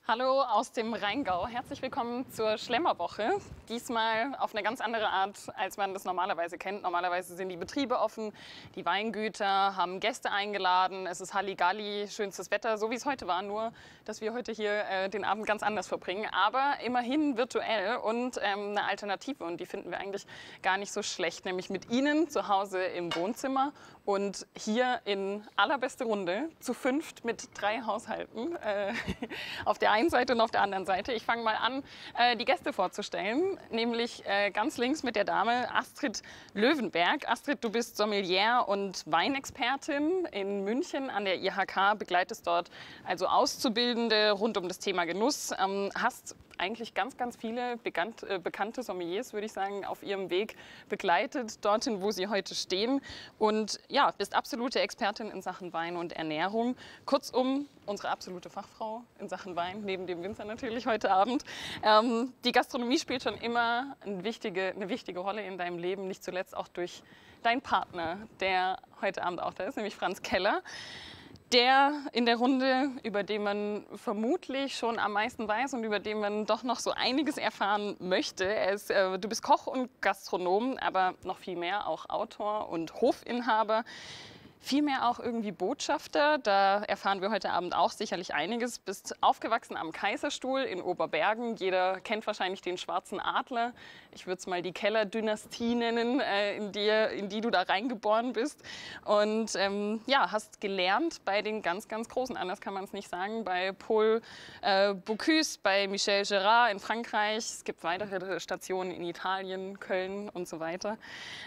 Hallo aus dem Rheingau. Herzlich willkommen zur Schlemmerwoche. Diesmal auf eine ganz andere Art, als man das normalerweise kennt. Normalerweise sind die Betriebe offen, die Weingüter haben Gäste eingeladen, es ist Halligalli, schönstes Wetter, so wie es heute war, nur dass wir heute hier den Abend ganz anders verbringen. Aber immerhin virtuell und eine Alternative, und die finden wir eigentlich gar nicht so schlecht, nämlich mit Ihnen zu Hause im Wohnzimmer und hier in allerbeste Runde, zu fünft mit 3 Haushalten auf der einen Seite und auf der anderen Seite. Ich fange mal an, die Gäste vorzustellen, nämlich ganz links mit der Dame Astrid Löwenberg. Astrid, du bist Sommelier und Weinexpertin in München an der IHK, begleitest dort also Auszubildende rund um das Thema Genuss, hast eigentlich ganz, ganz viele bekannte Sommeliers, würde ich sagen, auf ihrem Weg begleitet, dorthin, wo sie heute stehen. Und ja, bist absolute Expertin in Sachen Wein und Ernährung. Kurzum, unsere absolute Fachfrau in Sachen Wein, neben dem Winzer natürlich heute Abend. Die Gastronomie spielt schon immer eine wichtige Rolle in deinem Leben, nicht zuletzt auch durch deinen Partner, der heute Abend auch da ist, nämlich Franz Keller. Der in der Runde, über den man vermutlich schon am meisten weiß und über den man doch noch so einiges erfahren möchte. Du bist Koch und Gastronom, aber noch viel mehr auch Autor und Hofinhaber. Vielmehr auch irgendwie Botschafter, da erfahren wir heute Abend auch sicherlich einiges. Bist aufgewachsen am Kaiserstuhl in Oberbergen. Jeder kennt wahrscheinlich den Schwarzen Adler. Ich würde es mal die Keller-Dynastie nennen, in die du da reingeboren bist. Und ja, hast gelernt bei den ganz, ganz Großen, anders kann man es nicht sagen, bei Paul Bocuse, bei Michel Gérard in Frankreich. Es gibt weitere Stationen in Italien, Köln und so weiter.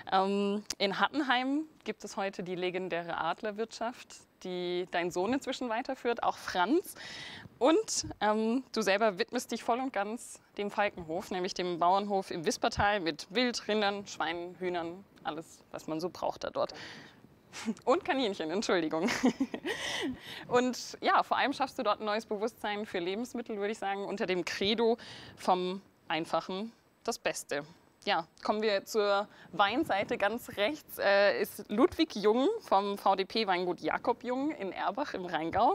In Hattenheim gibt es heute die legendäre Adlerwirtschaft, die dein Sohn inzwischen weiterführt, auch Franz. Und du selber widmest dich voll und ganz dem Falkenhof, nämlich dem Bauernhof im Wispertal mit Wild, Rindern, Schweinen, Hühnern, alles, was man so braucht da dort. Und Kaninchen, Entschuldigung. Und ja, vor allem schaffst du dort ein neues Bewusstsein für Lebensmittel, würde ich sagen, unter dem Credo vom Einfachen das Beste. Ja, kommen wir zur Weinseite. Ganz rechts ist Ludwig Jung vom VDP-Weingut Jakob Jung in Erbach im Rheingau.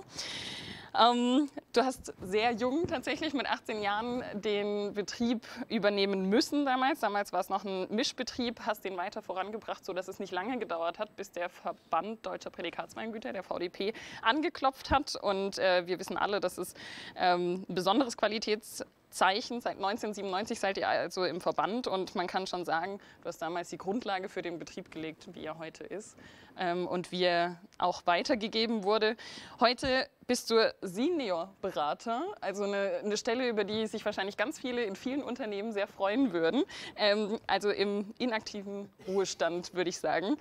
Du hast sehr jung tatsächlich mit 18 Jahren den Betrieb übernehmen müssen damals. Damals war es noch ein Mischbetrieb, hast den weiter vorangebracht, sodass es nicht lange gedauert hat, bis der Verband Deutscher Prädikatsweingüter, der VDP, angeklopft hat. Und wir wissen alle, dass es ein besonderes Qualitätszeichen. Seit 1997 seid ihr also im Verband und man kann schon sagen, du hast damals die Grundlage für den Betrieb gelegt, wie er heute ist und wie er auch weitergegeben wurde. Heute bist du Seniorberater, also eine Stelle, über die sich wahrscheinlich ganz viele in vielen Unternehmen sehr freuen würden, also im inaktiven Ruhestand, würde ich sagen.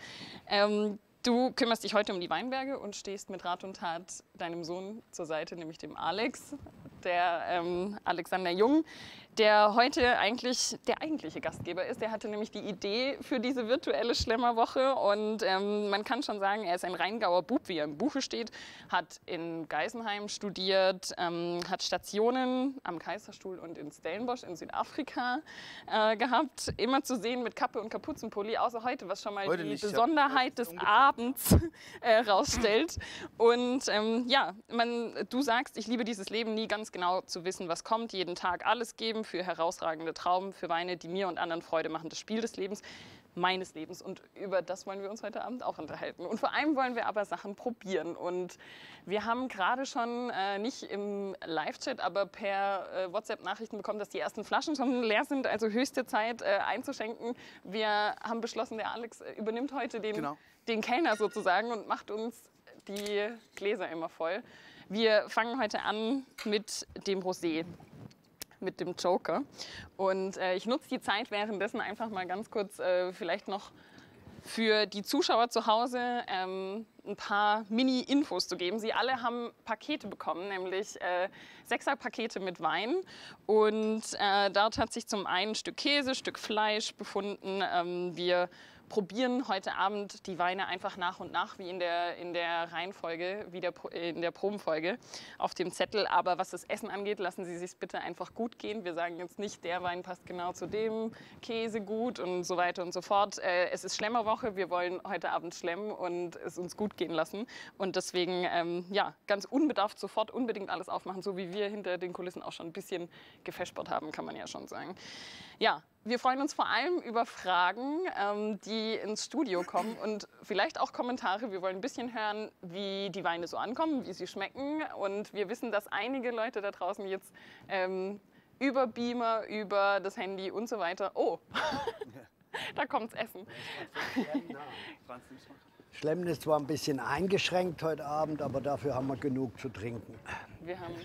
Du kümmerst dich heute um die Weinberge und stehst mit Rat und Tat deinem Sohn zur Seite, nämlich dem Alex, der Alexander Jung, der heute eigentlich der eigentliche Gastgeber ist. Der hatte nämlich die Idee für diese virtuelle Schlemmerwoche und man kann schon sagen, er ist ein Rheingauer Bub, wie er im Buche steht, hat in Geisenheim studiert, hat Stationen am Kaiserstuhl und in Stellenbosch in Südafrika gehabt. Immer zu sehen mit Kappe und Kapuzenpulli, außer heute, was schon mal heute die nicht, Besonderheit des Abends rausstellt. Und ja, du sagst, ich liebe dieses Leben, nie ganz genau zu wissen, was kommt, jeden Tag alles geben für herausragende Trauben, für Weine, die mir und anderen Freude machen, das Spiel des Lebens, meines Lebens. Und über das wollen wir uns heute Abend auch unterhalten. Und vor allem wollen wir aber Sachen probieren. Und wir haben gerade schon, nicht im Live-Chat, aber per WhatsApp-Nachrichten bekommen, dass die ersten Flaschen schon leer sind, also höchste Zeit einzuschenken. Wir haben beschlossen, der Alex übernimmt heute den Kellner sozusagen und macht uns die Gläser immer voll. Wir fangen heute an mit dem Rosé, mit dem Joker. Und ich nutze die Zeit währenddessen einfach mal ganz kurz vielleicht noch für die Zuschauer zu Hause ein paar Mini-Infos zu geben. Sie alle haben Pakete bekommen, nämlich 6er-Pakete mit Wein. Und dort hat sich zum einen ein Stück Käse, Stück Fleisch befunden. Wir probieren heute Abend die Weine einfach nach und nach, wie in der Reihenfolge, wie in der Probenfolge auf dem Zettel. Aber was das Essen angeht, lassen Sie sich bitte einfach gut gehen. Wir sagen jetzt nicht, der Wein passt genau zu dem, Käse gut und so weiter und so fort. Es ist Schlemmerwoche, wir wollen heute Abend schlemmen und es uns gut gehen lassen. Und deswegen, ja, ganz unbedarft sofort unbedingt alles aufmachen, so wie wir hinter den Kulissen auch schon ein bisschen gefespert haben, kann man ja schon sagen. Ja, wir freuen uns vor allem über Fragen, die ins Studio kommen und vielleicht auch Kommentare. Wir wollen ein bisschen hören, wie die Weine so ankommen, wie sie schmecken. Und wir wissen, dass einige Leute da draußen jetzt über Beamer, über das Handy und so weiter. Oh, da kommt's Essen. Schlemmen ist zwar ein bisschen eingeschränkt heute Abend, aber dafür haben wir genug zu trinken. Wir haben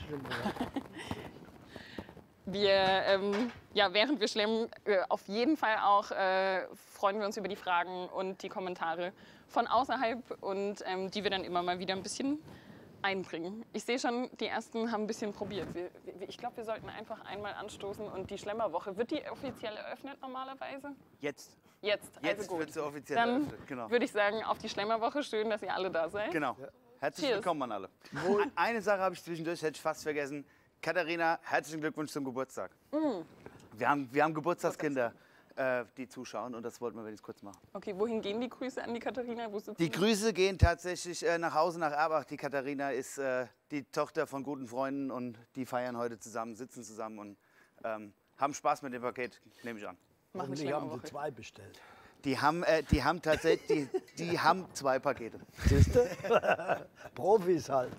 ja, während wir schlemmen, auf jeden Fall auch freuen wir uns über die Fragen und die Kommentare von außerhalb und die wir dann immer mal wieder ein bisschen einbringen. Ich sehe schon, die ersten haben ein bisschen probiert. Ich glaube, wir sollten einfach einmal anstoßen und die Schlemmerwoche, wird die offiziell eröffnet normalerweise? Jetzt. Jetzt, also Jetzt gut. wird sie offiziell Dann eröffnet, genau. würde ich sagen, auf die Schlemmerwoche, schön, dass ihr alle da seid. Genau. Herzlich Cheers. willkommen an alle. Eine Sache habe ich zwischendurch, hätte ich fast vergessen. Katharina, herzlichen Glückwunsch zum Geburtstag. Wir haben Geburtstagskinder, die zuschauen und das wollten wir wenigstens kurz machen. Okay, wohin gehen die Grüße an die Katharina? Wo sitzt Die sie? Grüße gehen tatsächlich nach Hause nach Erbach. Die Katharina ist die Tochter von guten Freunden und die feiern heute zusammen, sitzen zusammen und haben Spaß mit dem Paket, nehme ich an. Machen eine Hoffentlich haben sie Schlemmerwoche. 2 bestellt. Die haben tatsächlich, die haben 2 Pakete. Siehst du? Profis halt.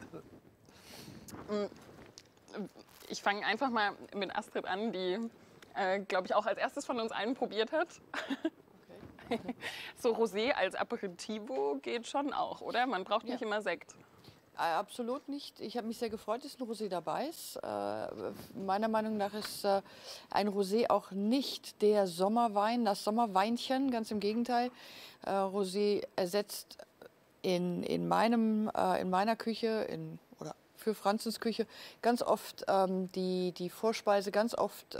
Ich fange einfach mal mit Astrid an, die, glaube ich, auch als erstes von uns allen probiert hat. Okay. So Rosé als Aperitivo geht schon auch, oder? Man braucht nicht immer Sekt. Absolut nicht. Ich habe mich sehr gefreut, dass ein Rosé dabei ist. Meiner Meinung nach ist ein Rosé auch nicht der Sommerwein, das Sommerweinchen, ganz im Gegenteil. Rosé ersetzt in meiner Küche, oder für Franzens Küche ganz oft die Vorspeise, ganz oft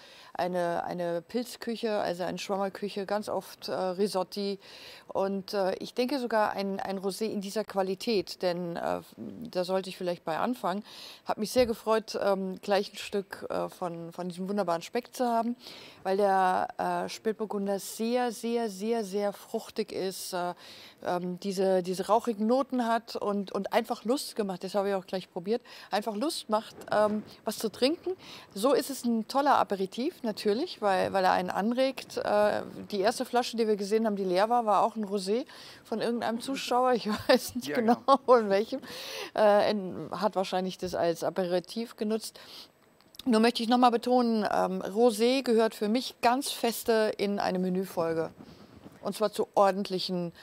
eine Pilzküche, also eine Schwammerküche, ganz oft Risotti und ich denke sogar ein Rosé in dieser Qualität, denn da sollte ich vielleicht bei anfangen. Habe mich sehr gefreut, gleich ein Stück von diesem wunderbaren Speck zu haben, weil der Spätburgunder sehr, sehr, sehr, sehr fruchtig ist, diese rauchigen Noten hat und einfach Lust gemacht, das habe ich auch gleich probiert, einfach Lust macht, was zu trinken. So ist es ein toller Aperitif, natürlich, weil er einen anregt. Die erste Flasche, die wir gesehen haben, die leer war auch ein Rosé von irgendeinem Zuschauer, ich weiß nicht genau in welchem, hat wahrscheinlich das als Aperitif genutzt. Nur möchte ich noch mal betonen, Rosé gehört für mich ganz feste in eine Menüfolge. Und zwar zu ordentlichen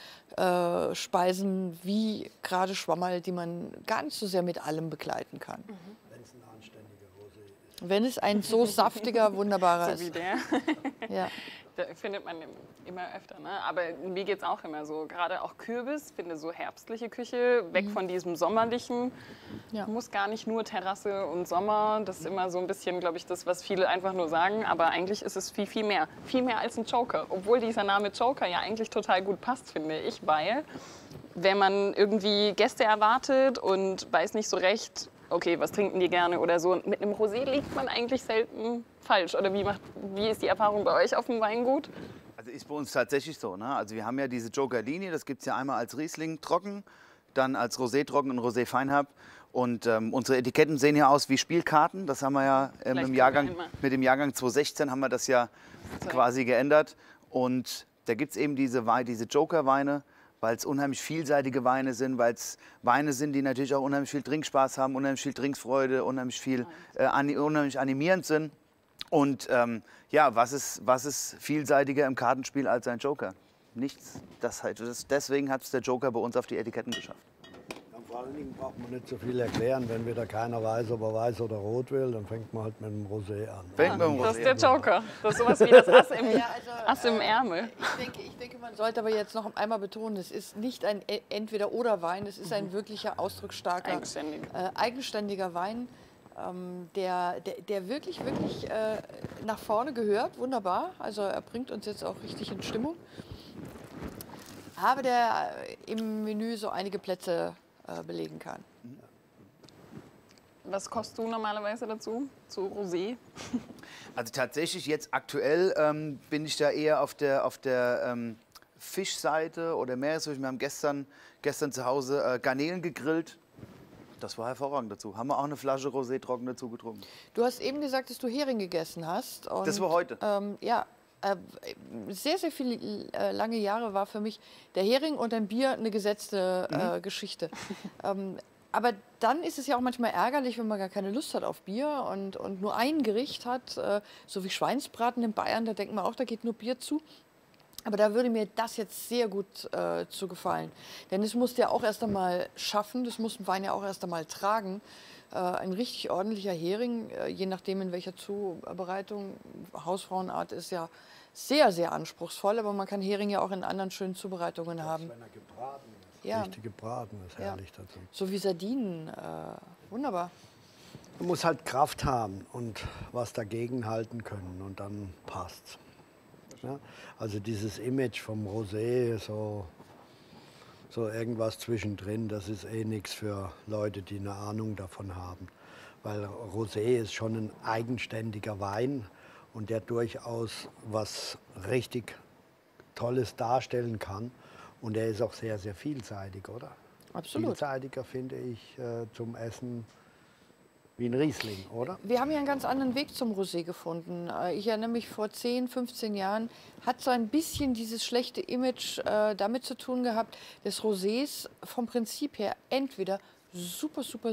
Speisen wie gerade Schwammerl, die man gar nicht so sehr mit allem begleiten kann. Wenn es ein anständiger Rosé ist. Wenn es ein so saftiger, wunderbarer So wie ist. der. Ja. Da findet man immer öfter, ne? Aber mir geht es auch immer so. Gerade auch Kürbis, finde so herbstliche Küche, weg von diesem sommerlichen. Ja. Muss gar nicht nur Terrasse und Sommer. Das ist immer so ein bisschen, glaube ich, das, was viele einfach nur sagen. Aber eigentlich ist es viel, viel mehr. Viel mehr als ein Joker. Obwohl dieser Name Joker ja eigentlich total gut passt, finde ich. Weil, wenn man irgendwie Gäste erwartet und weiß nicht so recht, okay, was trinken die gerne oder so. Mit einem Rosé liegt man eigentlich selten falsch. Oder wie ist die Erfahrung bei euch auf dem Weingut? Also ist bei uns tatsächlich so. Ne? Also wir haben ja diese Joker-Linie, das gibt es ja einmal als Riesling trocken, dann als Rosé trocken und Rosé feinherb. Und unsere Etiketten sehen ja aus wie Spielkarten. Das haben wir ja mit dem Jahrgang 2016 haben wir das ja quasi geändert. Und da gibt es eben diese Joker-Weine, weil es unheimlich vielseitige Weine sind, weil es Weine sind, die natürlich auch unheimlich viel Trinkspaß haben, unheimlich viel Trinksfreude, unheimlich animierend sind. Und ja, was ist vielseitiger im Kartenspiel als ein Joker? Nichts. Deswegen hat es der Joker bei uns auf die Etiketten geschafft. Ja, vor allen Dingen braucht man nicht so viel erklären. Wenn wieder keiner weiß, ob er weiß oder rot will, dann fängt man halt mit dem Rosé an. Das ist der Joker. Das ist sowas wie das Ass im Ärmel. Ich denke, man sollte aber jetzt noch einmal betonen, es ist nicht ein Entweder-oder-Wein, es ist ein wirklicher, ausdrucksstarker, eigenständiger Wein, der wirklich nach vorne gehört. Wunderbar. Also er bringt uns jetzt auch richtig in Stimmung. habe, der im Menü so einige Plätze belegen kann. Was kochst du normalerweise dazu, zu Rosé? Also tatsächlich jetzt aktuell bin ich da eher auf der Fischseite oder Meeresfrüchte. Wir haben gestern zu Hause Garnelen gegrillt. Das war hervorragend dazu. Haben wir auch eine Flasche Rosé trocken dazu getrunken. Du hast eben gesagt, dass du Hering gegessen hast. Und, Das war heute. Ja, sehr, sehr viele lange Jahre war für mich der Hering und ein Bier eine gesetzte Geschichte. Aber dann ist es ja auch manchmal ärgerlich, wenn man gar keine Lust hat auf Bier und nur ein Gericht hat, so wie Schweinsbraten in Bayern, da denkt man auch, da geht nur Bier zu. Aber da würde mir das jetzt sehr gut zu gefallen. Denn es muss ja auch erst einmal schaffen, das muss ein Wein ja auch erst einmal tragen. Ein richtig ordentlicher Hering, je nachdem in welcher Zubereitung, Hausfrauenart ist ja sehr, sehr anspruchsvoll. Aber man kann Hering ja auch in anderen schönen Zubereitungen haben. Wenn er gebraten ist. Ja. Richtig gebraten ist herrlich dazu. So wie Sardinen, wunderbar. Man muss halt Kraft haben und was dagegen halten können und dann passt's. Ja? Also dieses Image vom Rosé, so irgendwas zwischendrin, das ist eh nichts für Leute, die eine Ahnung davon haben. Weil Rosé ist schon ein eigenständiger Wein und der durchaus was richtig Tolles darstellen kann. Und er ist auch sehr, sehr vielseitig, oder? Absolut. Vielseitiger finde ich zum Essen wie ein Riesling, oder? Wir haben ja einen ganz anderen Weg zum Rosé gefunden. Ich erinnere mich, vor 10, 15 Jahren hat so ein bisschen dieses schlechte Image damit zu tun gehabt, dass Rosés vom Prinzip her entweder super, super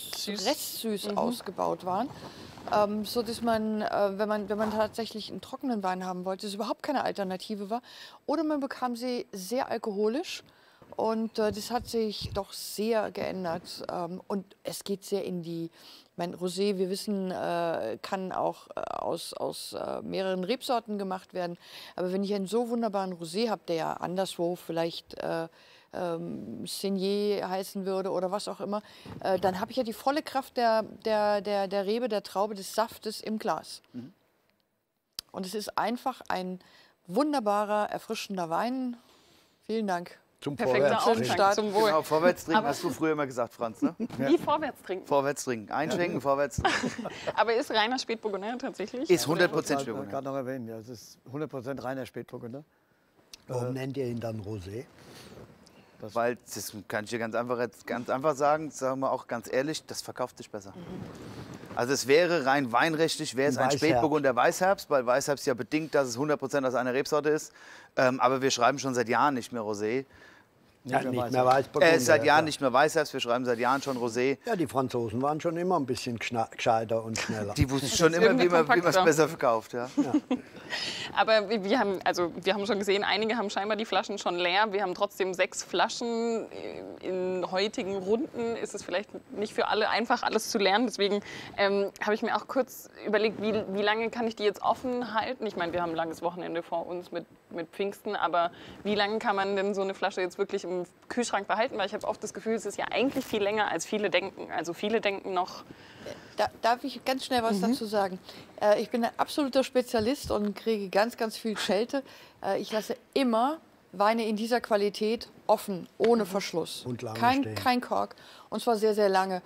restsüß ausgebaut waren, so dass man, wenn man tatsächlich einen trockenen Wein haben wollte, es überhaupt keine Alternative war. Oder man bekam sie sehr alkoholisch. Und das hat sich doch sehr geändert. Und es geht sehr in die, ich meine, Rosé, wir wissen, kann auch aus mehreren Rebsorten gemacht werden. Aber wenn ich einen so wunderbaren Rosé habe, der ja anderswo vielleicht Saignée heißen würde oder was auch immer, dann habe ich ja die volle Kraft der Rebe, der Traube, des Saftes im Glas. Und es ist einfach ein wunderbarer, erfrischender Wein. Vielen Dank. Zum Perfekter Vorwärtstrinken. Auftakt zum Wohl. Genau, vorwärts trinken, Aber- hast du früher immer gesagt, Franz, ne? Wie vorwärts trinken. Vorwärts trinken. Einschenken, vorwärts trinken. Aber ist reiner Spätburgunder tatsächlich? Ist 100% Ich wollte Spätburgunder. gerade noch erwähnen, ja, es ist 100% reiner Spätburgunder. Warum nennt ihr ihn dann Rosé? Weil, das kann ich dir ganz einfach sagen wir auch ganz ehrlich, das verkauft sich besser. Also es wäre rein weinrechtlich, wäre es ein Weißherbst. Spätburgunder Weißherbst, weil Weißherbst ja bedingt, dass es 100% aus einer Rebsorte ist. Aber wir schreiben schon seit Jahren nicht mehr Rosé. Ja, mehr nicht Weißherbst. mehr Weißburgunder. Seit ja, Jahren klar. nicht mehr Weißherbst, wir schreiben seit Jahren schon Rosé. Ja, die Franzosen waren schon immer ein bisschen gescheiter und schneller. Die wussten schon immer, irgendwie wie man es kompakter. besser verkauft. Ja. Aber wir haben schon gesehen, einige haben scheinbar die Flaschen schon leer. Wir haben trotzdem 6 Flaschen. In heutigen Runden ist es vielleicht nicht für alle einfach, alles zu lernen. Deswegen habe ich mir auch kurz überlegt, wie lange kann ich die jetzt offen halten? Ich meine, wir haben ein langes Wochenende vor uns mit Pfingsten, aber wie lange kann man denn so eine Flasche jetzt wirklich im Kühlschrank behalten? Weil ich habe oft das Gefühl, es ist ja eigentlich viel länger, als viele denken. Also viele denken noch, Darf ich ganz schnell was dazu sagen? Ich bin ein absoluter Spezialist und kriege ganz, ganz viel Schelte. Ich lasse immer Weine in dieser Qualität offen, ohne Verschluss. Und lange kein, stehen. kein Kork. Und zwar sehr, sehr lange.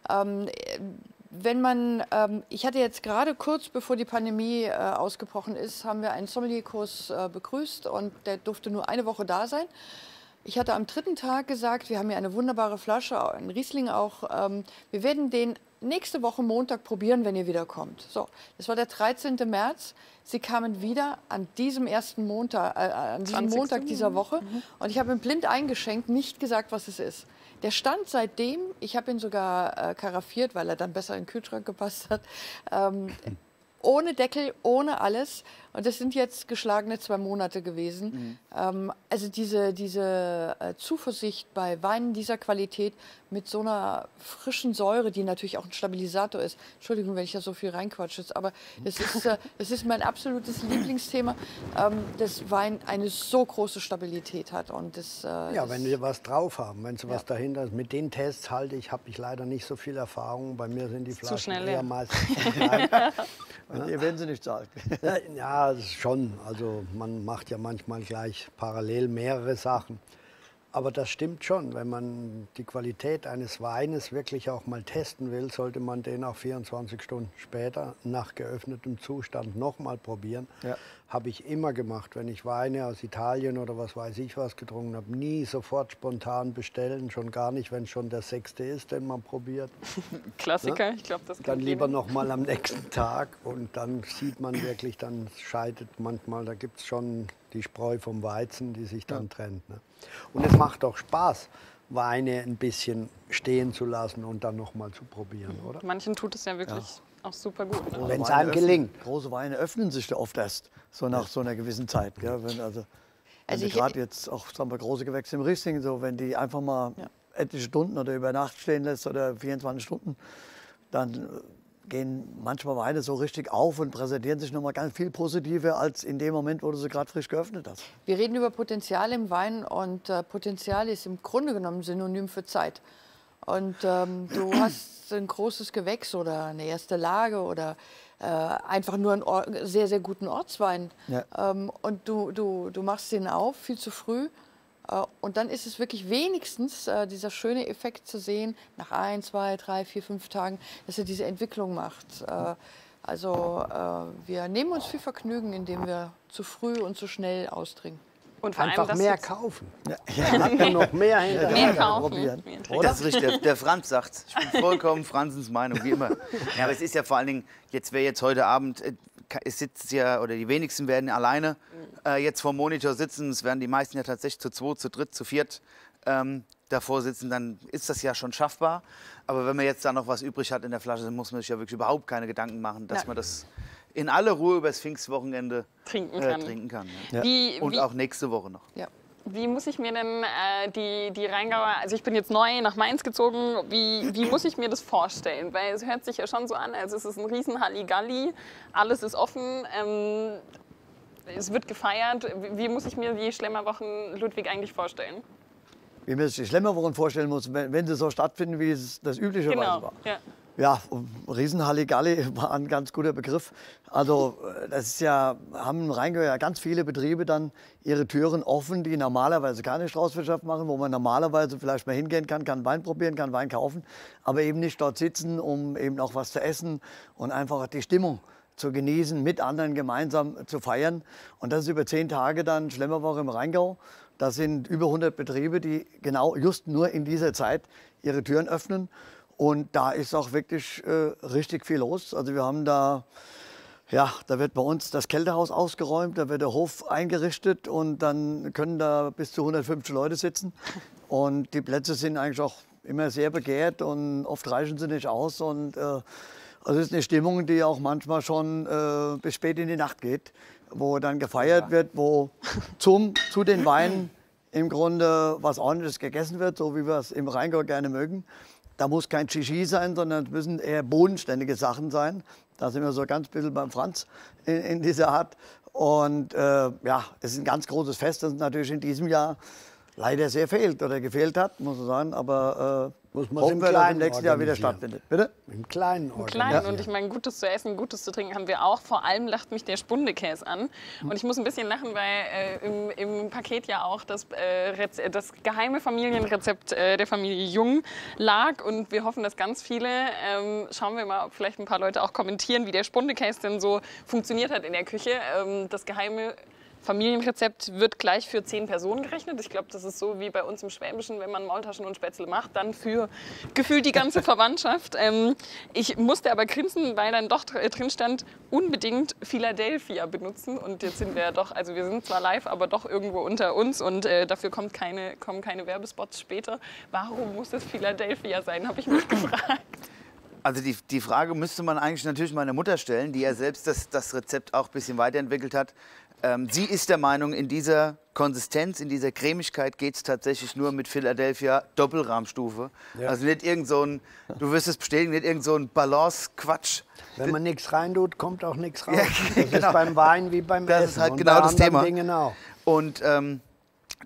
Wenn man, ich hatte jetzt gerade kurz bevor die Pandemie ausgebrochen ist, haben wir einen Sommelierkurs begrüßt und der durfte nur eine Woche da sein. Ich hatte am 3. Tag gesagt, wir haben hier eine wunderbare Flasche, einen Riesling auch. Wir werden den nächste Woche Montag probieren, wenn ihr wiederkommt. So, das war der 13. März. Sie kamen wieder an diesem ersten Montag, an diesem 20. Montag dieser Woche. Und ich habe ihn blind eingeschenkt, nicht gesagt, was es ist. Der stand seitdem, ich habe ihn sogar karaffiert, weil er dann besser in den Kühlschrank gepasst hat, ohne Deckel, ohne alles. Und das sind jetzt geschlagene 2 Monate gewesen. Also diese Zuversicht bei Weinen dieser Qualität mit so einer frischen Säure, die natürlich auch ein Stabilisator ist. Entschuldigung, wenn ich da so viel reinquatsche, aber das ist mein absolutes Lieblingsthema, dass Wein eine so große Stabilität hat. Und das, Ja, wenn wir was drauf haben, wenn sie was dahinter ist. Mit den Tests habe ich leider nicht so viel Erfahrung. Bei mir sind die Flaschen schnell eher leer. meistens klein. Ihr werden sie nicht zahlen. Ja, das ist schon. Also man macht ja manchmal gleich parallel mehrere Sachen. Aber das stimmt schon. Wenn man die Qualität eines Weines wirklich auch mal testen will, sollte man den auch 24 Stunden später nach geöffnetem Zustand nochmal probieren. Ja. Habe ich immer gemacht, wenn ich Weine aus Italien oder was weiß ich was getrunken habe. Nie sofort spontan bestellen, schon gar nicht, wenn es schon der 6. ist, den man probiert. Klassiker, ich glaube, das Dann kennt lieber jeder. noch mal am nächsten Tag und dann sieht man wirklich, dann scheidet manchmal, da gibt es schon die Spreu vom Weizen, die sich dann trennt. Ne? Und es macht doch Spaß, Weine ein bisschen stehen zu lassen und dann noch mal zu probieren, oder? Manchen tut es ja wirklich auch super gut. Ne? Wenn es Weine einem gelingt. Große Weine öffnen sich da oft erst, so nach so einer gewissen Zeit. Gell? Wenn Also ich- gerade jetzt auch, sagen wir, große Gewächse im Riesling, so, wenn die einfach mal etliche Stunden oder über Nacht stehen lässt oder 24 Stunden, dann gehen manchmal Weine so richtig auf und präsentieren sich nochmal ganz viel positiver als in dem Moment, wo du sie gerade frisch geöffnet hast. Wir reden über Potenzial im Wein und Potenzial ist im Grunde genommen Synonym für Zeit. Und du hast ein großes Gewächs oder eine erste Lage oder einfach nur einen sehr, sehr guten Ortswein. Ja. Und du machst den auf viel zu früh. Und dann ist es wirklich wenigstens dieser schöne Effekt zu sehen, nach 1, 2, 3, 4, 5 Tagen, dass er diese Entwicklung macht. Wir nehmen uns viel Vergnügen, indem wir zu früh und zu schnell austrinken. Und vor allem, Einfach dass mehr jetzt kaufen. Ja. Dann hat man noch mehr hinterher. mehr kaufen. probieren. mehr trinken. Das ist richtig, der Franz sagt ich bin vollkommen Franzens Meinung, wie immer. Ja, aber es ist ja vor allen Dingen, wer jetzt heute Abend, es sitzt ja, oder die wenigsten werden alleine jetzt vor dem Monitor sitzen, es werden die meisten ja tatsächlich zu 2, zu 3, zu 4 davor sitzen, dann ist das ja schon schaffbar. Aber wenn man jetzt da noch was übrig hat in der Flasche, dann muss man sich ja wirklich überhaupt keine Gedanken machen, dass Ja. man das in aller Ruhe übers Pfingstwochenende Trinken kann. trinken kann. Ja. Und auch nächste Woche noch. Ja. Wie muss ich mir denn die Rheingauer, also ich bin jetzt neu nach Mainz gezogen, wie muss ich mir das vorstellen? Weil es hört sich ja schon so an, als ist es ein riesen Halligalli, alles ist offen, es wird gefeiert. Wie muss ich mir die Schlemmerwochen Ludwig eigentlich vorstellen? Wie man sich die Schlemmerwochen vorstellen muss, wenn sie so stattfinden, wie es das üblicherweise war. ja. Ja, Riesenhalligalli war ein ganz guter Begriff. Also das ist ja, haben im Rheingau ja ganz viele Betriebe dann ihre Türen offen, die normalerweise keine Straußwirtschaft machen, wo man normalerweise vielleicht mal hingehen kann Wein probieren, kann Wein kaufen, aber eben nicht dort sitzen, um eben auch was zu essen und einfach die Stimmung zu genießen, mit anderen gemeinsam zu feiern. Und das ist über 10 Tage dann Schlemmerwoche im Rheingau. Das sind über 100 Betriebe, die genau just nur in dieser Zeit ihre Türen öffnen. Und da ist auch wirklich richtig viel los. Also wir haben da wird bei uns das Kältehaus ausgeräumt, da wird der Hof eingerichtet und dann können da bis zu 150 Leute sitzen. Und die Plätze sind eigentlich auch immer sehr begehrt und oft reichen sie nicht aus. Und also es ist eine Stimmung, die auch manchmal schon bis spät in die Nacht geht, wo dann gefeiert wird, wo zu den Weinen im Grunde was Ordentliches gegessen wird, so wie wir es im Rheingau gerne mögen. Da muss kein Shishi sein, sondern es müssen eher bodenständige Sachen sein. Da sind wir so ganz bisschen beim Franz in dieser Art. Und es ist ein ganz großes Fest, das natürlich in diesem Jahr leider sehr fehlt oder gefehlt hat, muss man sagen. Aber Muss man hoffen im wir, dass Kleinen im nächsten Jahr wieder organisieren. stattfindet. Bitte? Im Kleinen Klein. organisieren. Und ich meine, Gutes zu essen, Gutes zu trinken haben wir auch. Vor allem lacht mich der Spundekäse an. Und ich muss ein bisschen lachen, weil im Paket ja auch das geheime Familienrezept der Familie Jung lag. Und wir hoffen, dass ganz viele, schauen wir mal, ob vielleicht ein paar Leute auch kommentieren, wie der Spundekäse denn so funktioniert hat in der Küche. Das geheime Familienrezept wird gleich für 10 Personen gerechnet. Ich glaube, das ist so wie bei uns im Schwäbischen, wenn man Maultaschen und Spätzle macht, dann für gefühlt die ganze Verwandtschaft. Ich musste aber grinsen, weil dann doch drin stand, unbedingt Philadelphia benutzen. Und jetzt sind wir ja doch, also wir sind zwar live, aber doch irgendwo unter uns und dafür kommen keine Werbespots später. Warum muss es Philadelphia sein, habe ich mich gefragt. Also die Frage müsste man eigentlich natürlich meiner Mutter stellen, die ja selbst das Rezept auch ein bisschen weiterentwickelt hat. Sie ist der Meinung, in dieser Konsistenz, in dieser Cremigkeit geht es tatsächlich nur mit Philadelphia Doppelrahmstufe. Ja. Also nicht irgend so ein, du wirst es bestätigen, nicht irgend so ein Balance-Quatsch. Wenn man nichts reintut, kommt auch nichts raus. Ja, Das genau. ist beim Wein wie beim Das Essen. ist halt und genau bei das anderen Thema. Dingen auch. Und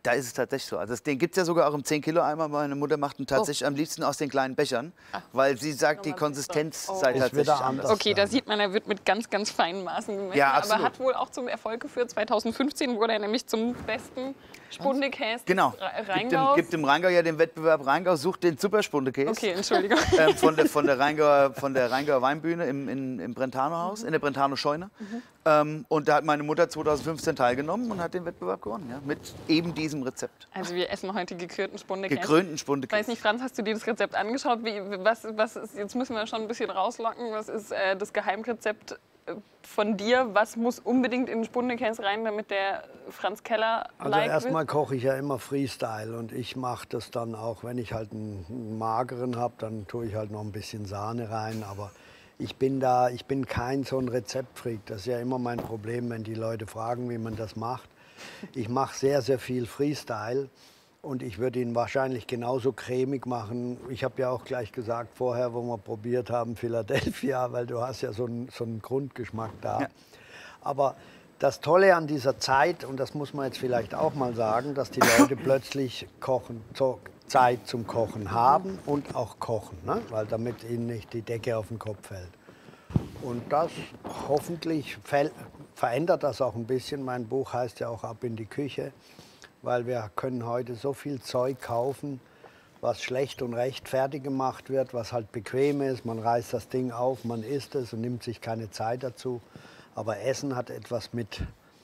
Da ist es tatsächlich so. Also den gibt es ja sogar auch im 10-Kilo-Eimer. Meine Mutter macht ihn tatsächlich am liebsten aus den kleinen Bechern, weil sie sagt, die Konsistenz sei Ist tatsächlich wieder anders. anders. Okay, da sieht man, er wird mit ganz, ganz feinen Maßen gemessen, Ja, aber absolut. hat wohl auch zum Erfolg geführt. 2015 wurde er nämlich zum besten Spundekäse Genau. des Rheingaus. Gibt im Rheingau ja den Wettbewerb Rheingau sucht den Superspundekäse. Okay, Entschuldigung. Von der Rheingauer Weinbühne im Brentano-Haus, in der Brentano-Scheune. Und da hat meine Mutter 2015 teilgenommen und hat den Wettbewerb gewonnen. Ja, mit eben diesem Rezept. Also wir essen heute gekrönten Spundekäse. Gekrönten Ich Spundekäse. weiß nicht, Franz, hast du dir das Rezept angeschaut? Was ist, jetzt müssen wir schon ein bisschen rauslocken. Was ist das Geheimrezept von dir? Was muss unbedingt in den Spundekäse rein, damit der Franz Keller Also like erstmal wird? koche ich ja immer Freestyle und ich mache das dann auch, wenn ich halt einen mageren habe, dann tue ich halt noch ein bisschen Sahne rein, aber ich bin kein so ein Rezeptfreak. Das ist ja immer mein Problem, wenn die Leute fragen, wie man das macht. Ich mache sehr, sehr viel Freestyle und ich würde ihn wahrscheinlich genauso cremig machen. Ich habe ja auch gleich gesagt vorher, wo wir probiert haben, Philadelphia, weil du hast ja so einen Grundgeschmack da. Ja. Aber das Tolle an dieser Zeit, und das muss man jetzt vielleicht auch mal sagen, dass die Leute plötzlich Zeit zum Kochen haben und auch kochen, ne? Weil damit ihnen nicht die Decke auf den Kopf fällt. Und das hoffentlich verändert das auch ein bisschen. Mein Buch heißt ja auch Ab in die Küche, weil wir können heute so viel Zeug kaufen, was schlecht und recht fertig gemacht wird, was halt bequem ist. Man reißt das Ding auf, man isst es und nimmt sich keine Zeit dazu. Aber Essen hat etwas mit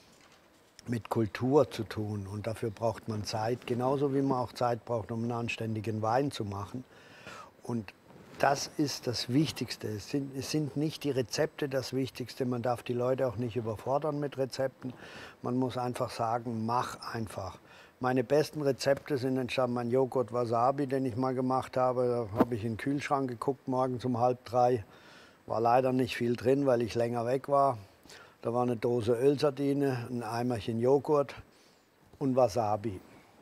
Kultur zu tun und dafür braucht man Zeit, genauso wie man auch Zeit braucht, um einen anständigen Wein zu machen. Und das ist das Wichtigste. Es sind nicht die Rezepte das Wichtigste. Man darf die Leute auch nicht überfordern mit Rezepten. Man muss einfach sagen, mach einfach. Meine besten Rezepte sind entstanden, mein Joghurt Wasabi, den ich mal gemacht habe. Da habe ich in den Kühlschrank geguckt, morgens um 2:30. War leider nicht viel drin, weil ich länger weg war. Da war eine Dose Ölsardine, ein Eimerchen Joghurt und Wasabi.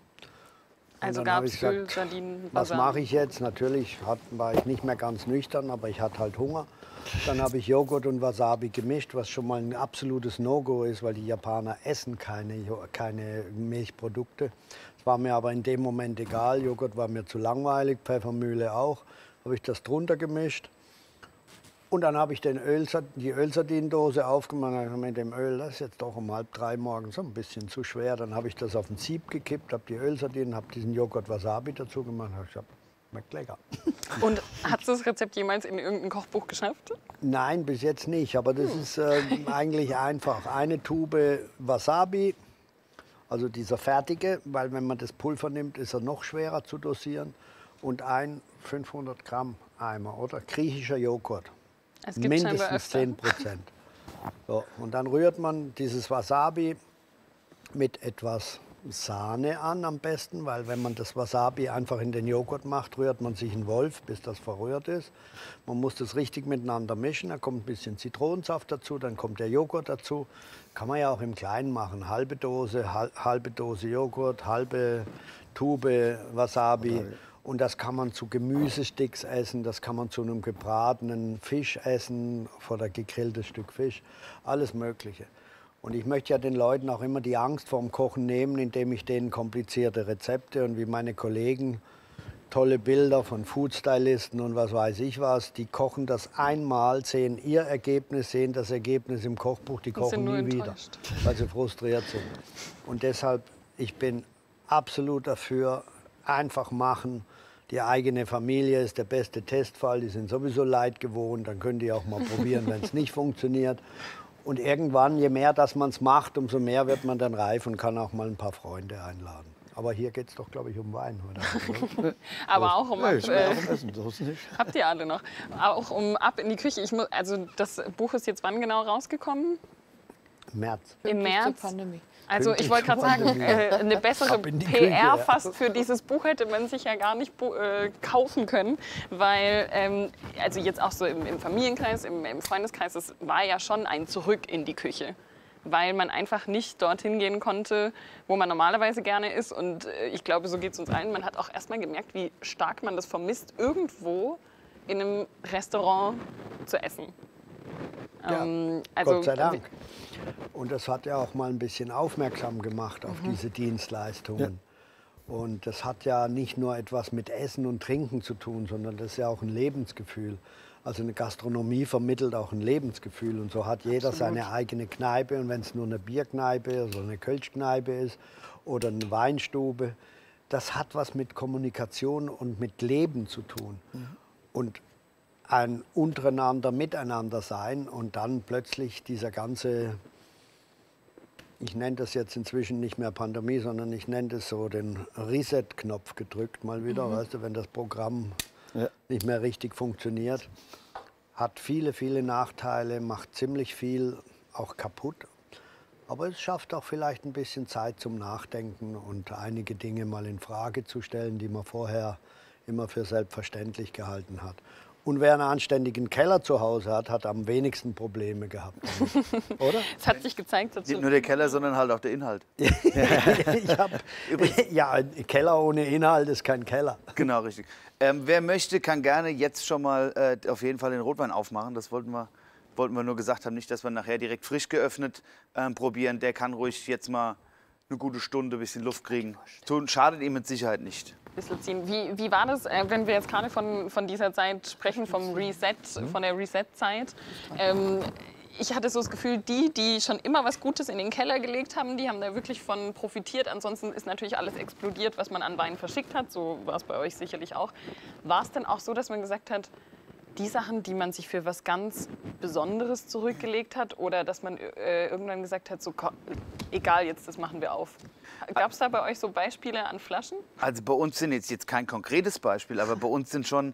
Und Also dann gab habe es ich gesagt, Öl, Sardinen, was Wasabi. mache ich jetzt? Natürlich war ich nicht mehr ganz nüchtern, aber ich hatte halt Hunger. Dann habe ich Joghurt und Wasabi gemischt, was schon mal ein absolutes No-Go ist, weil die Japaner essen keine Milchprodukte. Es war mir aber in dem Moment egal. Joghurt war mir zu langweilig, Pfeffermühle auch. Habe ich das drunter gemischt. Und dann habe ich die Ölsardinendose aufgemacht mit dem Öl. Das ist jetzt doch um 2:30 morgens so ein bisschen zu schwer. Dann habe ich das auf den Sieb gekippt, habe die Ölsardinen, habe diesen Joghurt Wasabi dazu gemacht. Habe ich gesagt, schmeckt lecker. Und hat das Rezept jemals in irgendein Kochbuch geschafft? Nein, bis jetzt nicht. Aber das ist eigentlich einfach. Eine Tube Wasabi, also dieser fertige, weil wenn man das Pulver nimmt, ist er noch schwerer zu dosieren. Und ein 500 Gramm Eimer oder griechischer Joghurt. Es gibt scheinbar Mindestens öfter. 10%. So, und dann rührt man dieses Wasabi mit etwas Sahne an am besten, weil wenn man das Wasabi einfach in den Joghurt macht, rührt man sich einen Wolf, bis das verrührt ist. Man muss das richtig miteinander mischen, da kommt ein bisschen Zitronensaft dazu, dann kommt der Joghurt dazu. Kann man ja auch im Kleinen machen, halbe Dose Joghurt, halbe Tube Wasabi. Und das kann man zu Gemüsesticks essen, das kann man zu einem gebratenen Fisch essen oder gegrilltes Stück Fisch, alles Mögliche. Und ich möchte ja den Leuten auch immer die Angst vorm Kochen nehmen, indem ich denen komplizierte Rezepte und wie meine Kollegen tolle Bilder von Foodstylisten und was weiß ich was, die kochen das einmal, sehen ihr Ergebnis, sehen das Ergebnis im Kochbuch, die kochen nur nie wieder, enttäuscht. weil sie frustriert sind. Und deshalb, ich bin absolut dafür, einfach machen. Die eigene Familie ist der beste Testfall, die sind sowieso Leid gewohnt, dann können die auch mal probieren, wenn es nicht funktioniert. Und irgendwann, je mehr dass man es macht, umso mehr wird man dann reif und kann auch mal ein paar Freunde einladen. Aber hier geht es doch, glaube ich, um Wein heute. Oder? Aber auch um Ja, ich will auch essen, so ist nicht. habt ihr alle noch? Auch um Ab in die Küche. Also das Buch ist jetzt wann genau rausgekommen? März. Im Pünktlich zur März. Pandemie. Also ich wollte gerade sagen, eine bessere Ab in die PR Küche. fast für dieses Buch hätte man sich ja gar nicht kaufen können, weil also jetzt auch so im Familienkreis, im Freundeskreis, es war ja schon ein Zurück in die Küche, weil man einfach nicht dorthin gehen konnte, wo man normalerweise gerne ist. Und ich glaube, so geht es uns allen. Man hat auch erst mal gemerkt, wie stark man das vermisst, irgendwo in einem Restaurant zu essen. Ja, Also, Gott sei Dank. Und das hat ja auch mal ein bisschen aufmerksam gemacht auf diese Dienstleistungen. Und das hat ja nicht nur etwas mit Essen und Trinken zu tun, sondern das ist ja auch ein Lebensgefühl. Also eine Gastronomie vermittelt auch ein Lebensgefühl. Und so hat jeder seine eigene Kneipe. Und wenn es nur eine Bierkneipe oder eine Kölschkneipe ist oder eine Weinstube, das hat was mit Kommunikation und mit Leben zu tun. Und ein untereinander, miteinander sein und dann plötzlich dieser ganze, ich nenne das jetzt inzwischen nicht mehr Pandemie, sondern ich nenne das so den Reset-Knopf gedrückt mal wieder, weißt du, wenn das Programm nicht mehr richtig funktioniert. Hat viele, viele Nachteile, macht ziemlich viel auch kaputt. Aber es schafft auch vielleicht ein bisschen Zeit zum Nachdenken und einige Dinge mal in Frage zu stellen, die man vorher immer für selbstverständlich gehalten hat. Und wer einen anständigen Keller zu Hause hat, hat am wenigsten Probleme gehabt damit, oder? Es hat sich gezeigt dazu. Nicht nur der Keller, sondern halt auch der Inhalt. Ja, ein Keller ohne Inhalt ist kein Keller. Genau, richtig. Wer möchte, kann gerne jetzt schon mal auf jeden Fall den Rotwein aufmachen. Das wollten wir nur gesagt haben, nicht, dass wir nachher direkt frisch geöffnet probieren. Der kann ruhig jetzt mal eine gute Stunde ein bisschen Luft kriegen. Schadet ihm mit Sicherheit nicht. Bisschen ziehen. Wie war das, wenn wir jetzt gerade von dieser Zeit sprechen, vom Reset, von der Reset-Zeit? Ich hatte so das Gefühl, die schon immer was Gutes in den Keller gelegt haben, die haben da wirklich von profitiert. Ansonsten ist natürlich alles explodiert, was man an Wein verschickt hat. So war es bei euch sicherlich auch. War es denn auch so, dass man gesagt hat, die Sachen, die man sich für was ganz Besonderes zurückgelegt hat, oder dass man irgendwann gesagt hat, so egal, das machen wir auf? Gab es da bei euch so Beispiele an Flaschen? Also bei uns sind jetzt kein konkretes Beispiel, aber bei uns sind schon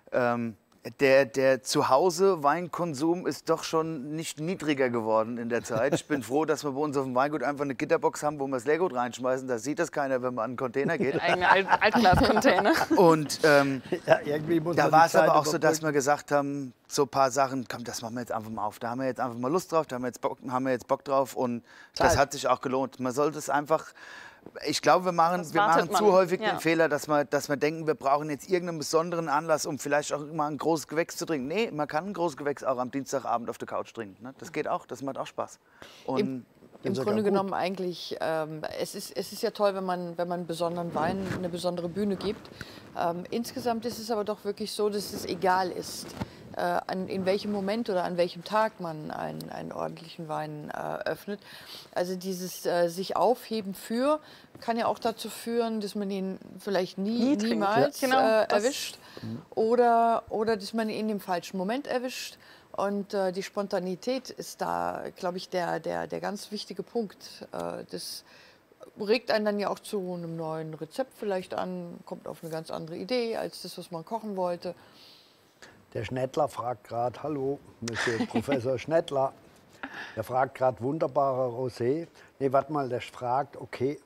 der Zuhause-Weinkonsum ist doch schon nicht niedriger geworden in der Zeit. Ich bin froh, dass wir bei uns auf dem Weingut einfach eine Gitterbox haben, wo wir das Leergut reinschmeißen. Da sieht das keiner, wenn man an den Container geht. Eigene Altglas-Container. Und Ja, irgendwie muss da man war die es aber Zeit auch so, dass überbrücken. wir gesagt haben, so ein paar Sachen, komm, das machen wir jetzt einfach mal auf. Da haben wir jetzt einfach mal Lust drauf, da haben wir jetzt Bock drauf und das Zeit. hat sich auch gelohnt. Man sollte es einfach, ich glaube, wir machen wartet man. zu häufig Ja. den Fehler, dass wir denken, wir brauchen jetzt irgendeinen besonderen Anlass, um vielleicht auch mal ein großes Gewächs zu trinken. Nee, man kann ein großes Gewächs auch am Dienstagabend auf der Couch trinken. Ne? Das geht auch, das macht auch Spaß. Und Im sogar Grunde gut. genommen eigentlich, es ist ja toll, wenn man einen besonderen Wein eine besondere Bühne gibt. Insgesamt ist es aber doch wirklich so, dass es egal ist, in welchem Moment oder an welchem Tag man einen ordentlichen Wein öffnet. Also dieses sich aufheben für kann ja auch dazu führen, dass man ihn vielleicht Nie trinkt. niemals Ja, genau, das- erwischt oder dass man ihn im falschen Moment erwischt. Und die Spontanität ist da, glaube ich, der ganz wichtige Punkt. Das regt einen dann ja auch zu einem neuen Rezept vielleicht an, kommt auf eine ganz andere Idee als das, was man kochen wollte. Der Schnettler fragt gerade, hallo, Monsieur Professor Schnettler. Der fragt gerade, wunderbarer Rosé. Nee, warte mal, der fragt, okay,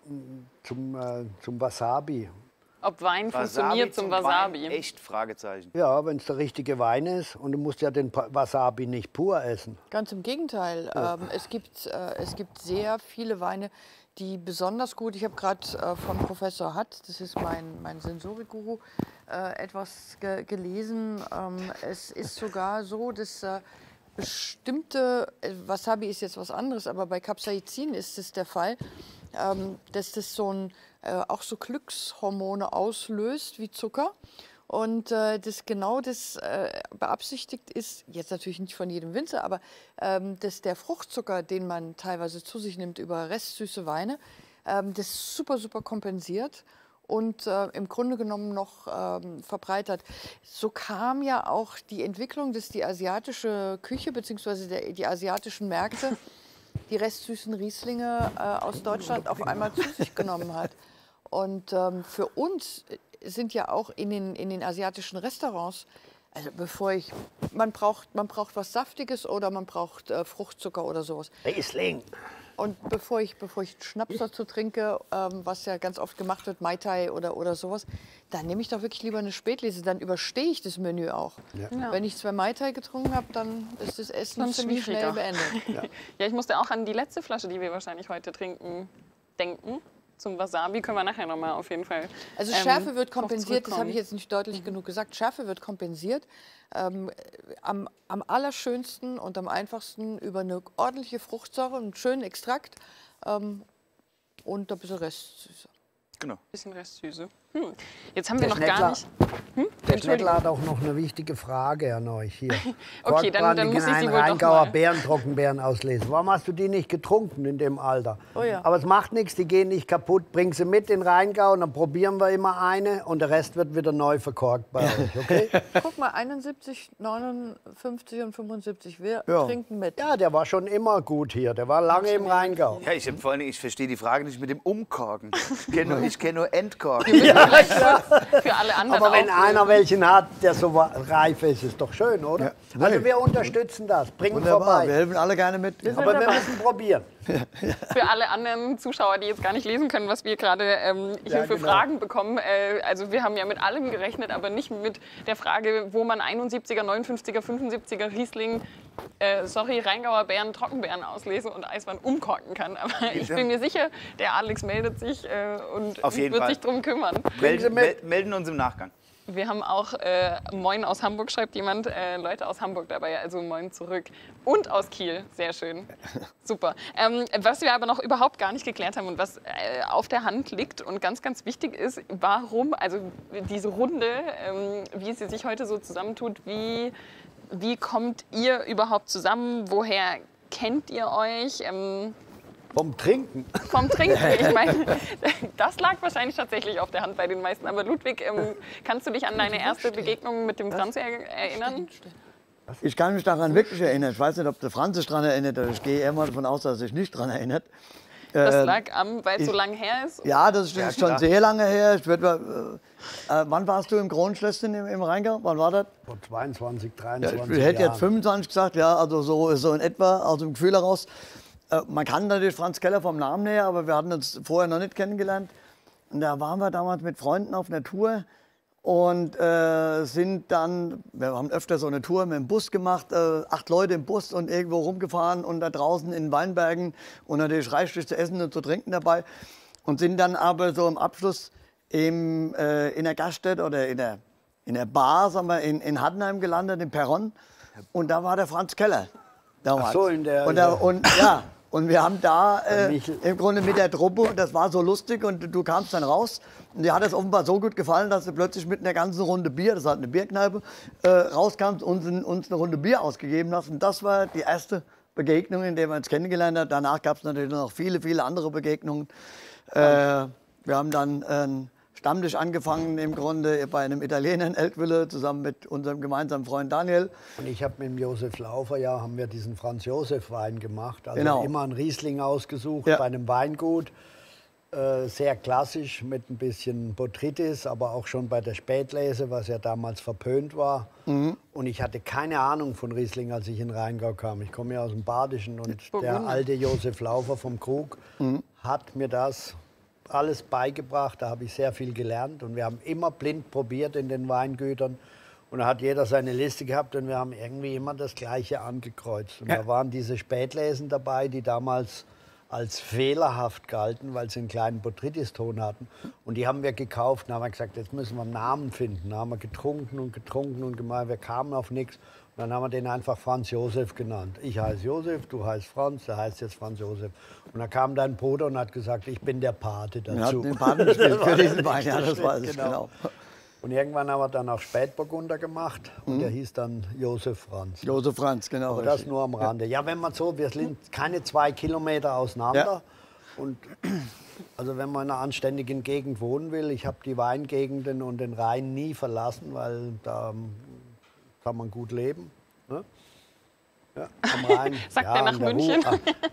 zum Wasabi. Ob Wein funktioniert zum Wasabi. Wein, echt Fragezeichen. Ja, wenn es der richtige Wein ist und du musst ja den Wasabi nicht pur essen. Ganz im Gegenteil. Es gibt sehr viele Weine, die besonders gut, ich habe gerade von Professor Hatt, das ist mein Sensorikguru, etwas gelesen. Es ist sogar so, dass bestimmte, Wasabi ist jetzt was anderes, aber bei Capsaicin ist es der Fall, dass das auch so Glückshormone auslöst wie Zucker. Und das beabsichtigt ist, jetzt natürlich nicht von jedem Winzer, aber dass der Fruchtzucker, den man teilweise zu sich nimmt über restsüße Weine, das super, super kompensiert und im Grunde genommen noch verbreitert. So kam ja auch die Entwicklung, dass die asiatische Küche bzw. die asiatischen Märkte die restsüßen Rieslinge aus Deutschland auf einmal zu sich genommen hat. Und für uns sind ja auch in den asiatischen Restaurants, also man braucht was Saftiges oder man braucht Fruchtzucker oder sowas. Riesling. Und bevor ich Schnaps dazu trinke, was ja ganz oft gemacht wird, Mai Tai oder sowas, dann nehme ich doch wirklich lieber eine Spätlese, dann überstehe ich das Menü auch. Ja. Wenn ich 2 Mai Tai getrunken habe, dann ist das Essen Dann ziemlich schnell schwieriger. beendet. Ja, ich musste auch an die letzte Flasche, die wir wahrscheinlich heute trinken, denken. Zum Wasabi können wir nachher noch mal auf jeden Fall. Also Schärfe wird drauf kompensiert, das habe ich zurückkommen. jetzt nicht deutlich genug gesagt. Schärfe wird kompensiert. Am allerschönsten und am einfachsten über eine ordentliche Fruchtsäure, einen schönen Extrakt und ein bisschen Restsüße. Genau. Bisschen Restsüße. Jetzt haben wir noch gar nicht... Der Schnettler hat auch noch eine wichtige Frage an euch hier. Okay, dann muss ich sie wohl doch Rheingauer mal. Beeren, Trockenbeeren auslesen. Warum hast du die nicht getrunken in dem Alter? Oh ja. Aber es macht nichts, die gehen nicht kaputt. Bring sie mit in Rheingau und dann probieren wir immer eine und der Rest wird wieder neu verkorkt bei euch, okay? Guck mal, 71, 59 und 75. Wir Ja. trinken mit. Ja, der war schon immer gut hier. Der war lange im Rheingau. Ja, vor allem, ich verstehe die Frage nicht mit dem Umkorken. Ich kenn nur Entkorken. Für alle anderen Aber wenn auch. einer welchen hat, der so reif ist, ist doch schön, oder? Ja. Also Nee. wir unterstützen das. Bringen Wunderbar, wir vorbei. helfen alle gerne mit. Aber wir müssen probieren. Für alle anderen Zuschauer, die jetzt gar nicht lesen können, was wir gerade hier Ja, für genau. Fragen bekommen. Also wir haben ja mit allem gerechnet, aber nicht mit der Frage, wo man 71er, 59er, 75er Riesling, Rheingauer Beeren, Trockenbeeren auslesen und Eiswein umkorken kann. Aber ich bin mir sicher, der Alex meldet sich und Auf jeden wird Fall. sich drum kümmern. Melden uns im Nachgang. Wir haben auch Moin aus Hamburg, schreibt jemand, Leute aus Hamburg dabei, also Moin zurück. Und aus Kiel, sehr schön. Super. Was wir aber noch überhaupt gar nicht geklärt haben und was auf der Hand liegt und ganz, ganz wichtig ist, warum, also diese Runde, wie sie sich heute so zusammentut, wie kommt ihr überhaupt zusammen, woher kennt ihr euch? Vom Trinken. Vom Trinken. Ich meine, das lag wahrscheinlich tatsächlich auf der Hand bei den meisten. Aber Ludwig, kannst du dich an deine erste Begegnung mit dem Franz erinnern? Ich kann mich daran wirklich erinnern. Ich weiß nicht, ob der Franz sich daran erinnert, aber ich gehe eher mal davon aus, dass er sich nicht daran erinnert. Das lag weil es so lang her ist. Ja, das ist schon sehr lange her. Wann warst du im Kronenschlösschen im Rheingau? Wann war das? Vor 22, Ja, 23 ich hätte Jahren. jetzt 25 gesagt, ja, also so in etwa, aus dem Gefühl heraus. Man kann natürlich Franz Keller vom Namen her, aber wir hatten uns vorher noch nicht kennengelernt. Und da waren wir damals mit Freunden auf einer Tour und wir haben öfter so eine Tour mit dem Bus gemacht, 8 Leute im Bus und irgendwo rumgefahren und da draußen in Weinbergen und natürlich reichlich zu essen und zu trinken dabei. Und sind dann aber so im Abschluss in der Gaststätte oder in der Bar, sagen wir, in Hattenheim gelandet, im Perron. Und da war der Franz Keller damals. Ach so, in der- Und wir haben da Michel. im Grunde mit der Truppe, und das war so lustig, und du kamst dann raus. Und dir hat es offenbar so gut gefallen, dass du plötzlich mit einer ganzen Runde Bier, das ist halt eine Bierkneipe, rauskamst und uns eine Runde Bier ausgegeben hast. Und das war die erste Begegnung, in der wir uns kennengelernt haben. Danach gab es natürlich noch viele, viele andere Begegnungen. Wir haben dann einen Stammtisch angefangen, im Grunde bei einem Italiener in Eltville, zusammen mit unserem gemeinsamen Freund Daniel. Und ich habe mit dem Josef Laufer, ja, haben wir diesen Franz-Josef-Wein gemacht. Also Genau. immer einen Riesling ausgesucht Ja. bei einem Weingut. Sehr klassisch mit ein bisschen Botrytis, aber auch schon bei der Spätlese, was ja damals verpönt war. Und ich hatte keine Ahnung von Riesling, als ich in Rheingau kam. Ich komme ja aus dem Badischen und der alte Josef Laufer vom Krug hat mir das alles beigebracht. Da habe ich sehr viel gelernt und wir haben immer blind probiert in den Weingütern. Und da hat jeder seine Liste gehabt und wir haben irgendwie immer das Gleiche angekreuzt. Und da waren diese Spätlesen dabei, die damals als fehlerhaft galten, weil sie einen kleinen Botrytis-Ton hatten. Und die haben wir gekauft und haben wir gesagt, jetzt müssen wir einen Namen finden. Da haben wir getrunken und gemeint, wir kamen auf nichts. Und dann haben wir den einfach Franz Josef genannt. Ich heiße Josef, du heißt Franz, der heißt jetzt Franz Josef. Und dann kam dein Bruder und hat gesagt, ich bin der Pate Wir hatten dazu. den Paten gespielt Das war für diesen der Wein, ja, das nächste weiß Schritt, ich genau. Und irgendwann haben wir dann auch Spätburgunder gemacht und der hieß dann Josef Franz. Josef Franz, genau. Aber das richtig. nur am Rande. Ja, wenn man so, wir sind keine 2 Kilometer auseinander. Ja. Und also wenn man in einer anständigen Gegend wohnen will, ich habe die Weingegenden und den Rhein nie verlassen, weil da kann man gut leben. Ne? Ja, am Rhein, Sagt er nach an der München?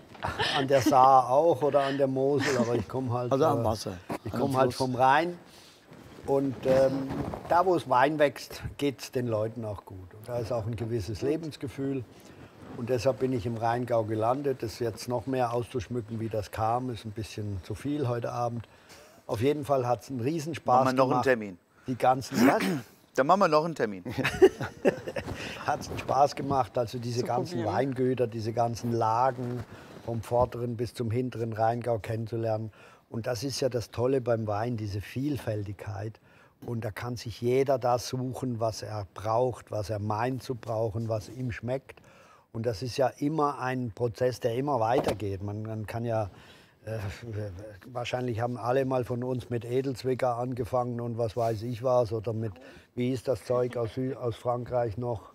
An der Saar auch oder an der Mosel, aber ich komme halt, Also am Wasser. ich Am komme halt Fluss. vom Rhein. Und da, wo es Wein wächst, geht es den Leuten auch gut. Und da ist auch ein gewisses Lebensgefühl. Und deshalb bin ich im Rheingau gelandet. Das jetzt noch mehr auszuschmücken, wie das kam, ist ein bisschen zu viel heute Abend. Auf jeden Fall hat es einen Riesenspaß Machen wir noch einen gemacht. Termin. Die ganzen, was? Dann machen wir noch einen Termin. Hat es Spaß gemacht, also diese ganzen probieren. Weingüter, diese ganzen Lagen vom vorderen bis zum hinteren Rheingau kennenzulernen. Und das ist ja das Tolle beim Wein, diese Vielfältigkeit. Und da kann sich jeder das suchen, was er braucht, was er meint zu brauchen, was ihm schmeckt. Und das ist ja immer ein Prozess, der immer weitergeht. Man kann ja Wahrscheinlich haben alle mal von uns mit Edelzwicker angefangen und was weiß ich was. Oder mit, wie ist das Zeug aus Frankreich noch?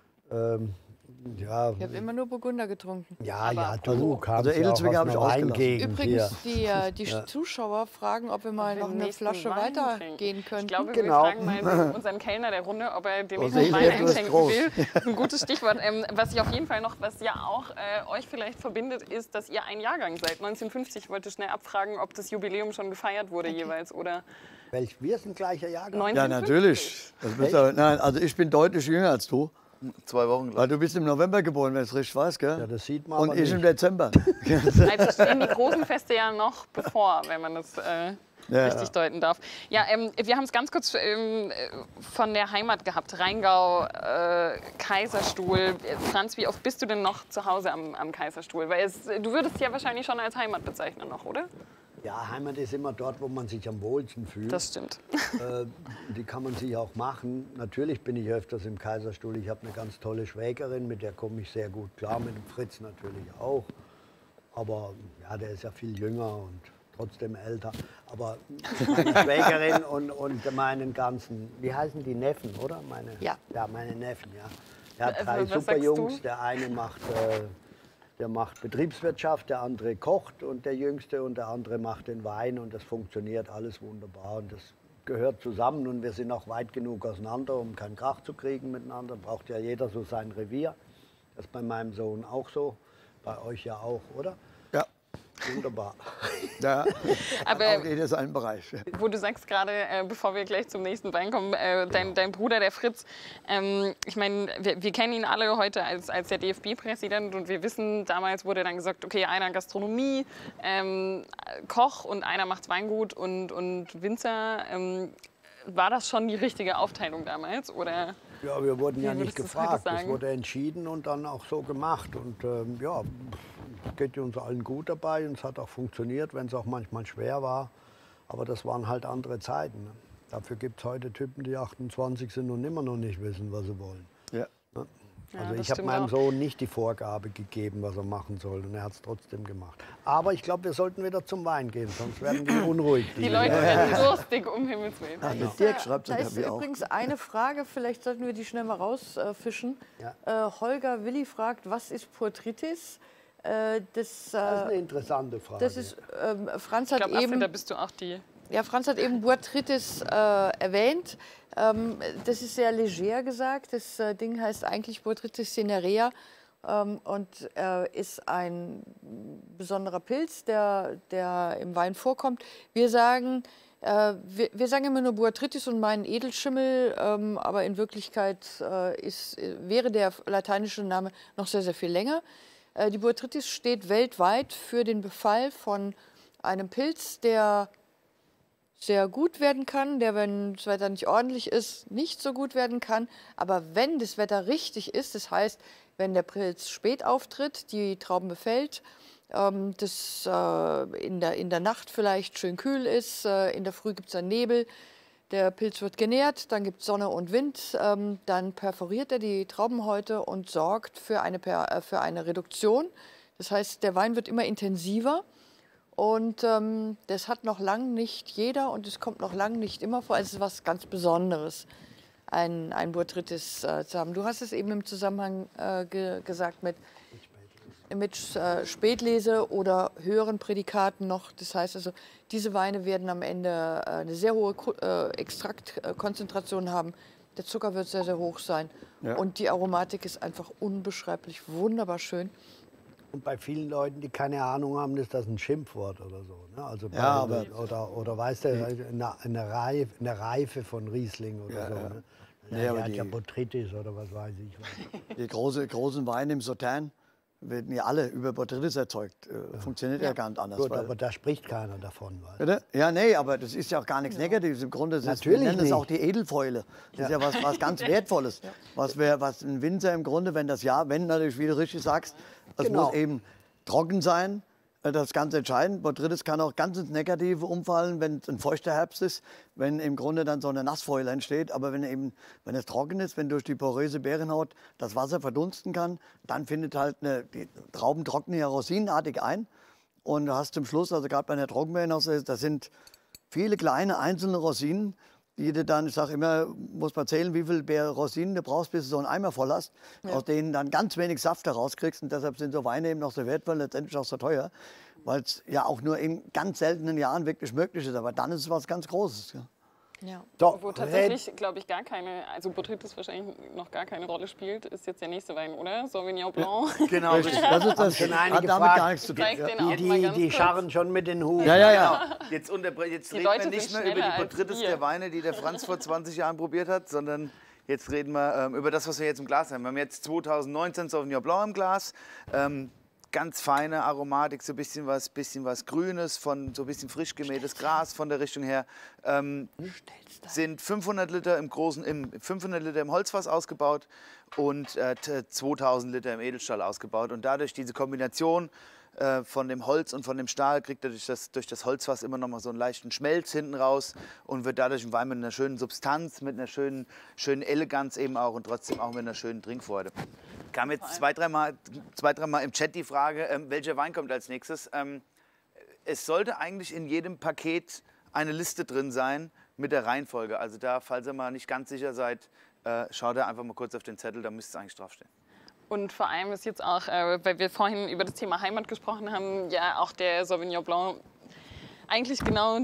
Ja, Ich habe immer nur Burgunder getrunken. ja, du kannst also Edelzwicker habe ich ausgelassen. Weingegend Übrigens, die Zuschauer fragen, ob wir mal noch eine Flasche weitergehen können. Ich glaube, Genau. wir fragen mal unseren Kellner der Runde, ob er den nächsten Rosé Wein Lebkuchen ist einschenken groß. will. Ein gutes Stichwort. Was ich auf jeden Fall noch, was ja auch euch vielleicht verbindet, ist, dass ihr ein Jahrgang seid. 1950. Ich wollte schnell abfragen, ob das Jubiläum schon gefeiert wurde jeweils oder Wir sind gleicher Jahrgang. 1950. Ja, natürlich. Das bist aber, nein, also ich bin deutlich jünger als du. 2 Wochen, glaube Weil du bist im November geboren, wenn ich es richtig weiß, gell? Ja, das sieht man Und aber ich im nicht. Dezember. Also stehen die großen Feste ja noch bevor, wenn man das richtig deuten darf. Ja, wir haben es ganz kurz von der Heimat gehabt. Rheingau, Kaiserstuhl. Franz, wie oft bist du denn noch zu Hause am Kaiserstuhl? Weil du würdest es ja wahrscheinlich schon als Heimat bezeichnen noch, oder? Ja, Heimat ist immer dort, wo man sich am wohlsten fühlt. Das stimmt. Die kann man sich auch machen. Natürlich bin ich öfters im Kaiserstuhl. Ich habe eine ganz tolle Schwägerin, mit der komme ich sehr gut klar. Mit dem Fritz natürlich auch. Aber ja, der ist ja viel jünger und trotzdem älter. Aber meine Schwägerin und meinen ganzen, wie heißen die, Neffen, oder? Ja. Ja, meine Neffen, ja. Er hat Also, 3 was super sagst Jungs. du? Der eine der macht Betriebswirtschaft, der andere kocht und der Jüngste und der andere macht den Wein und das funktioniert alles wunderbar und das gehört zusammen und wir sind auch weit genug auseinander, um keinen Krach zu kriegen miteinander. Braucht ja jeder so sein Revier. Das ist bei meinem Sohn auch so, bei euch ja auch, oder? Ja. Wunderbar. Ja, Aber auch jeder seinen Bereich. wo du sagst gerade, bevor wir gleich zum nächsten Wein kommen, dein Bruder, der Fritz, ich meine, wir kennen ihn alle heute als der DFB-Präsident und wir wissen, damals wurde dann gesagt, okay, einer Gastronomie, Koch und einer macht Weingut und Winzer. War das schon die richtige Aufteilung damals, oder? Ja, wir wurden ja nicht würdest du es heute gefragt. Das sagen? wurde entschieden und dann auch so gemacht. Und ja, es geht uns allen gut dabei und es hat auch funktioniert, wenn es auch manchmal schwer war. Aber das waren halt andere Zeiten. Ne? Dafür gibt es heute Typen, die 28 sind und immer noch nicht wissen, was sie wollen. Ja. Ne? Ja, Also das ich habe stimmt meinem auch. Sohn nicht die Vorgabe gegeben, was er machen soll. Und er hat es trotzdem gemacht. Aber ich glaube, wir sollten wieder zum Wein gehen, sonst werden die unruhig. Die Leute werden durstig, um Himmels Willen. Mit Dirk schreibt Da es ist wie auch. übrigens eine Frage, vielleicht sollten wir die schnell mal rausfischen. Holger Willi fragt, was ist Botrytis? Das ist eine interessante Frage. Das ist, Franz Ich hat glaube, eben... da bist du auch die. Ja, Franz hat eben Botrytis erwähnt. Das ist sehr leger gesagt. Das Ding heißt eigentlich Botrytis cinerea und ist ein besonderer Pilz, der im Wein vorkommt. Wir sagen immer nur Botrytis und meinen Edelschimmel, aber in Wirklichkeit wäre der lateinische Name noch sehr, sehr viel länger. Die Botrytis steht weltweit für den Befall von einem Pilz, der sehr gut werden kann, der, wenn das Wetter nicht ordentlich ist, nicht so gut werden kann. Aber wenn das Wetter richtig ist, das heißt, wenn der Pilz spät auftritt, die Trauben befällt, das in der Nacht vielleicht schön kühl ist, in der Früh gibt es einen Nebel, der Pilz wird genährt, dann gibt es Sonne und Wind, dann perforiert er die Traubenhäute und sorgt für eine Reduktion. Das heißt, der Wein wird immer intensiver. Und das hat noch lange nicht jeder und es kommt noch lange nicht immer vor. Es ist was ganz Besonderes, ein Botrytis zu haben. Du hast es eben im Zusammenhang gesagt mit Spätlese oder höheren Prädikaten noch. Das heißt also, diese Weine werden am Ende eine sehr hohe Extraktkonzentration haben. Der Zucker wird sehr, sehr hoch sein. Ja. Und die Aromatik ist einfach unbeschreiblich wunderbar schön. Und bei vielen Leuten, die keine Ahnung haben, ist das ein Schimpfwort oder so. Ne? Also Ja, oder weißt du, eine Reife von Riesling oder so. Ne? Nee, aber der hat die- ja Botrytis oder was weiß ich. Die großen Weine im Sautern werden ja alle über Botrytis erzeugt. Funktioniert ja gar nicht anders. Gut, weil- aber da spricht keiner davon. Weißt? Bitte? Ja, nee, aber das ist ja auch gar nichts Negatives. Im Grunde ist Natürlich wir nennen es nicht. auch die Edelfäule. Das ist ja was ganz Wertvolles. Was ein Winzer im Grunde, wenn natürlich, wie du richtig sagst, es Genau. muss eben trocken sein. Das ist ganz entscheidend. Botrytis kann auch ganz ins Negative umfallen, wenn es ein feuchter Herbst ist, wenn im Grunde dann so eine Nassfäule entsteht. Aber wenn es trocken ist, wenn durch die poröse Beerenhaut das Wasser verdunsten kann, dann findet halt die Trauben trocknen ja rosinenartig ein. Und du hast zum Schluss, also gerade bei der Trockenbeeren, das sind viele kleine einzelne Rosinen, die du dann, ich sage immer, muss man zählen, wie viel Rosinen du brauchst, bis du so einen Eimer voll hast, aus denen dann ganz wenig Saft herauskriegst. Und deshalb sind so Weine eben noch so wertvoll, letztendlich auch so teuer, weil es ja auch nur in ganz seltenen Jahren wirklich möglich ist. Aber dann ist es was ganz Großes. Ja. Ja. So, Wo tatsächlich, glaube ich, gar keine, also Botrytis wahrscheinlich noch gar keine Rolle spielt, ist jetzt der nächste Wein, oder? Sauvignon Blanc. Genau, Richtig, das ist das. schon einige Hat damit Fragen. gar nichts zu tun. Zeig Ja. den auch Die, mal die, ganz die kurz. scharren schon mit den Hufen. Ja, ja, ja. Jetzt reden Leute wir nicht sind mehr über schneller die als Botrytis wir. der Weine, die der Franz vor 20 Jahren probiert hat, sondern jetzt reden wir über das, was wir jetzt im Glas haben. Wir haben jetzt 2019 Sauvignon Blanc im Glas. Ganz feine Aromatik, so ein bisschen was Grünes, von so ein bisschen frisch gemähtes Gras von der Richtung her. Sind 500 Liter 500 Liter im Holzfass ausgebaut und 2000 Liter im Edelstahl ausgebaut. Und dadurch diese Kombination von dem Holz und von dem Stahl kriegt er durch das Holzfass immer noch mal so einen leichten Schmelz hinten raus und wird dadurch ein Wein mit einer schönen Substanz, mit einer schönen Eleganz eben auch und trotzdem auch mit einer schönen Trinkfreude. Kam jetzt zwei, dreimal im Chat die Frage, welcher Wein kommt als nächstes. Es sollte eigentlich in jedem Paket eine Liste drin sein mit der Reihenfolge. Also da, falls ihr mal nicht ganz sicher seid, schaut ihr einfach mal kurz auf den Zettel, da müsste es eigentlich draufstehen. Und vor allem ist jetzt auch, weil wir vorhin über das Thema Heimat gesprochen haben, ja auch der Sauvignon Blanc eigentlich genau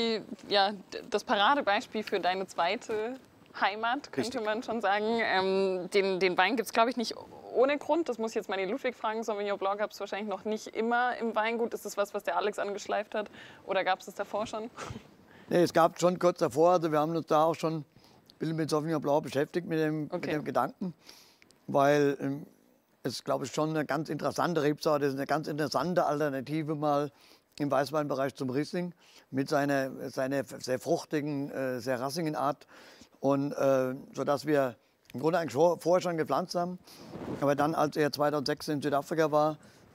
das Paradebeispiel für deine zweite Heimat, könnte man schon sagen. Den Wein gibt es, glaube ich, nicht ohne Grund. Das muss ich jetzt mal den Ludwig fragen. Sauvignon Blanc gab es wahrscheinlich noch nicht immer im Weingut. Ist das was der Alex angeschleift hat? Oder gab es das davor schon? Nee, es gab schon kurz davor, also wir haben uns da auch schon ein bisschen mit Sauvignon Blanc beschäftigt, mit dem Gedanken, weil es, glaube ich, schon eine ganz interessante Rebsorte ist, eine ganz interessante Alternative mal im Weißweinbereich zum Riesling mit seiner sehr fruchtigen, sehr rassigen Art. Und sodass wir im Grunde eigentlich vorher schon gepflanzt haben. Aber dann, als er 2006 in Südafrika war,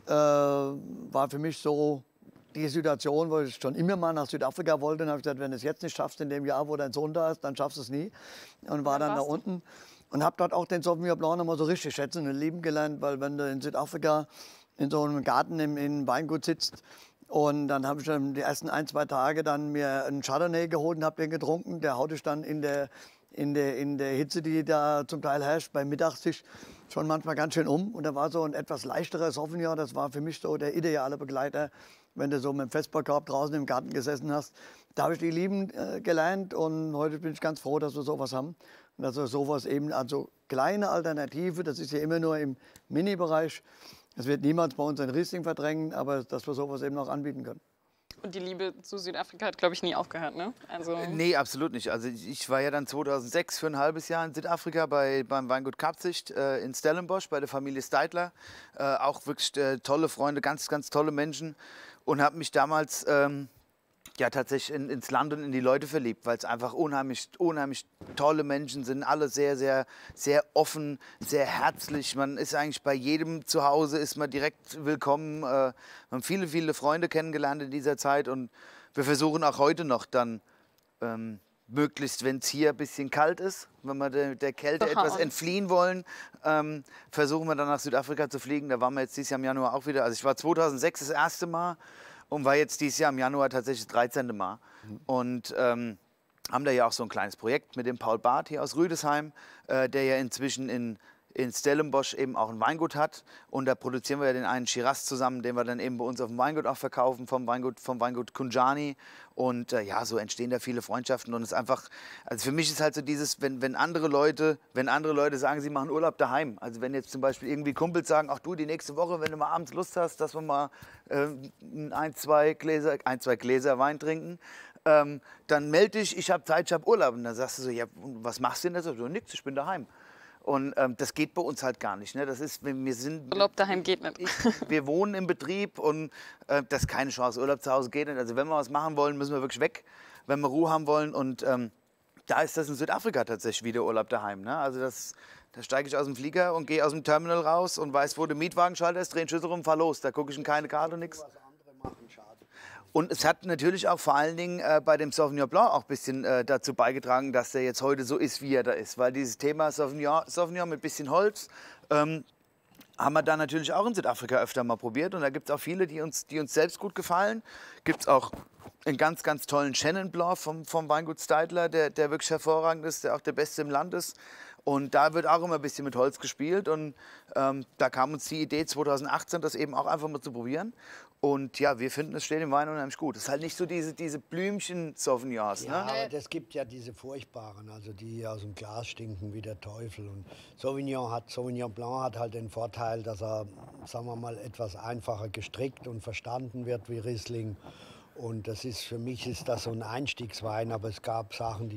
war für mich so die Situation, wo ich schon immer mal nach Südafrika wollte. Und habe gesagt, wenn du es jetzt nicht schaffst in dem Jahr, wo dein Sohn da ist, dann schaffst du es nie. Und war dann da unten und habe dort auch den Sauvignon Blanc noch mal so richtig schätzen und lieben gelernt, weil wenn du in Südafrika in so einem Garten im Weingut sitzt und dann habe ich dann die ersten 1, 2 Tage dann mir einen Chardonnay geholt und habe den getrunken. Der haut dich dann in der Hitze, die da zum Teil herrscht, beim Mittagstisch schon manchmal ganz schön um. Und da war so ein etwas leichterer Sauvignon, das war für mich so der ideale Begleiter, wenn du so mit dem Vesperkorb draußen im Garten gesessen hast. Da habe ich die lieben gelernt und heute bin ich ganz froh, dass wir sowas haben. Und dass wir sowas eben, also kleine Alternative, das ist ja immer nur im Mini-Bereich. Es wird niemals bei uns ein Riesling verdrängen, aber dass wir sowas eben auch anbieten können. Und die Liebe zu Südafrika hat, glaube ich, nie aufgehört, ne? Also Nee, absolut nicht. Also ich war ja dann 2006 für ein halbes Jahr in Südafrika beim Weingut Kapsicht in Stellenbosch bei der Familie Steidler. Auch wirklich tolle Freunde, ganz, ganz tolle Menschen. Und habe mich damals tatsächlich ins Land und in die Leute verliebt, weil es einfach unheimlich tolle Menschen sind. Alle sehr, sehr, sehr offen, sehr herzlich. Man ist eigentlich bei jedem zu Hause, ist man direkt willkommen. Wir haben viele, viele Freunde kennengelernt in dieser Zeit und wir versuchen auch heute noch dann möglichst, wenn es hier ein bisschen kalt ist, wenn wir der Kälte etwas entfliehen wollen, versuchen wir dann nach Südafrika zu fliegen. Da waren wir jetzt dieses Jahr im Januar auch wieder. Also ich war 2006 das erste Mal und war jetzt dieses Jahr im Januar tatsächlich das 13. Mal. Und haben da ja auch so ein kleines Projekt mit dem Paul Barth hier aus Rüdesheim, der ja inzwischen in Stellenbosch eben auch ein Weingut hat. Und da produzieren wir ja den einen Shiraz zusammen, den wir dann eben bei uns auf dem Weingut auch verkaufen, vom Weingut Kunjani. Und so entstehen da viele Freundschaften. Und es ist einfach, also für mich ist halt so dieses, wenn andere Leute sagen, sie machen Urlaub daheim. Also wenn jetzt zum Beispiel irgendwie Kumpels sagen, ach du, die nächste Woche, wenn du mal abends Lust hast, dass wir mal 1, 2 Gläser Wein trinken, dann melde dich, ich habe Zeit, ich habe Urlaub. Und dann sagst du so, ja, was machst du denn? So, nix, ich bin daheim. Und das geht bei uns halt gar nicht. Ne? Das ist, Urlaub daheim geht nicht. Wir wohnen im Betrieb und das ist keine Chance. Urlaub zu Hause geht nicht. Also wenn wir was machen wollen, müssen wir wirklich weg, wenn wir Ruhe haben wollen. Und da ist das in Südafrika tatsächlich wieder Urlaub daheim. Ne? Also da steige ich aus dem Flieger und gehe aus dem Terminal raus und weiß, wo der Mietwagenschalter ist, drehe den Schlüssel rum, fahr los. Da gucke ich in keine Karte und nichts. Und es hat natürlich auch vor allen Dingen bei dem Sauvignon Blanc auch ein bisschen dazu beigetragen, dass der jetzt heute so ist, wie er da ist. Weil dieses Thema Sauvignon mit bisschen Holz haben wir dann natürlich auch in Südafrika öfter mal probiert. Und da gibt es auch viele, die uns selbst gut gefallen. Gibt es auch einen ganz, ganz tollen Chenin Blanc vom Weingut Steidler, der wirklich hervorragend ist, der auch der beste im Land ist. Und da wird auch immer ein bisschen mit Holz gespielt. Und da kam uns die Idee 2018, das eben auch einfach mal zu probieren. Und ja, wir finden, es steht im Wein unheimlich gut. Es ist halt nicht so diese Blümchen-Sauvignons. Ja, Ne? aber es gibt ja diese furchtbaren, also die aus dem Glas stinken wie der Teufel. Und Sauvignon Blanc hat halt den Vorteil, dass er, sagen wir mal, etwas einfacher gestrickt und verstanden wird wie Riesling. Und das ist, für mich ist das so ein Einstiegswein, aber es gab Sachen,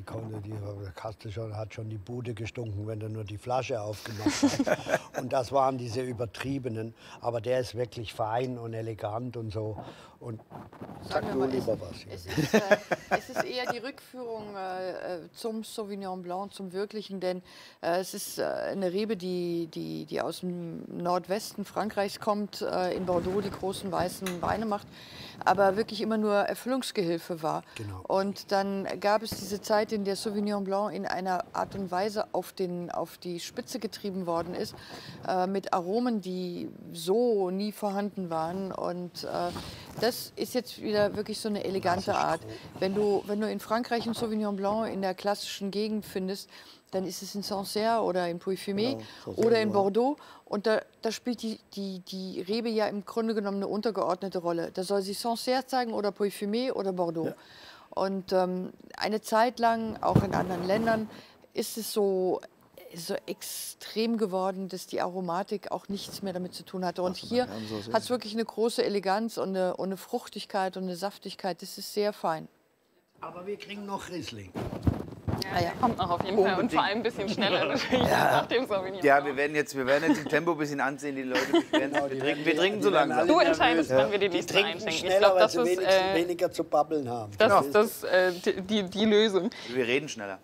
hat schon die Bude gestunken, wenn du nur die Flasche aufgemacht hast. Und das waren diese übertriebenen, aber der ist wirklich fein und elegant und so. Und sag du lieber was. Es ist eher die Rückführung zum Sauvignon Blanc, zum Wirklichen, denn es ist eine Rebe, die aus dem Nordwesten Frankreichs kommt, in Bordeaux die großen weißen Weine macht, aber wirklich immer nur Erfüllungsgehilfe war. Genau. Und dann gab es diese Zeit, in der Sauvignon Blanc in einer Art und Weise auf die Spitze getrieben worden ist, mit Aromen, die so nie vorhanden waren. Und das ist jetzt wieder wirklich so eine elegante Art. Wenn du in Frankreich ein Sauvignon Blanc in der klassischen Gegend findest, dann ist es in Sancerre oder in Puy-Fumé oder in Bordeaux. Und da spielt die Rebe ja im Grunde genommen eine untergeordnete Rolle. Da soll sie Sancerre zeigen oder Puy-Fumé oder Bordeaux. Ja. Und eine Zeit lang, auch in anderen Ländern, ist es so extrem geworden, dass die Aromatik auch nichts mehr damit zu tun hatte. Und hier hat es wirklich eine große Eleganz und eine Fruchtigkeit und eine Saftigkeit. Das ist sehr fein. Aber wir kriegen noch Riesling. Ja, kommt noch auf jeden Fall und vor allem ein bisschen schneller natürlich nach dem Sauvignon. Ja, wir werden jetzt im Tempo ein bisschen anziehen, die Leute beschweren sich. Wir trinken so langsam. Du entscheidest, wann wir die nächsten einschenken. Ich glaube, das ist weniger zu babbeln haben. Das ist die Lösung. Wir reden schneller.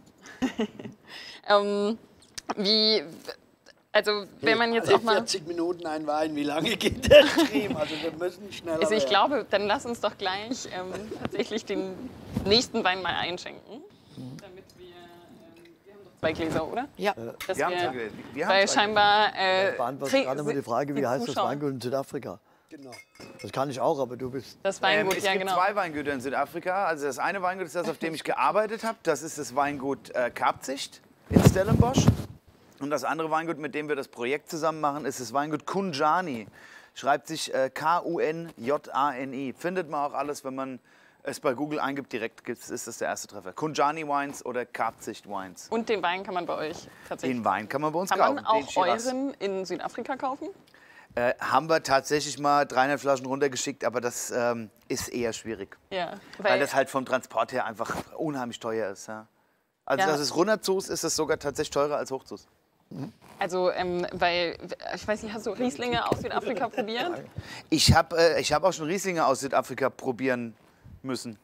Also wenn man jetzt auch mal 40 Minuten ein Wein, wie lange geht der Stream? Also wir müssen schneller Also ich werden. glaube, dann lass uns doch gleich tatsächlich den nächsten Wein mal einschenken. Damit wir haben doch 2 Gläser, oder? Ja. Weil scheinbar beantwortet gerade mal die Frage, wie heißt das Weingut in Südafrika? Genau. Das kann ich auch, aber du bist... Das Weingut, es gibt genau. 2 Weingüter in Südafrika. Also das eine Weingut ist das, auf dem ich gearbeitet habe. Das ist das Weingut Kaapzicht in Stellenbosch. Und das andere Weingut, mit dem wir das Projekt zusammen machen, ist das Weingut Kunjani. Schreibt sich Kunjani. Findet man auch alles, wenn man es bei Google eingibt, direkt ist das der erste Treffer. Kunjani Wines oder Kaapzicht Wines. Und den Wein kann man bei euch tatsächlich. Den Wein kann man bei uns kaufen. kaufen. Kann man auch euren in Südafrika kaufen? Haben wir tatsächlich mal 300 Flaschen runtergeschickt, aber das ist eher schwierig. Ja, weil das halt vom Transport her einfach unheimlich teuer ist. Ja. Also das ist runterzus, ist es sogar tatsächlich teurer als hochzus. Also, weil, ich weiß nicht, hast du Rieslinge aus Südafrika probiert? Ich hab auch schon Rieslinge aus Südafrika probieren müssen.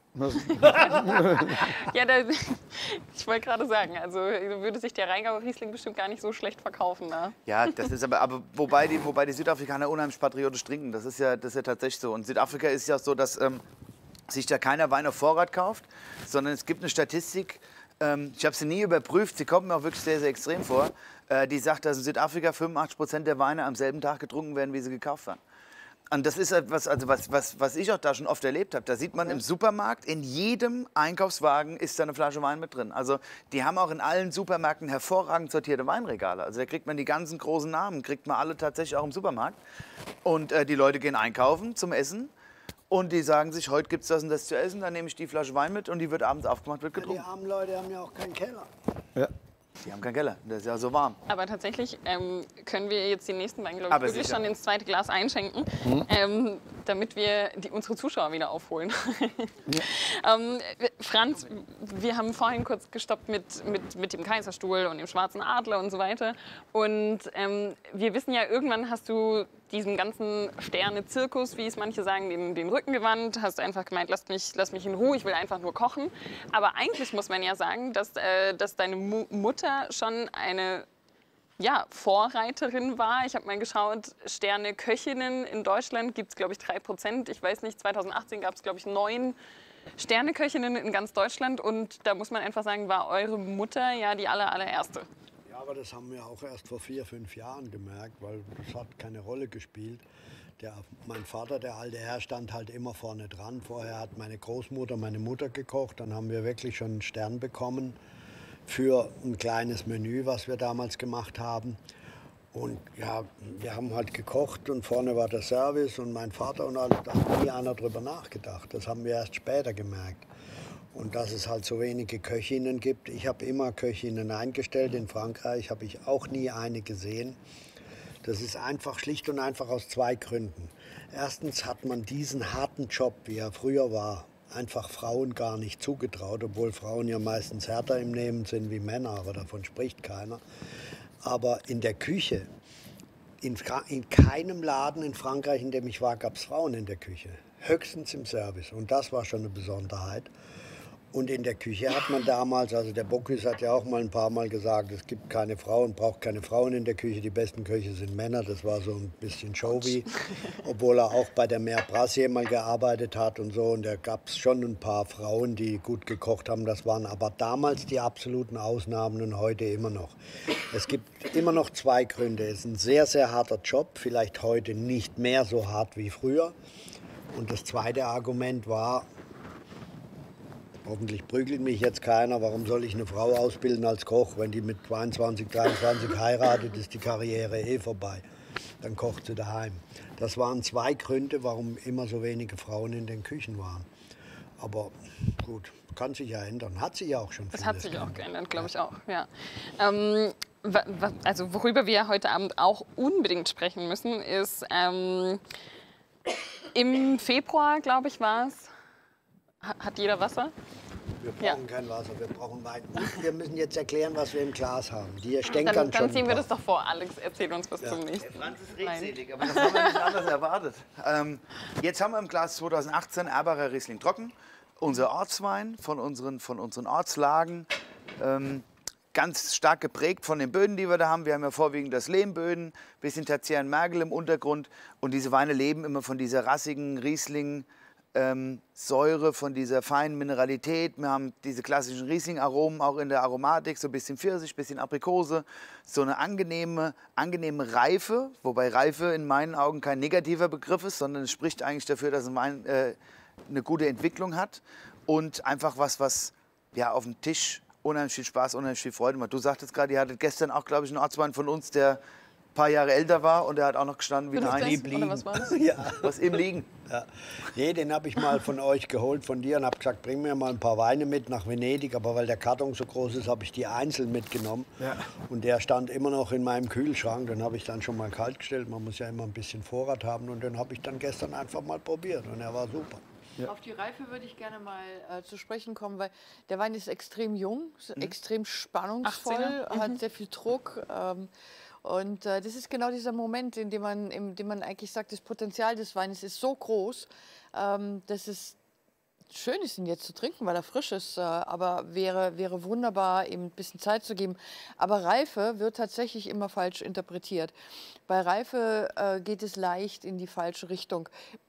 Ja, ich wollte gerade sagen, also würde sich der Rheingauer Riesling bestimmt gar nicht so schlecht verkaufen. Ne? Ja, das ist aber wobei die Südafrikaner unheimlich patriotisch trinken. Das ist ja tatsächlich so. Und Südafrika ist ja so, dass sich da keiner Wein auf Vorrat kauft, sondern es gibt eine Statistik, ich habe sie nie überprüft, sie kommt mir auch wirklich sehr, sehr extrem vor, die sagt, dass in Südafrika 85% der Weine am selben Tag getrunken werden, wie sie gekauft werden. Und das ist etwas, also was ich auch da schon oft erlebt habe. Da sieht man im Supermarkt, in jedem Einkaufswagen ist da eine Flasche Wein mit drin. Also die haben auch in allen Supermärkten hervorragend sortierte Weinregale. Also da kriegt man die ganzen großen Namen, kriegt man alle tatsächlich auch im Supermarkt. Und die Leute gehen einkaufen zum Essen. Und die sagen sich, heute gibt es das und das zu essen, dann nehme ich die Flasche Wein mit und die wird abends aufgemacht, wird getrunken. Die armen Leute haben ja auch keinen Keller. Ja. Die haben keinen Keller, der ist ja so warm. Aber tatsächlich können wir jetzt den nächsten Wein, glaube ich, wirklich schon ins zweite Glas einschenken, damit wir unsere Zuschauer wieder aufholen. Ja. Franz, wir haben vorhin kurz gestoppt mit dem Kaiserstuhl und dem Schwarzen Adler und so weiter. Und wir wissen ja, irgendwann hast du diesem ganzen Sterne-Zirkus, wie es manche sagen, den Rücken gewandt, hast einfach gemeint, lass mich in Ruhe, ich will einfach nur kochen. Aber eigentlich muss man ja sagen, dass deine Mutter schon eine Vorreiterin war. Ich habe mal geschaut, Sterne-Köchinnen in Deutschland gibt es, glaube ich, 3%. Ich weiß nicht, 2018 gab es, glaube ich, 9 Sterne-Köchinnen in ganz Deutschland. Und da muss man einfach sagen, war eure Mutter ja die allererste. Ja, aber das haben wir auch erst vor 4, 5 Jahren gemerkt, weil das hat keine Rolle gespielt. Mein Vater, der alte Herr, stand halt immer vorne dran. Vorher hat meine Großmutter, meine Mutter gekocht. Dann haben wir wirklich schon einen Stern bekommen für ein kleines Menü, was wir damals gemacht haben. Und ja, wir haben halt gekocht und vorne war der Service und mein Vater und alles. Da hat nie einer drüber nachgedacht. Das haben wir erst später gemerkt. Und dass es halt so wenige Köchinnen gibt. Ich habe immer Köchinnen eingestellt. In Frankreich habe ich auch nie eine gesehen. Das ist einfach schlicht und einfach aus 2 Gründen. Erstens hat man diesen harten Job, wie er früher war, einfach Frauen gar nicht zugetraut, obwohl Frauen ja meistens härter im Nehmen sind wie Männer, aber davon spricht keiner. Aber in der Küche, in keinem Laden in Frankreich, in dem ich war, gab es Frauen in der Küche. Höchstens im Service. Und das war schon eine Besonderheit. Und in der Küche hat man damals, also der Bocuse hat ja auch mal ein paar Mal gesagt, es gibt keine Frauen, braucht keine Frauen in der Küche, die besten Köche sind Männer. Das war so ein bisschen showy, obwohl er auch bei der Mère Brassier mal gearbeitet hat und so. Und da gab es schon ein paar Frauen, die gut gekocht haben. Das waren aber damals die absoluten Ausnahmen und heute immer noch. Es gibt immer noch 2 Gründe. Es ist ein sehr, sehr harter Job, vielleicht heute nicht mehr so hart wie früher. Und das zweite Argument war, hoffentlich prügelt mich jetzt keiner, warum soll ich eine Frau ausbilden als Koch? Wenn die mit 22, 23 heiratet, ist die Karriere eh vorbei. Dann kocht sie daheim. Das waren 2 Gründe, warum immer so wenige Frauen in den Küchen waren. Aber gut, kann sich ja ändern. Hat sich ja auch schon. Das hat sich auch geändert, glaube ich auch. Ja. Also worüber wir heute Abend auch unbedingt sprechen müssen, ist im Februar, glaube ich, war es. Hat jeder Wasser? Wir brauchen kein Wasser, wir brauchen Wein. Und wir müssen jetzt erklären, was wir im Glas haben. Die stänkern Dann ziehen wir das doch vor. Alex, erzähl uns was zum nächsten. Franz ist redselig, aber das haben wir nicht anders erwartet. Jetzt haben wir im Glas 2018 Erbacher Riesling Trocken. Unser Ortswein von unseren Ortslagen. Ganz stark geprägt von den Böden, die wir da haben. Wir haben ja vorwiegend das Lehmböden, bisschen tertiären Mergel im Untergrund. Und diese Weine leben immer von dieser rassigen Riesling Säure, von dieser feinen Mineralität. Wir haben diese klassischen Riesling-Aromen auch in der Aromatik, so ein bisschen Pfirsich, ein bisschen Aprikose. So eine angenehme Reife, wobei Reife in meinen Augen kein negativer Begriff ist, sondern es spricht eigentlich dafür, dass ein Wein eine gute Entwicklung hat. Und einfach was ja, auf dem Tisch unheimlich viel Spaß, unheimlich viel Freude macht. Du sagtest gerade, ihr hattet gestern auch, glaube ich, einen Ortswein von uns, der ein paar Jahre älter war und der hat auch noch gestanden wie ein Liegen. Was war das? Ja. Was im Liegen. Ja. Nee, den habe ich mal von euch geholt, von dir, und habe gesagt, bring mir mal ein paar Weine mit nach Venedig. Aber weil der Karton so groß ist, habe ich die einzeln mitgenommen. Ja. Und der stand immer noch in meinem Kühlschrank. Den habe ich dann schon mal kalt gestellt. Man muss ja immer ein bisschen Vorrat haben. Und den habe ich dann gestern einfach mal probiert. Und er war super. Ja. Auf die Reife würde ich gerne mal zu sprechen kommen, weil der Wein ist extrem jung, extrem spannungsvoll, hat sehr viel Druck. Und das ist genau dieser Moment, in dem man eigentlich sagt, das Potenzial des Weines ist so groß, dass es schön ist, ihn jetzt zu trinken, weil er frisch ist. Aber wäre wunderbar, ihm ein bisschen Zeit zu geben. Aber Reife wird tatsächlich immer falsch interpretiert. Bei Reife geht es leicht in die falsche Richtung.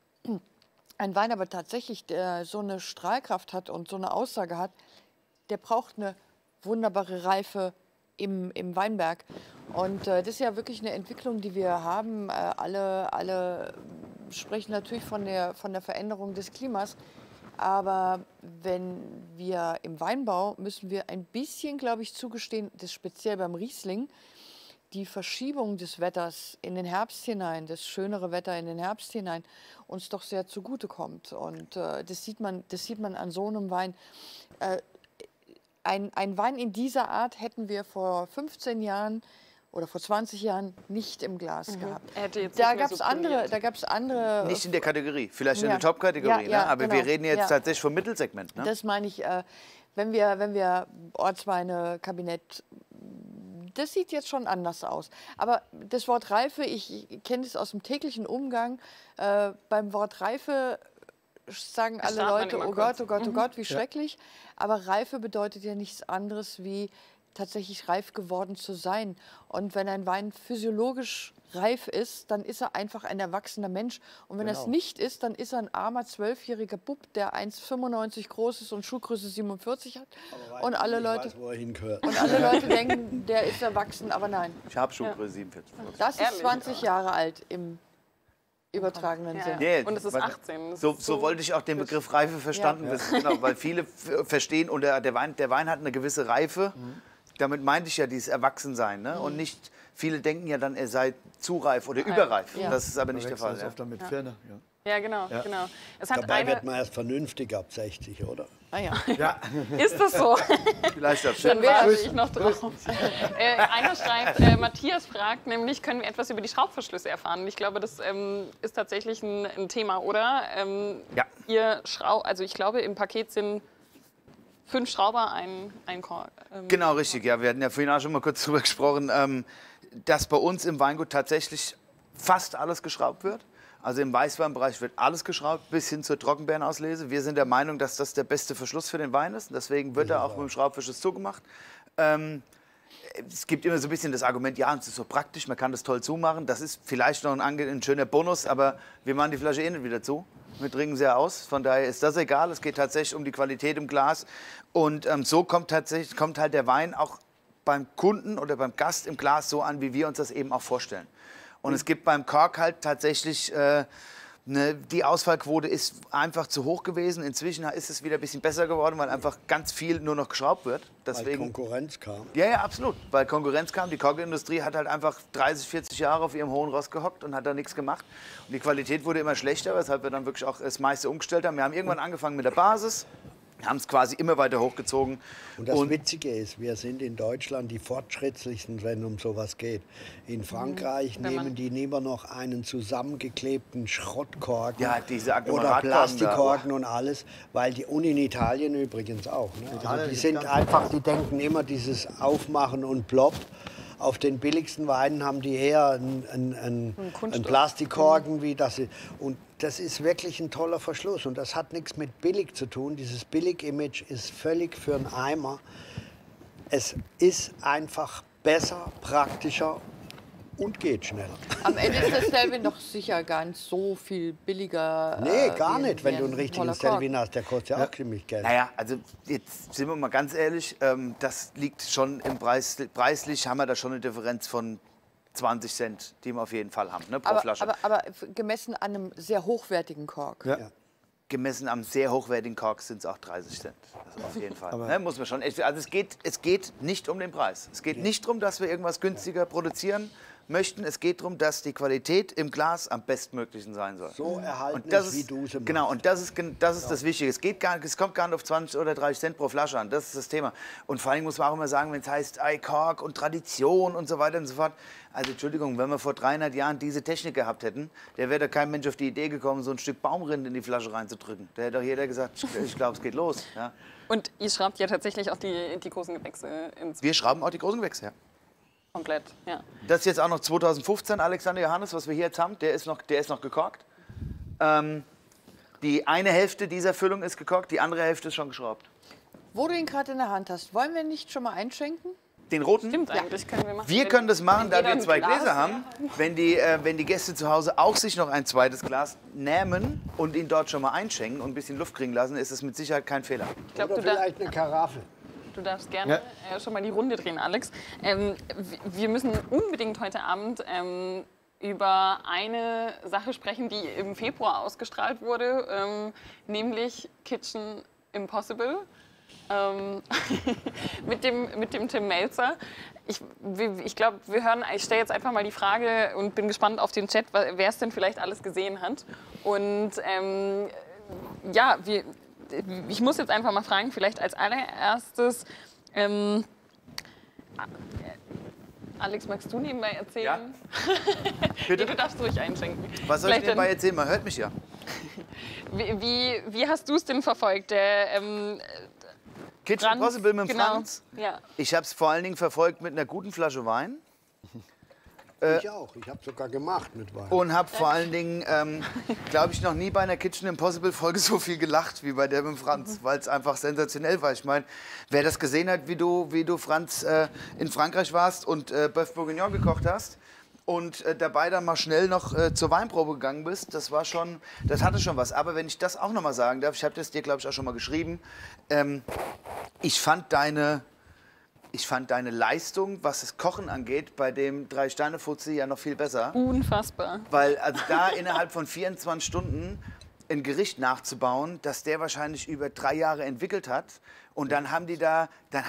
Ein Wein aber tatsächlich, der so eine Strahlkraft hat und so eine Aussage hat, der braucht eine wunderbare Reife im Weinberg. Und das ist ja wirklich eine Entwicklung, die wir haben. Alle sprechen natürlich von der Veränderung des Klimas. Aber wenn wir im Weinbau, müssen wir ein bisschen, glaube ich, zugestehen, das speziell beim Riesling, die Verschiebung des Wetters in den Herbst hinein, das schönere Wetter in den Herbst hinein, uns doch sehr zugutekommt. Und das sieht man an so einem Wein. Ein Wein in dieser Art hätten wir vor 15 Jahren oder vor 20 Jahren nicht im Glas gehabt. Da gab es andere. Nicht in der Kategorie, vielleicht in der Top-Kategorie, ne? Aber genau, wir reden jetzt tatsächlich vom Mittelsegment. Ne? Das meine ich, wenn wir Ortsweine, Kabinett, das sieht jetzt schon anders aus. Aber das Wort Reife, ich kenne es aus dem täglichen Umgang. Beim Wort Reife sagen alle Leute, oh Gott, oh Gott, oh Gott, wie schrecklich. Aber Reife bedeutet ja nichts anderes wie tatsächlich reif geworden zu sein. Und wenn ein Wein physiologisch reif ist, dann ist er einfach ein erwachsener Mensch. Und wenn er es nicht ist, dann ist er ein armer 12-jähriger Bub, der 1,95 groß ist und Schuhgröße 47 hat. Und alle Leute, weiß, wo er hingehört. und alle Leute denken, der ist erwachsen, aber nein. Ich habe Schuhgröße 47. Das ist Ehrlich? 20 Jahre alt im übertragenen Ja, Sinne. Nee, und es ist weil- 18. Das So, ist so wollte ich auch den Begriff Reife verstanden wissen. Genau, weil viele verstehen, und der Wein hat eine gewisse Reife. Damit meinte ich ja dieses Erwachsensein. Ne? Und nicht, viele denken ja dann, er sei zu reif oder überreif. Ja. Das ist aber nicht der Wechseln Fall. das Ja. oft dann mit Pferde. Ja. Ja, genau, genau. Es hat Dabei wird eine, man erst vernünftig ab 60, oder? Ah, ja. ist das so? Vielleicht auch Dann warte ich noch drauf. Einer schreibt, Matthias fragt nämlich, können wir etwas über die Schraubverschlüsse erfahren? Ich glaube, das ist tatsächlich ein Thema, oder? Ja. Also ich glaube, im Paket sind 5 Schrauber, ein Kork. Genau, richtig. Ja, wir hatten ja vorhin auch schon mal kurz drüber gesprochen, dass bei uns im Weingut tatsächlich fast alles geschraubt wird. Also im Weißweinbereich wird alles geschraubt, bis hin zur Trockenbeerenauslese. Wir sind der Meinung, dass das der beste Verschluss für den Wein ist. Deswegen wird er auch mit dem Schraubverschluss zugemacht. Es gibt immer so ein bisschen das Argument, ja, es ist so praktisch, man kann das toll zumachen. Das ist vielleicht noch ein schöner Bonus, aber wir machen die Flasche eh nicht wieder zu. Wir trinken sie ja aus, von daher ist das egal. Es geht tatsächlich um die Qualität im Glas. Und so kommt halt der Wein auch beim Kunden oder beim Gast im Glas so an, wie wir uns das eben auch vorstellen. Und es gibt beim Kork halt tatsächlich, die Ausfallquote ist einfach zu hoch gewesen. Inzwischen ist es wieder ein bisschen besser geworden, weil einfach ganz viel nur noch geschraubt wird. Weil Deswegen, Konkurrenz kam. ja, absolut. Weil Konkurrenz kam. Die Korkindustrie hat halt einfach 30, 40 Jahre auf ihrem hohen Ross gehockt und hat da nichts gemacht. Und die Qualität wurde immer schlechter, weshalb wir dann wirklich auch das meiste umgestellt haben. Wir haben irgendwann angefangen mit der Basis, haben es quasi immer weiter hochgezogen. Und das Witzige ist, wir sind in Deutschland die fortschrittlichsten, wenn um sowas geht. In Frankreich nehmen die lieber noch einen zusammengeklebten Schrottkorken Ja, diese oder Agglomeratkorken Plastikkorken und alles, weil und in Italien übrigens auch. Ne? Also die sind einfach, die denken immer dieses Aufmachen und plopp. Auf den billigsten Weinen haben die eher einen Plastikkorken, wie das ist. Und das ist wirklich ein toller Verschluss. Und das hat nichts mit billig zu tun. Dieses Billig-Image ist völlig für einen Eimer. Es ist einfach besser, praktischer und geht schneller. Am Ende ist der Stelvin doch sicher gar nicht so viel billiger. Nee, gar wie nicht. Wenn du einen ein richtigen toller Kork. Stelvin hast, der kostet ja auch ziemlich Geld. Naja, also jetzt sind wir mal ganz ehrlich, das liegt schon im Preis. Preislich haben wir da schon eine Differenz von 20 Cent, die wir auf jeden Fall haben, ne, pro Flasche. Aber gemessen an einem sehr hochwertigen Kork. Ja. Gemessen am sehr hochwertigen Kork sind es auch 30 Cent. Das auf jeden Fall. Ne, muss man schon. Also es geht nicht um den Preis. Es geht nicht darum, dass wir irgendwas günstiger produzieren möchten. Es geht darum, dass die Qualität im Glas am bestmöglichen sein soll. So erhalten Und das ist, wie ist, du sie genau, machst. und das ist das Wichtige. Es kommt gar nicht auf 20 oder 30 Cent pro Flasche an. Das ist das Thema. Und vor allem muss man auch immer sagen, wenn es heißt Kork und Tradition und so weiter und so fort. Also Entschuldigung, wenn wir vor 300 Jahren diese Technik gehabt hätten, der wäre da kein Mensch auf die Idee gekommen, so ein Stück Baumrinde in die Flasche reinzudrücken. Da hätte doch jeder gesagt, ich glaube, es geht los. Ja. Und ihr schraubt ja tatsächlich auch die großen Gewächse ins Wir schrauben auch die großen Gewächse, ja. komplett. Ja. Das ist jetzt auch noch 2015, Alexander Johannes, was wir hier jetzt haben, der ist noch gekorkt. Die eine Hälfte dieser Füllung ist gekorkt, die andere Hälfte ist schon geschraubt. Wo du ihn gerade in der Hand hast, wollen wir nicht schon mal einschenken? Den roten? Stimmt eigentlich, können wir machen. Wir können das machen, da jeder wir ein 2 Glas Gläser haben. Wenn die Gäste zu Hause auch sich noch ein zweites Glas nehmen und ihn dort schon mal einschenken und ein bisschen Luft kriegen lassen, ist es mit Sicherheit kein Fehler. Ich glaube, Oder vielleicht eine Karaffe. Du darfst gerne schon mal die Runde drehen, Alex. Wir müssen unbedingt heute Abend über eine Sache sprechen, die im Februar ausgestrahlt wurde, nämlich Kitchen Impossible. mit dem Tim Melzer. Ich glaube, ich stelle jetzt einfach mal die Frage und bin gespannt auf den Chat, wer es denn vielleicht alles gesehen hat. Und ja, ich muss jetzt einfach mal fragen, vielleicht als allererstes, Alex, magst du nebenbei erzählen? Ja. Bitte? Nee, du darfst ruhig einschenken. Was soll ich Vielleicht nebenbei erzählen? Man hört mich ja. Wie hast du es denn verfolgt? Kitchen Franz, Impossible mit dem genau. Franz. Ja. Ich habe es vor allen Dingen verfolgt mit einer guten Flasche Wein. Ich auch. Ich habe sogar gemacht mit Wein. Und habe vor allen Dingen, glaube ich, noch nie bei einer Kitchen Impossible Folge so viel gelacht wie bei der mit Franz, weil es einfach sensationell war. Ich meine, wer das gesehen hat, wie du Franz, in Frankreich warst und Bœuf Bourguignon gekocht hast und dabei dann mal schnell noch zur Weinprobe gegangen bist, das hatte schon was. Aber wenn ich das auch noch mal sagen darf, ich habe das dir, glaube ich, auch schon mal geschrieben, ich fand deine Leistung, was das Kochen angeht, bei dem 3-Sterne-Fuzzi ja noch viel besser. Unfassbar. Weil also da innerhalb von 24 Stunden ein Gericht nachzubauen, das der wahrscheinlich über 3 Jahre entwickelt hat. Und dann haben die da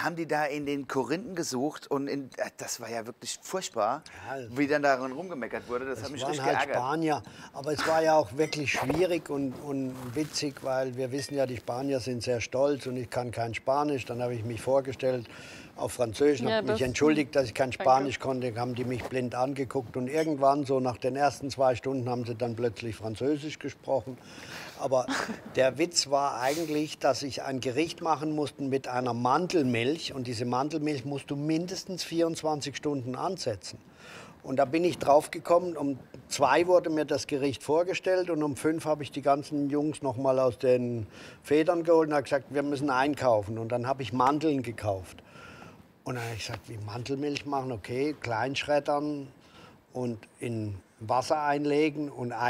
in den Korinthen gesucht und das war ja wirklich furchtbar, wie dann daran rumgemeckert wurde. Das hat mich richtig geärgert. Spanier, aber es war ja auch wirklich schwierig und witzig, weil wir wissen ja, die Spanier sind sehr stolz und ich kann kein Spanisch. Dann habe ich mich vorgestellt auf Französisch, habe mich entschuldigt, dass ich kein Spanisch konnte, haben die mich blind angeguckt und irgendwann, so nach den ersten 2 Stunden, haben sie dann plötzlich Französisch gesprochen. Aber der Witz war eigentlich, dass ich ein Gericht machen musste mit einer Mandelmilch und diese Mandelmilch musst du mindestens 24 Stunden ansetzen. Und da bin ich drauf gekommen, um 2 wurde mir das Gericht vorgestellt und um 5 habe ich die ganzen Jungs noch mal aus den Federn geholt und habe gesagt, wir müssen einkaufen. Und dann habe ich Mandeln gekauft. Und dann habe ich gesagt, wie Mandelmilch machen, okay, kleinschreddern und in Wasser einlegen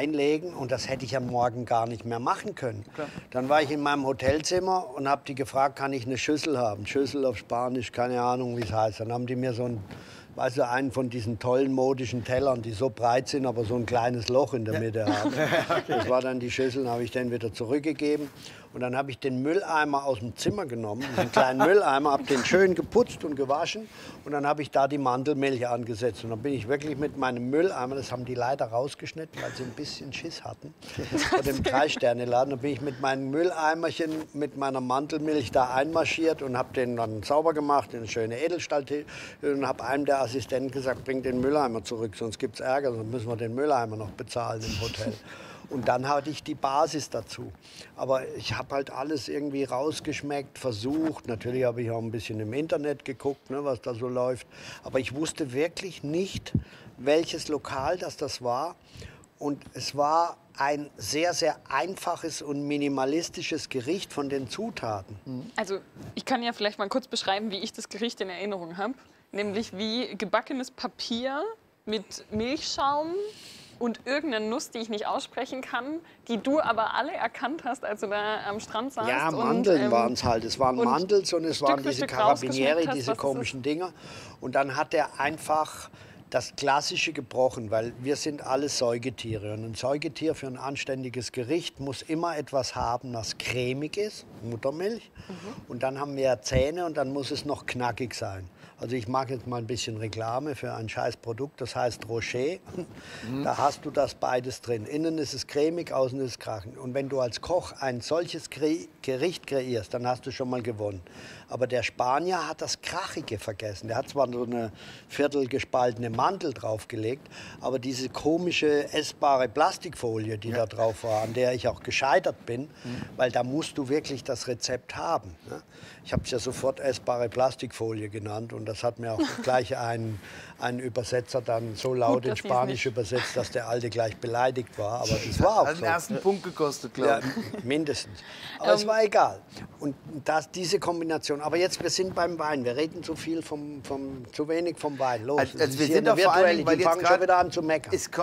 und das hätte ich am Morgen gar nicht mehr machen können. Klar. Dann war ich in meinem Hotelzimmer und habe die gefragt, kann ich eine Schüssel haben? Schüssel auf Spanisch, keine Ahnung, wie es heißt. Dann haben die mir so einen von diesen tollen modischen Tellern, die so breit sind, aber so ein kleines Loch in der Mitte haben. Das war dann die Schüssel, dann habe ich den wieder zurückgegeben. Und dann habe ich den Mülleimer aus dem Zimmer genommen, diesen kleinen Mülleimer, habe den schön geputzt und gewaschen. Und dann habe ich da die Mandelmilch angesetzt. Und dann bin ich wirklich mit meinem Mülleimer, das haben die leider rausgeschnitten, weil sie ein bisschen Schiss hatten, vor dem 3-Sterne-Laden. Dann bin ich mit meinem Mülleimerchen, mit meiner Mandelmilch da einmarschiert und habe den dann sauber gemacht, in eine schöne Edelstahltüte. Und habe einem der Assistenten gesagt, bring den Mülleimer zurück, sonst gibt es Ärger, sonst müssen wir den Mülleimer noch bezahlen im Hotel. Und dann hatte ich die Basis dazu. Aber ich habe halt alles irgendwie rausgeschmeckt, versucht. Natürlich habe ich auch ein bisschen im Internet geguckt, ne, was da so läuft. Aber ich wusste wirklich nicht, welches Lokal das war. Und es war ein sehr, sehr einfaches und minimalistisches Gericht von den Zutaten. Also ich kann ja vielleicht mal kurz beschreiben, wie ich das Gericht in Erinnerung habe. Nämlich wie gebackenes Papier mit Milchschaum und irgendeine Nuss, die ich nicht aussprechen kann, die du aber alle erkannt hast, als du da am Strand saßt. Ja, Mandeln waren es halt. Es waren Mandels und es waren diese Carabinieri, diese komischen Dinger. Und dann hat er einfach das Klassische gebrochen, weil wir sind alle Säugetiere. Und ein Säugetier für ein anständiges Gericht muss immer etwas haben, das cremig ist, Muttermilch. Und dann haben wir Zähne und dann muss es noch knackig sein. Also ich mache jetzt mal ein bisschen Reklame für ein scheiß Produkt, das heißt Rocher. Da hast du das beides drin. Innen ist es cremig, außen ist es krachend. Und wenn du als Koch ein solches Gericht kreierst, dann hast du schon mal gewonnen. Aber der Spanier hat das Krachige vergessen. Der hat zwar so eine viertelgespaltene Mandel draufgelegt, aber diese komische essbare Plastikfolie, die da drauf war, an der ich auch gescheitert bin, weil da musst du wirklich das Rezept haben. Ne? Ich habe es ja sofort essbare Plastikfolie genannt und das hat mir auch gleich ein Übersetzer dann so laut in Spanisch übersetzt, dass der Alte gleich beleidigt war. Aber das war auch so. Hat den ersten Punkt gekostet, glaube ich. Ja, mindestens. Aber es war egal. Und diese Kombination. Aber jetzt, wir sind beim Wein. Wir reden zu viel zu wenig vom Wein. Los, also wir sind doch vor allem, weil die fangen schon wieder an zu meckern. Es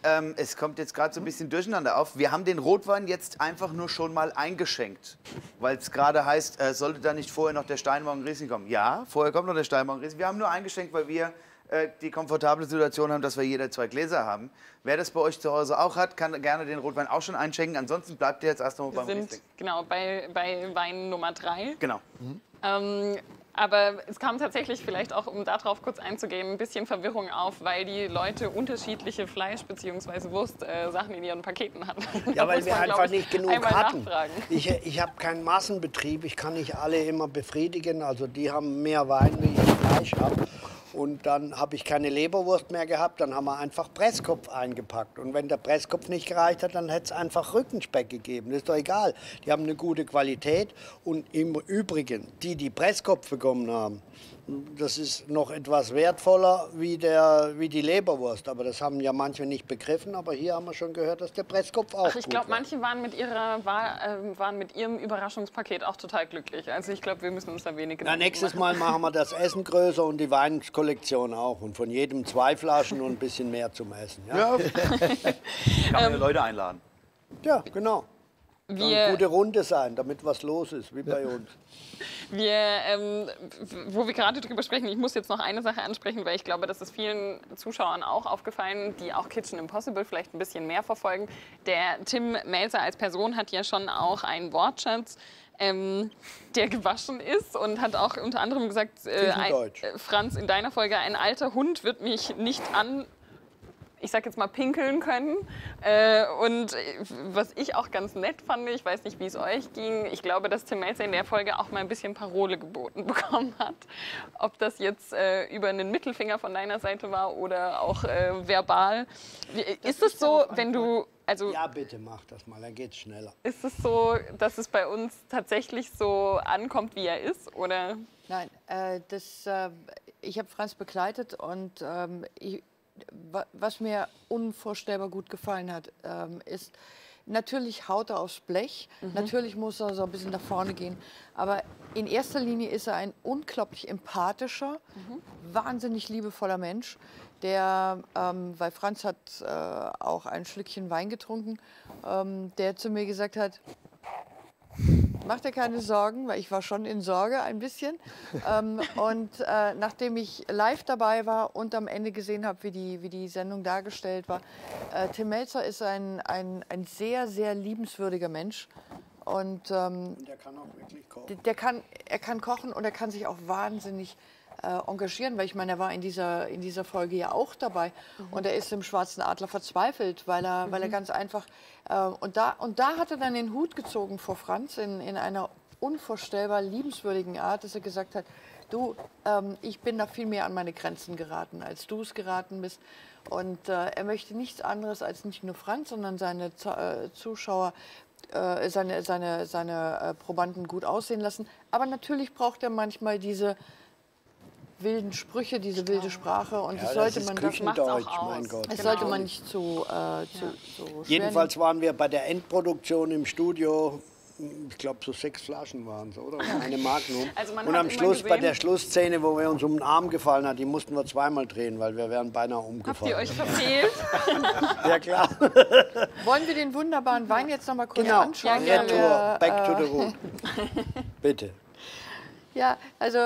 kommt jetzt gerade so ein bisschen Durcheinander auf. Wir haben den Rotwein jetzt einfach nur schon mal eingeschenkt. Weil es gerade heißt, sollte da nicht vorher noch der Steinmorgen Riesling kommen? Ja, vorher kommt noch der Steinmorgen Riesling. Wir haben nur eingeschenkt, weil wir die komfortable Situation haben, dass wir jeder 2 Gläser haben. Wer das bei euch zu Hause auch hat, kann gerne den Rotwein auch schon einschenken. Ansonsten bleibt ihr jetzt erst noch beim Riesling. Genau, bei Wein Nummer 3. Genau. Aber es kam tatsächlich, vielleicht auch, um darauf kurz einzugehen, ein bisschen Verwirrung auf, weil die Leute unterschiedliche Fleisch- bzw. Wurst-Sachen in ihren Paketen hatten. Ja, weil wir einfach nicht genug hatten. Ich habe keinen Massenbetrieb, ich kann nicht alle immer befriedigen. Also die haben mehr Wein, wie ich Fleisch habe. Und dann habe ich keine Leberwurst mehr gehabt, dann haben wir einfach Presskopf eingepackt. Und wenn der Presskopf nicht gereicht hat, dann hätte es einfach Rückenspeck gegeben. Das ist doch egal. Die haben eine gute Qualität. Und im Übrigen, die Presskopf bekommen haben, das ist noch etwas wertvoller wie die Leberwurst. Aber das haben ja manche nicht begriffen. Aber hier haben wir schon gehört, dass der Presskopf auch Ach, ich glaube, manche waren waren mit ihrem Überraschungspaket auch total glücklich. Also ich glaube, wir müssen uns da wenig Gedanken Nächstes machen. Mal machen wir das Essen größer und die Weinkollektion auch. Und von jedem 2 Flaschen und ein bisschen mehr zum Essen. Ja, Kann man ja Leute einladen. ja genau. Soll eine gute Runde sein, damit was los ist, wie bei uns. Wo wir gerade drüber sprechen, ich muss jetzt noch eine Sache ansprechen, weil ich glaube, das ist vielen Zuschauern auch aufgefallen, die auch Kitchen Impossible vielleicht ein bisschen mehr verfolgen. Der Tim Mälzer als Person hat ja schon auch einen Wortschatz, der gewaschen ist und hat auch unter anderem gesagt, Franz, in deiner Folge, ein alter Hund wird mich nicht ich sag jetzt mal, pinkeln können. Und was ich auch ganz nett fand, ich weiß nicht, wie es euch ging, ich glaube, dass Tim Mälzer in der Folge auch mal ein bisschen Parole geboten bekommen hat. Ob das jetzt über einen Mittelfinger von deiner Seite war oder auch verbal. Ist es so, wenn du... Also, ja, bitte mach das mal, dann geht's schneller. Ist es so, dass es bei uns tatsächlich so ankommt, wie er ist? Oder? Nein, ich habe Franz begleitet und was mir unvorstellbar gut gefallen hat, ist, natürlich haut er aufs Blech, natürlich muss er so ein bisschen nach vorne gehen, aber in erster Linie ist er ein unglaublich empathischer, wahnsinnig liebevoller Mensch, der, weil Franz hat auch ein Schlückchen Wein getrunken, der zu mir gesagt hat, mach dir keine Sorgen, weil ich war schon in Sorge ein bisschen. Nachdem ich live dabei war und am Ende gesehen habe, wie die Sendung dargestellt war, Tim Mälzer ist ein sehr, sehr liebenswürdiger Mensch. Und der kann auch wirklich kochen. Er kann kochen und er kann sich auch wahnsinnig engagieren, weil ich meine, er war in dieser Folge ja auch dabei und er ist im Schwarzen Adler verzweifelt, weil er ganz einfach und da hat er dann den Hut gezogen vor Franz in einer unvorstellbar liebenswürdigen Art, dass er gesagt hat, du, ich bin da viel mehr an meine Grenzen geraten, als du es geraten bist. Und er möchte nichts anderes als nicht nur Franz, sondern seine Zuschauer, seine Probanden gut aussehen lassen. Aber natürlich braucht er manchmal diese wilden Sprüche, diese wilde Sprache und das sollte man sollte man nicht zu Jedenfalls waren wir bei der Endproduktion im Studio, ich glaube so 6 Flaschen waren es, oder? Eine Magnum. Also und am Schluss, bei der Schlussszene, wo wir uns um den Arm gefallen hat, die mussten wir 2-mal drehen, weil wir wären beinahe umgefallen. Habt ihr euch verfehlt? Ja, klar. Wollen wir den wunderbaren Wein jetzt noch mal kurz Genau, anschauen? Retour, back to the root. Bitte. Ja, also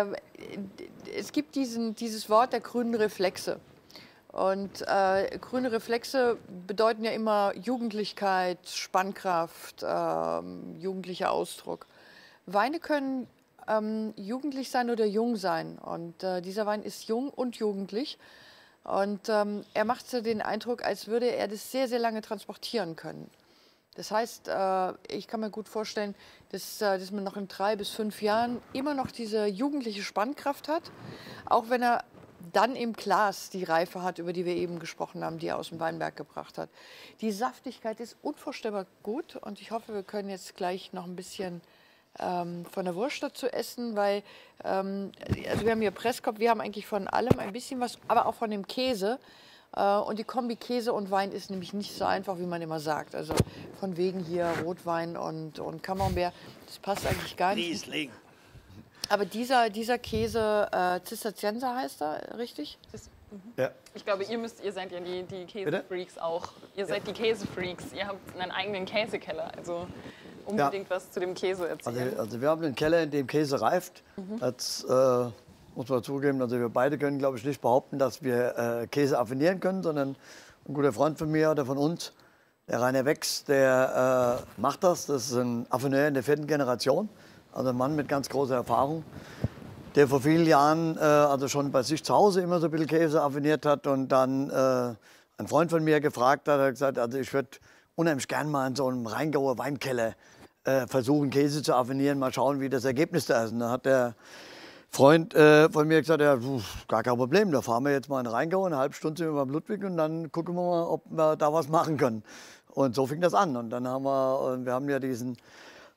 es gibt dieses Wort der grünen Reflexe. Und grüne Reflexe bedeuten ja immer Jugendlichkeit, Spannkraft, jugendlicher Ausdruck. Weine können jugendlich sein oder jung sein. Und dieser Wein ist jung und jugendlich. Und er macht so den Eindruck, als würde er das sehr, sehr lange transportieren können. Das heißt, ich kann mir gut vorstellen, dass man noch in 3 bis 5 Jahren immer noch diese jugendliche Spannkraft hat, auch wenn er dann im Glas die Reife hat, über die wir eben gesprochen haben, die er aus dem Weinberg gebracht hat. Die Saftigkeit ist unvorstellbar gut und ich hoffe, wir können jetzt gleich noch ein bisschen von der Wurst dazu essen, weil also wir haben hier Presskopf, wir haben eigentlich von allem ein bisschen was, aber auch von dem Käse. Und die Kombi Käse und Wein ist nämlich nicht so einfach, wie man immer sagt. Also von wegen hier Rotwein und Camembert, das passt eigentlich gar nicht. Riesling. Aber dieser Käse, Zisterzienser heißt er, richtig? Ja. Ich glaube, ihr seid ja die Käsefreaks auch. Ihr seid die Käsefreaks. Ihr habt einen eigenen Käsekeller. Also unbedingt was zu dem Käse erzählen. Also wir haben einen Keller, in dem Käse reift. Das muss man zugeben. Also wir beide können, glaube ich, nicht behaupten, dass wir Käse affinieren können, sondern ein guter Freund von mir oder von uns, der Rainer Wex, der macht das. Das ist ein Affineur in der 4. Generation. Also ein Mann mit ganz großer Erfahrung, der vor vielen Jahren also schon bei sich zu Hause immer so ein bisschen Käse affiniert hat und dann ein Freund von mir gefragt hat, gesagt, also ich würde unheimlich gern mal in so einem Rheingauer Weinkeller versuchen, Käse zu affinieren, mal schauen, wie das Ergebnis da ist. Und dann hat der Freund von mir gesagt, ja, gar kein Problem, da fahren wir jetzt mal in Rheingau, eine halbe Stunde sind wir beim Ludwig und dann gucken wir mal, ob wir da was machen können. Und so fing das an. Und dann haben wir ja diesen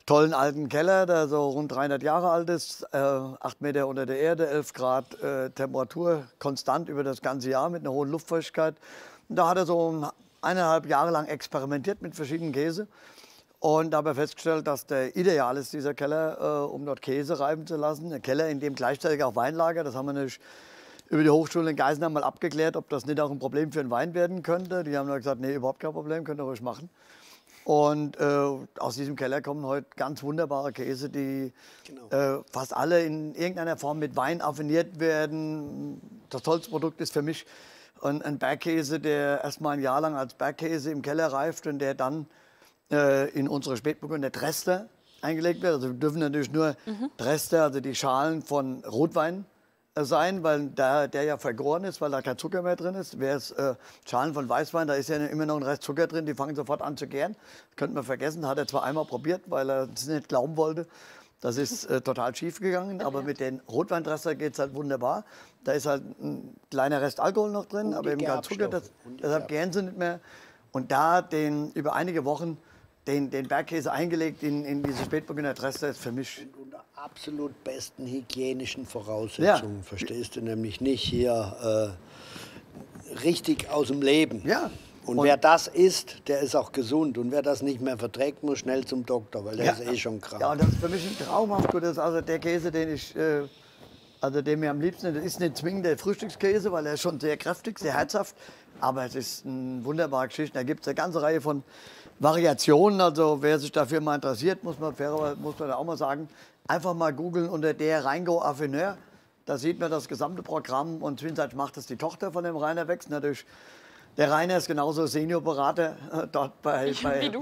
tollen alten Keller, der so rund 300 Jahre alt ist, 8 Meter unter der Erde, 11 Grad Temperatur, konstant über das ganze Jahr mit einer hohen Luftfeuchtigkeit. Und da hat er so 1,5 Jahre lang experimentiert mit verschiedenen Käse und dabei festgestellt, dass der ideal ist, dieser Keller, um dort Käse reifen zu lassen. Ein Keller, in dem gleichzeitig auch Wein lagert. Das haben wir natürlich über die Hochschule in Geisenheim mal abgeklärt, ob das nicht auch ein Problem für einen Wein werden könnte. Die haben dann gesagt, nee, überhaupt kein Problem, könnt ihr ruhig machen. Und aus diesem Keller kommen heute ganz wunderbare Käse, die fast alle in irgendeiner Form mit Wein affiniert werden. Das tollste Produkt ist für mich ein Bergkäse, der erstmal ein Jahr lang als Bergkäse im Keller reift und der dann in unsere Spätburgunder Dresdler eingelegt wird. Also wir dürfen natürlich nur Dresdler, also die Schalen von Rotwein sein, weil der ja vergoren ist, weil da kein Zucker mehr drin ist. Wäre es Schalen von Weißwein, da ist ja immer noch ein Rest Zucker drin, die fangen sofort an zu gären. Das könnte man vergessen, hat er zwar einmal probiert, weil er es nicht glauben wollte. Das ist total schief gegangen, aber mit den Rotweindresser geht es halt wunderbar. Da ist halt ein kleiner Rest Alkohol noch drin, aber eben kein Zucker, deshalb gären sie nicht mehr. Und da über einige Wochen den Bergkäse eingelegt in diese Spätburgunder Dresser ist für mich Unter absolut besten hygienischen Voraussetzungen, verstehst du, nämlich nicht hier richtig aus dem Leben. Ja. Und wer das isst, der ist auch gesund. Und wer das nicht mehr verträgt, muss schnell zum Doktor, weil der ist eh schon krank. Ja, und das ist für mich ein traumhaft gut. Das ist also der Käse, den mir am liebsten, das ist nicht zwingend der Frühstückskäse, weil er ist schon sehr kräftig, sehr herzhaft. Aber es ist eine wunderbare Geschichte. Da gibt es eine ganze Reihe von Variationen. Also wer sich dafür mal interessiert, muss man da auch mal sagen, einfach mal googeln unter der Rheingau Affineur. Da sieht man das gesamte Programm und zwischenzeitlich macht das die Tochter von dem Rainer Wex. Natürlich, der Rainer ist genauso Seniorberater dort bei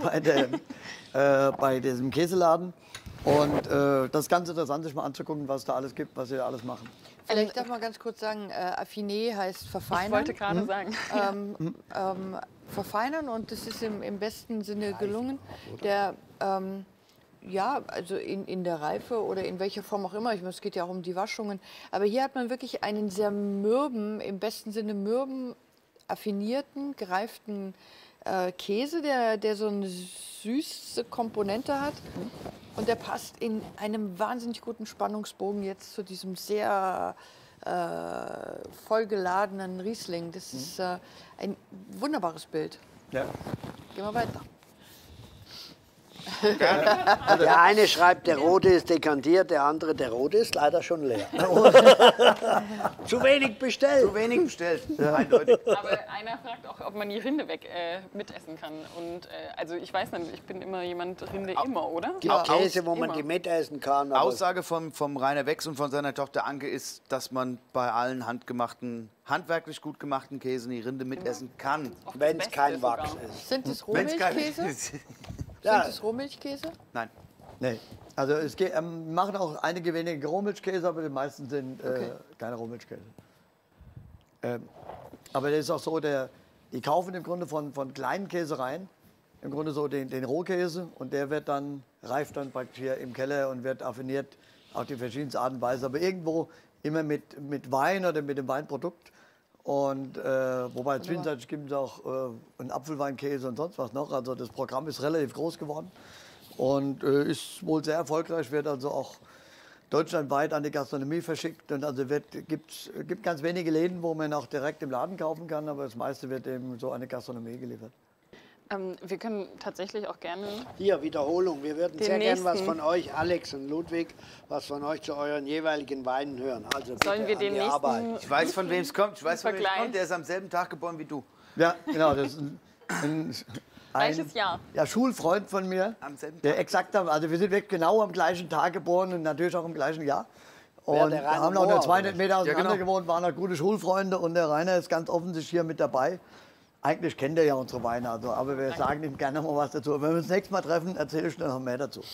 diesem Käseladen. Und das ist ganz interessant, sich mal anzugucken, was da alles gibt, was sie alles machen. Vielleicht darf man ganz kurz sagen, Affiné heißt verfeinern. Ich wollte gerade sagen. Verfeinern und das ist im besten Sinne gelungen. Ja, also in der Reife oder in welcher Form auch immer, es geht ja auch um die Waschungen, aber hier hat man wirklich einen sehr mürben, im besten Sinne mürben, affinierten, gereiften Käse, der so eine süße Komponente hat und der passt in einem wahnsinnig guten Spannungsbogen jetzt zu diesem sehr vollgeladenen Riesling. Das ist ein wunderbares Bild. Ja. Gehen wir weiter. Der eine schreibt, der Rote ist dekantiert, der andere, der Rote ist leider schon leer. Zu wenig bestellt. Zu wenig bestellt, eindeutig. Aber einer fragt auch, ob man die Rinde mitessen kann. Und also ich weiß nicht, ich bin immer jemand, Rinde immer, oder? Gibt Käse, wo man die mitessen kann. Aussage vom Rainer Wex und von seiner Tochter Anke ist, dass man bei allen handwerklich gut gemachten Käsen die Rinde mitessen kann. Wenn es kein Wachs ist. Sind es Wenn's kein- Rohmilchkäse? Ja. Sind es Rohmilchkäse? Nein. Nee. Also es machen auch einige wenige Rohmilchkäse, aber die meisten sind keine Rohmilchkäse. Aber das ist auch so, die kaufen im Grunde von kleinen Käsereien im Grunde so den Rohkäse und der reift dann praktisch hier im Keller und wird affiniert auf die verschiedensten Arten und Weise. Aber irgendwo immer mit Wein oder mit dem Weinprodukt. Und wobei zwischenzeitlich gibt es auch einen Apfelweinkäse und sonst was noch. Also das Programm ist relativ groß geworden und ist wohl sehr erfolgreich, wird also auch deutschlandweit an die Gastronomie verschickt. Und also gibt ganz wenige Läden, wo man auch direkt im Laden kaufen kann, aber das meiste wird eben so an die Gastronomie geliefert. Wir können tatsächlich auch gerne... Hier, Wiederholung. Wir würden Den sehr gern was nächsten. von euch, Alex und Ludwig, was von euch zu euren jeweiligen Weinen hören. Also bitte Sollen wir an den die nächsten Arbeit. Ich weiß, von wem es kommt. Vergleich. Der ist am selben Tag geboren wie du. Ja, genau. Das ist Welches Jahr? Ja, Schulfreund von mir. Am selben Der Tag. exakt, also wir sind wirklich genau am gleichen Tag geboren und natürlich auch im gleichen Jahr. Wer, Und der wir Rainer haben noch nur Mohr, 200 oder? Meter auseinander genau. gewohnt, waren noch gute Schulfreunde und der Rainer ist ganz offensichtlich hier mit dabei. Eigentlich kennt er ja unsere Weine, also, aber wir sagen ihm gerne mal was dazu. Wenn wir uns nächstes Mal treffen, erzähle ich noch mehr dazu.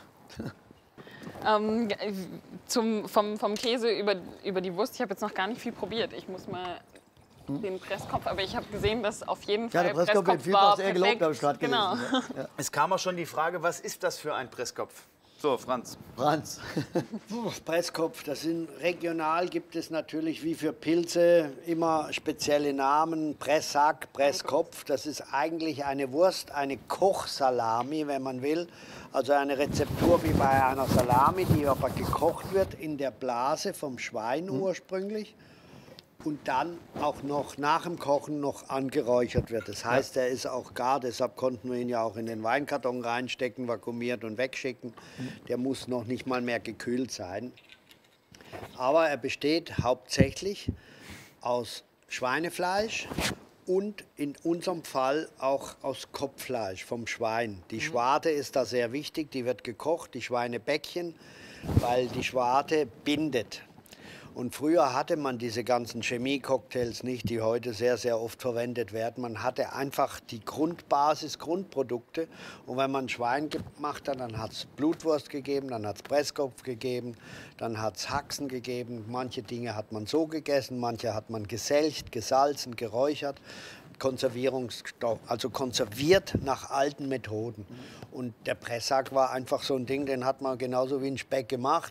Vom Käse über die Wurst, ich habe jetzt noch gar nicht viel probiert. Ich muss mal den Presskopf, aber ich habe gesehen, dass auf jeden Ja, Fall der Presskopf wird vielfach sehr gelobt, habe ich gerade gelesen. Genau. Ja. Es kam auch schon die Frage, was ist das für ein Presskopf? So, Franz. Franz. Presskopf, regional gibt es natürlich wie für Pilze immer spezielle Namen. Pressack, Presskopf, das ist eigentlich eine Wurst, eine Kochsalami, wenn man will. Also eine Rezeptur wie bei einer Salami, die aber gekocht wird in der Blase vom Schwein ursprünglich. Und dann auch noch nach dem Kochen noch angeräuchert wird. Das heißt, er ist auch gar, deshalb konnten wir ihn ja auch in den Weinkarton reinstecken, vakuumiert und wegschicken. Der muss noch nicht mal mehr gekühlt sein. Aber er besteht hauptsächlich aus Schweinefleisch und in unserem Fall auch aus Kopffleisch vom Schwein. Die Schwarte ist da sehr wichtig, die wird gekocht, die Schweinebäckchen, weil die Schwarte bindet. Und früher hatte man diese ganzen Chemie-Cocktails nicht, die heute sehr, sehr oft verwendet werden. Man hatte einfach die Grundbasis, Grundprodukte. Und wenn man Schwein gemacht hat, dann hat es Blutwurst gegeben, dann hat es Presskopf gegeben, dann hat es Haxen gegeben. Manche Dinge hat man so gegessen, manche hat man geselcht, gesalzen, geräuchert. Konservierungsstoff, also konserviert nach alten Methoden. Und der Pressack war einfach so ein Ding, den hat man genauso wie ein Speck gemacht.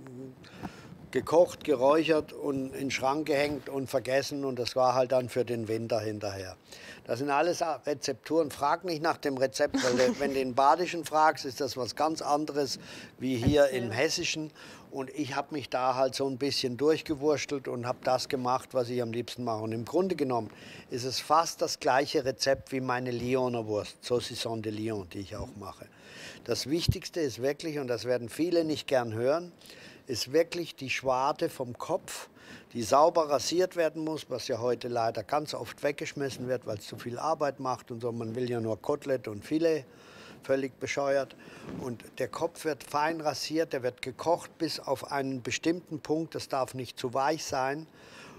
Gekocht, geräuchert und in den Schrank gehängt und vergessen, und das war halt dann für den Winter hinterher. Das sind alles Rezepturen. Frag nicht nach dem Rezept, weil wenn du den Badischen fragst, ist das was ganz anderes wie hier im Hessischen. Und ich habe mich da halt so ein bisschen durchgewurstelt und habe das gemacht, was ich am liebsten mache. Und im Grunde genommen ist es fast das gleiche Rezept wie meine Lyoner Wurst, Saucisson de Lyon, die ich auch mache. Das Wichtigste ist wirklich, und das werden viele nicht gern hören, ist wirklich die Schwarte vom Kopf, die sauber rasiert werden muss, was ja heute leider ganz oft weggeschmissen wird, weil es zu viel Arbeit macht und so. Man will ja nur Kotelett und Filet, völlig bescheuert. Und der Kopf wird fein rasiert, der wird gekocht bis auf einen bestimmten Punkt, das darf nicht zu weich sein,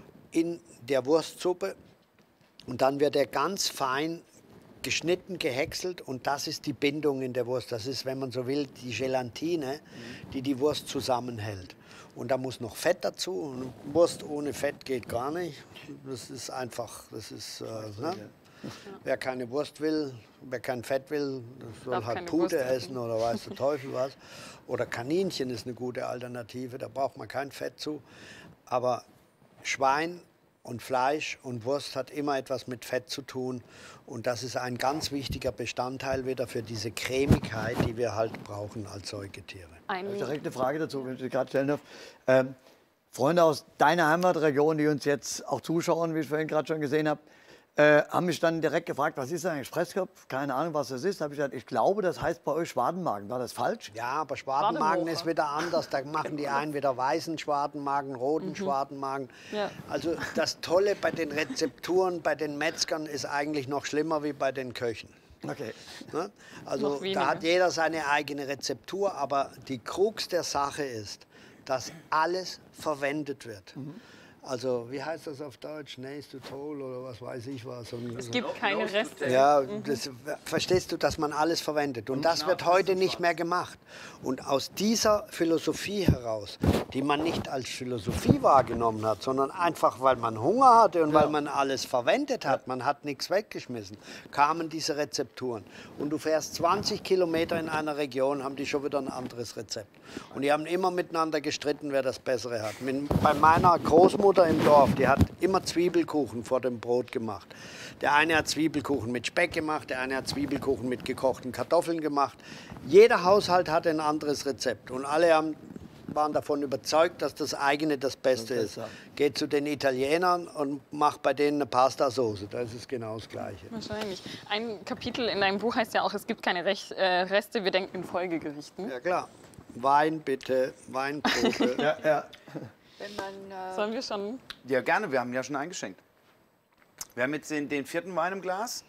in der Wurstsuppe. Und dann wird er ganz fein geschnitten, gehäckselt, und das ist die Bindung in der Wurst. Das ist, wenn man so will, die Gelatine, die die Wurst zusammenhält. Und da muss noch Fett dazu. Und Wurst ohne Fett geht gar nicht. Das ist einfach, das ist, ne? Wer keine Wurst will, wer kein Fett will, das soll halt Pute essen oder weiß der Teufel was. Oder Kaninchen ist eine gute Alternative, da braucht man kein Fett zu. Aber Schwein und Fleisch und Wurst hat immer etwas mit Fett zu tun. Und das ist ein ganz wichtiger Bestandteil wieder für diese Cremigkeit, die wir halt brauchen als Säugetiere. Direkt eine Frage dazu, wenn ich die gerade stellen darf. Freunde aus deiner Heimatregion, die uns jetzt auch zuschauen, wie ich vorhin gerade schon gesehen habe, haben mich dann direkt gefragt, was ist eigentlich Presskopf? Keine Ahnung, was das ist. Da habe ich gesagt, ich glaube, das heißt bei euch Schwadenmagen. War das falsch? Ja, aber Schwadenmagen ist wieder anders. Da machen die einen wieder weißen Schwadenmagen, roten Schwadenmagen. Ja. Also das Tolle bei den Rezepturen, bei den Metzgern ist eigentlich noch schlimmer wie bei den Köchen. Okay. Ne? Also da hat jeder seine eigene Rezeptur, aber die Krux der Sache ist, dass alles verwendet wird. Also, wie heißt das auf Deutsch? Nays to toll oder was weiß ich was. Es gibt keine Reste. Ja, das, verstehst du, dass man alles verwendet. Und das wird heute nicht mehr gemacht. Und aus dieser Philosophie heraus, die man nicht als Philosophie wahrgenommen hat, sondern einfach, weil man Hunger hatte und weil man alles verwendet hat, man hat nichts weggeschmissen, kamen diese Rezepturen. Und du fährst 20 Kilometer in einer Region, haben die schon wieder ein anderes Rezept. Und die haben immer miteinander gestritten, wer das Bessere hat. Bei meiner Großmutter im Dorf, die hat immer Zwiebelkuchen vor dem Brot gemacht. Der eine hat Zwiebelkuchen mit Speck gemacht, der eine hat Zwiebelkuchen mit gekochten Kartoffeln gemacht. Jeder Haushalt hatte ein anderes Rezept und alle waren davon überzeugt, dass das eigene das Beste ist. Geht zu den Italienern und macht bei denen eine Pastasauce. Das ist genau das Gleiche. Wahrscheinlich. Ein Kapitel in deinem Buch heißt ja auch, es gibt keine Reste, wir denken in Folgegerichten. Ja klar. Wein bitte, Weinprobe. Ja. Wenn man, Sollen wir schon? Ja, gerne. Wir haben ja schon eingeschenkt. Wir haben jetzt den vierten Wein im Glas.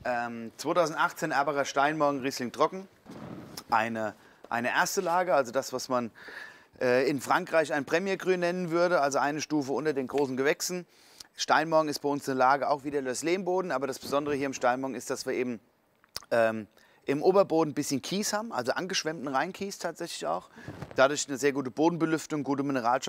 2018 Erberer Steinmorgen Riesling Trocken. Eine erste Lage, also das, was man in Frankreich ein Premier Cru nennen würde, also eine Stufe unter den großen Gewächsen. Steinmorgen ist bei uns eine Lage auch wieder das Lehmboden, aber das Besondere hier im Steinmorgen ist, dass wir eben im Oberboden ein bisschen Kies haben, also angeschwemmten Rheinkies tatsächlich auch. Dadurch eine sehr gute Bodenbelüftung, gute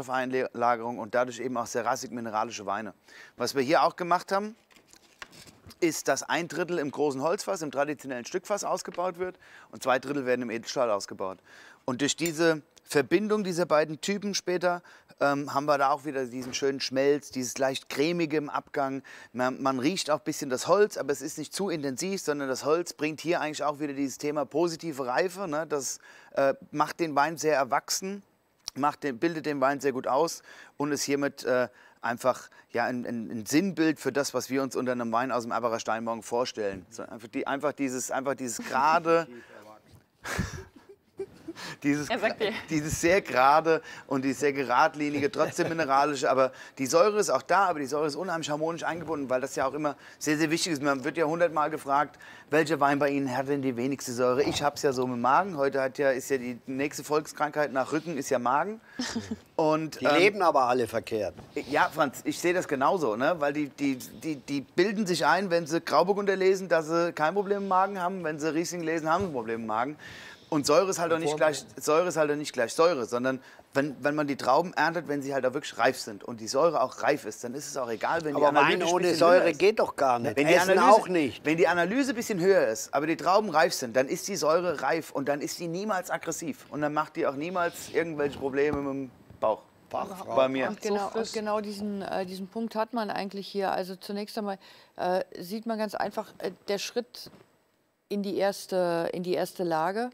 Mineralstoffeinlagerung und dadurch eben auch sehr rassig mineralische Weine. Was wir hier auch gemacht haben, ist, dass 1/3 im großen Holzfass, im traditionellen Stückfass ausgebaut wird und 2/3 werden im Edelstahl ausgebaut. Und durch diese Verbindung dieser beiden Typen später haben wir da auch wieder diesen schönen Schmelz, dieses leicht cremige im Abgang. Man riecht auch ein bisschen das Holz, aber es ist nicht zu intensiv, sondern das Holz bringt hier eigentlich auch wieder dieses Thema positive Reife. Ne? Das macht den Wein sehr erwachsen, bildet den Wein sehr gut aus und ist hiermit einfach ja, ein Sinnbild für das, was wir uns unter einem Wein aus dem Erbacher Steinbock vorstellen. So, einfach dieses gerade... Dieses sehr gerade und dieses sehr geradlinige, trotzdem mineralische, aber die Säure ist auch da, aber die Säure ist unheimlich harmonisch eingebunden, weil das ja auch immer sehr, sehr wichtig ist. Man wird ja 100-mal gefragt, welcher Wein bei Ihnen hat denn die wenigste Säure? Ich habe es ja so mit Magen. Heute ist ja die nächste Volkskrankheit nach Rücken ist ja Magen. Und, die leben aber alle verkehrt. Ja, Franz, ich sehe das genauso, ne? Weil die bilden sich ein, wenn sie Grauburgunder lesen, dass sie kein Problem im Magen haben. Wenn sie Riesling lesen, haben sie ein Problem im Magen. Und Säure ist halt auch nicht gleich Säure, sondern wenn man die Trauben erntet, wenn sie halt auch wirklich reif sind und die Säure auch reif ist, dann ist es auch egal, wenn die Analyse Wein ohne Säure geht doch gar nicht. Essen auch nicht. Wenn die Analyse ein bisschen höher ist, aber die Trauben reif sind, dann ist die Säure reif und dann ist die niemals aggressiv und dann macht die auch niemals irgendwelche Probleme mit dem Bauch. Bei mir. Und genau diesen Punkt hat man eigentlich hier. Also zunächst einmal sieht man ganz einfach der Schritt in die erste Lage.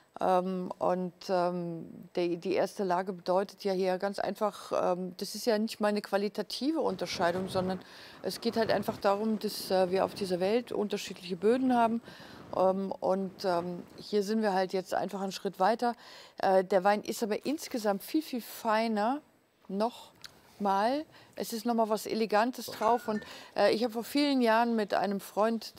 Die erste Lage bedeutet ja hier ganz einfach, das ist ja nicht mal eine qualitative Unterscheidung, sondern es geht halt einfach darum, dass wir auf dieser Welt unterschiedliche Böden haben. Hier sind wir halt jetzt einfach einen Schritt weiter. Der Wein ist aber insgesamt viel, viel feiner nochmal. Es ist nochmal was Elegantes drauf. Und ich habe vor vielen Jahren mit einem Freund,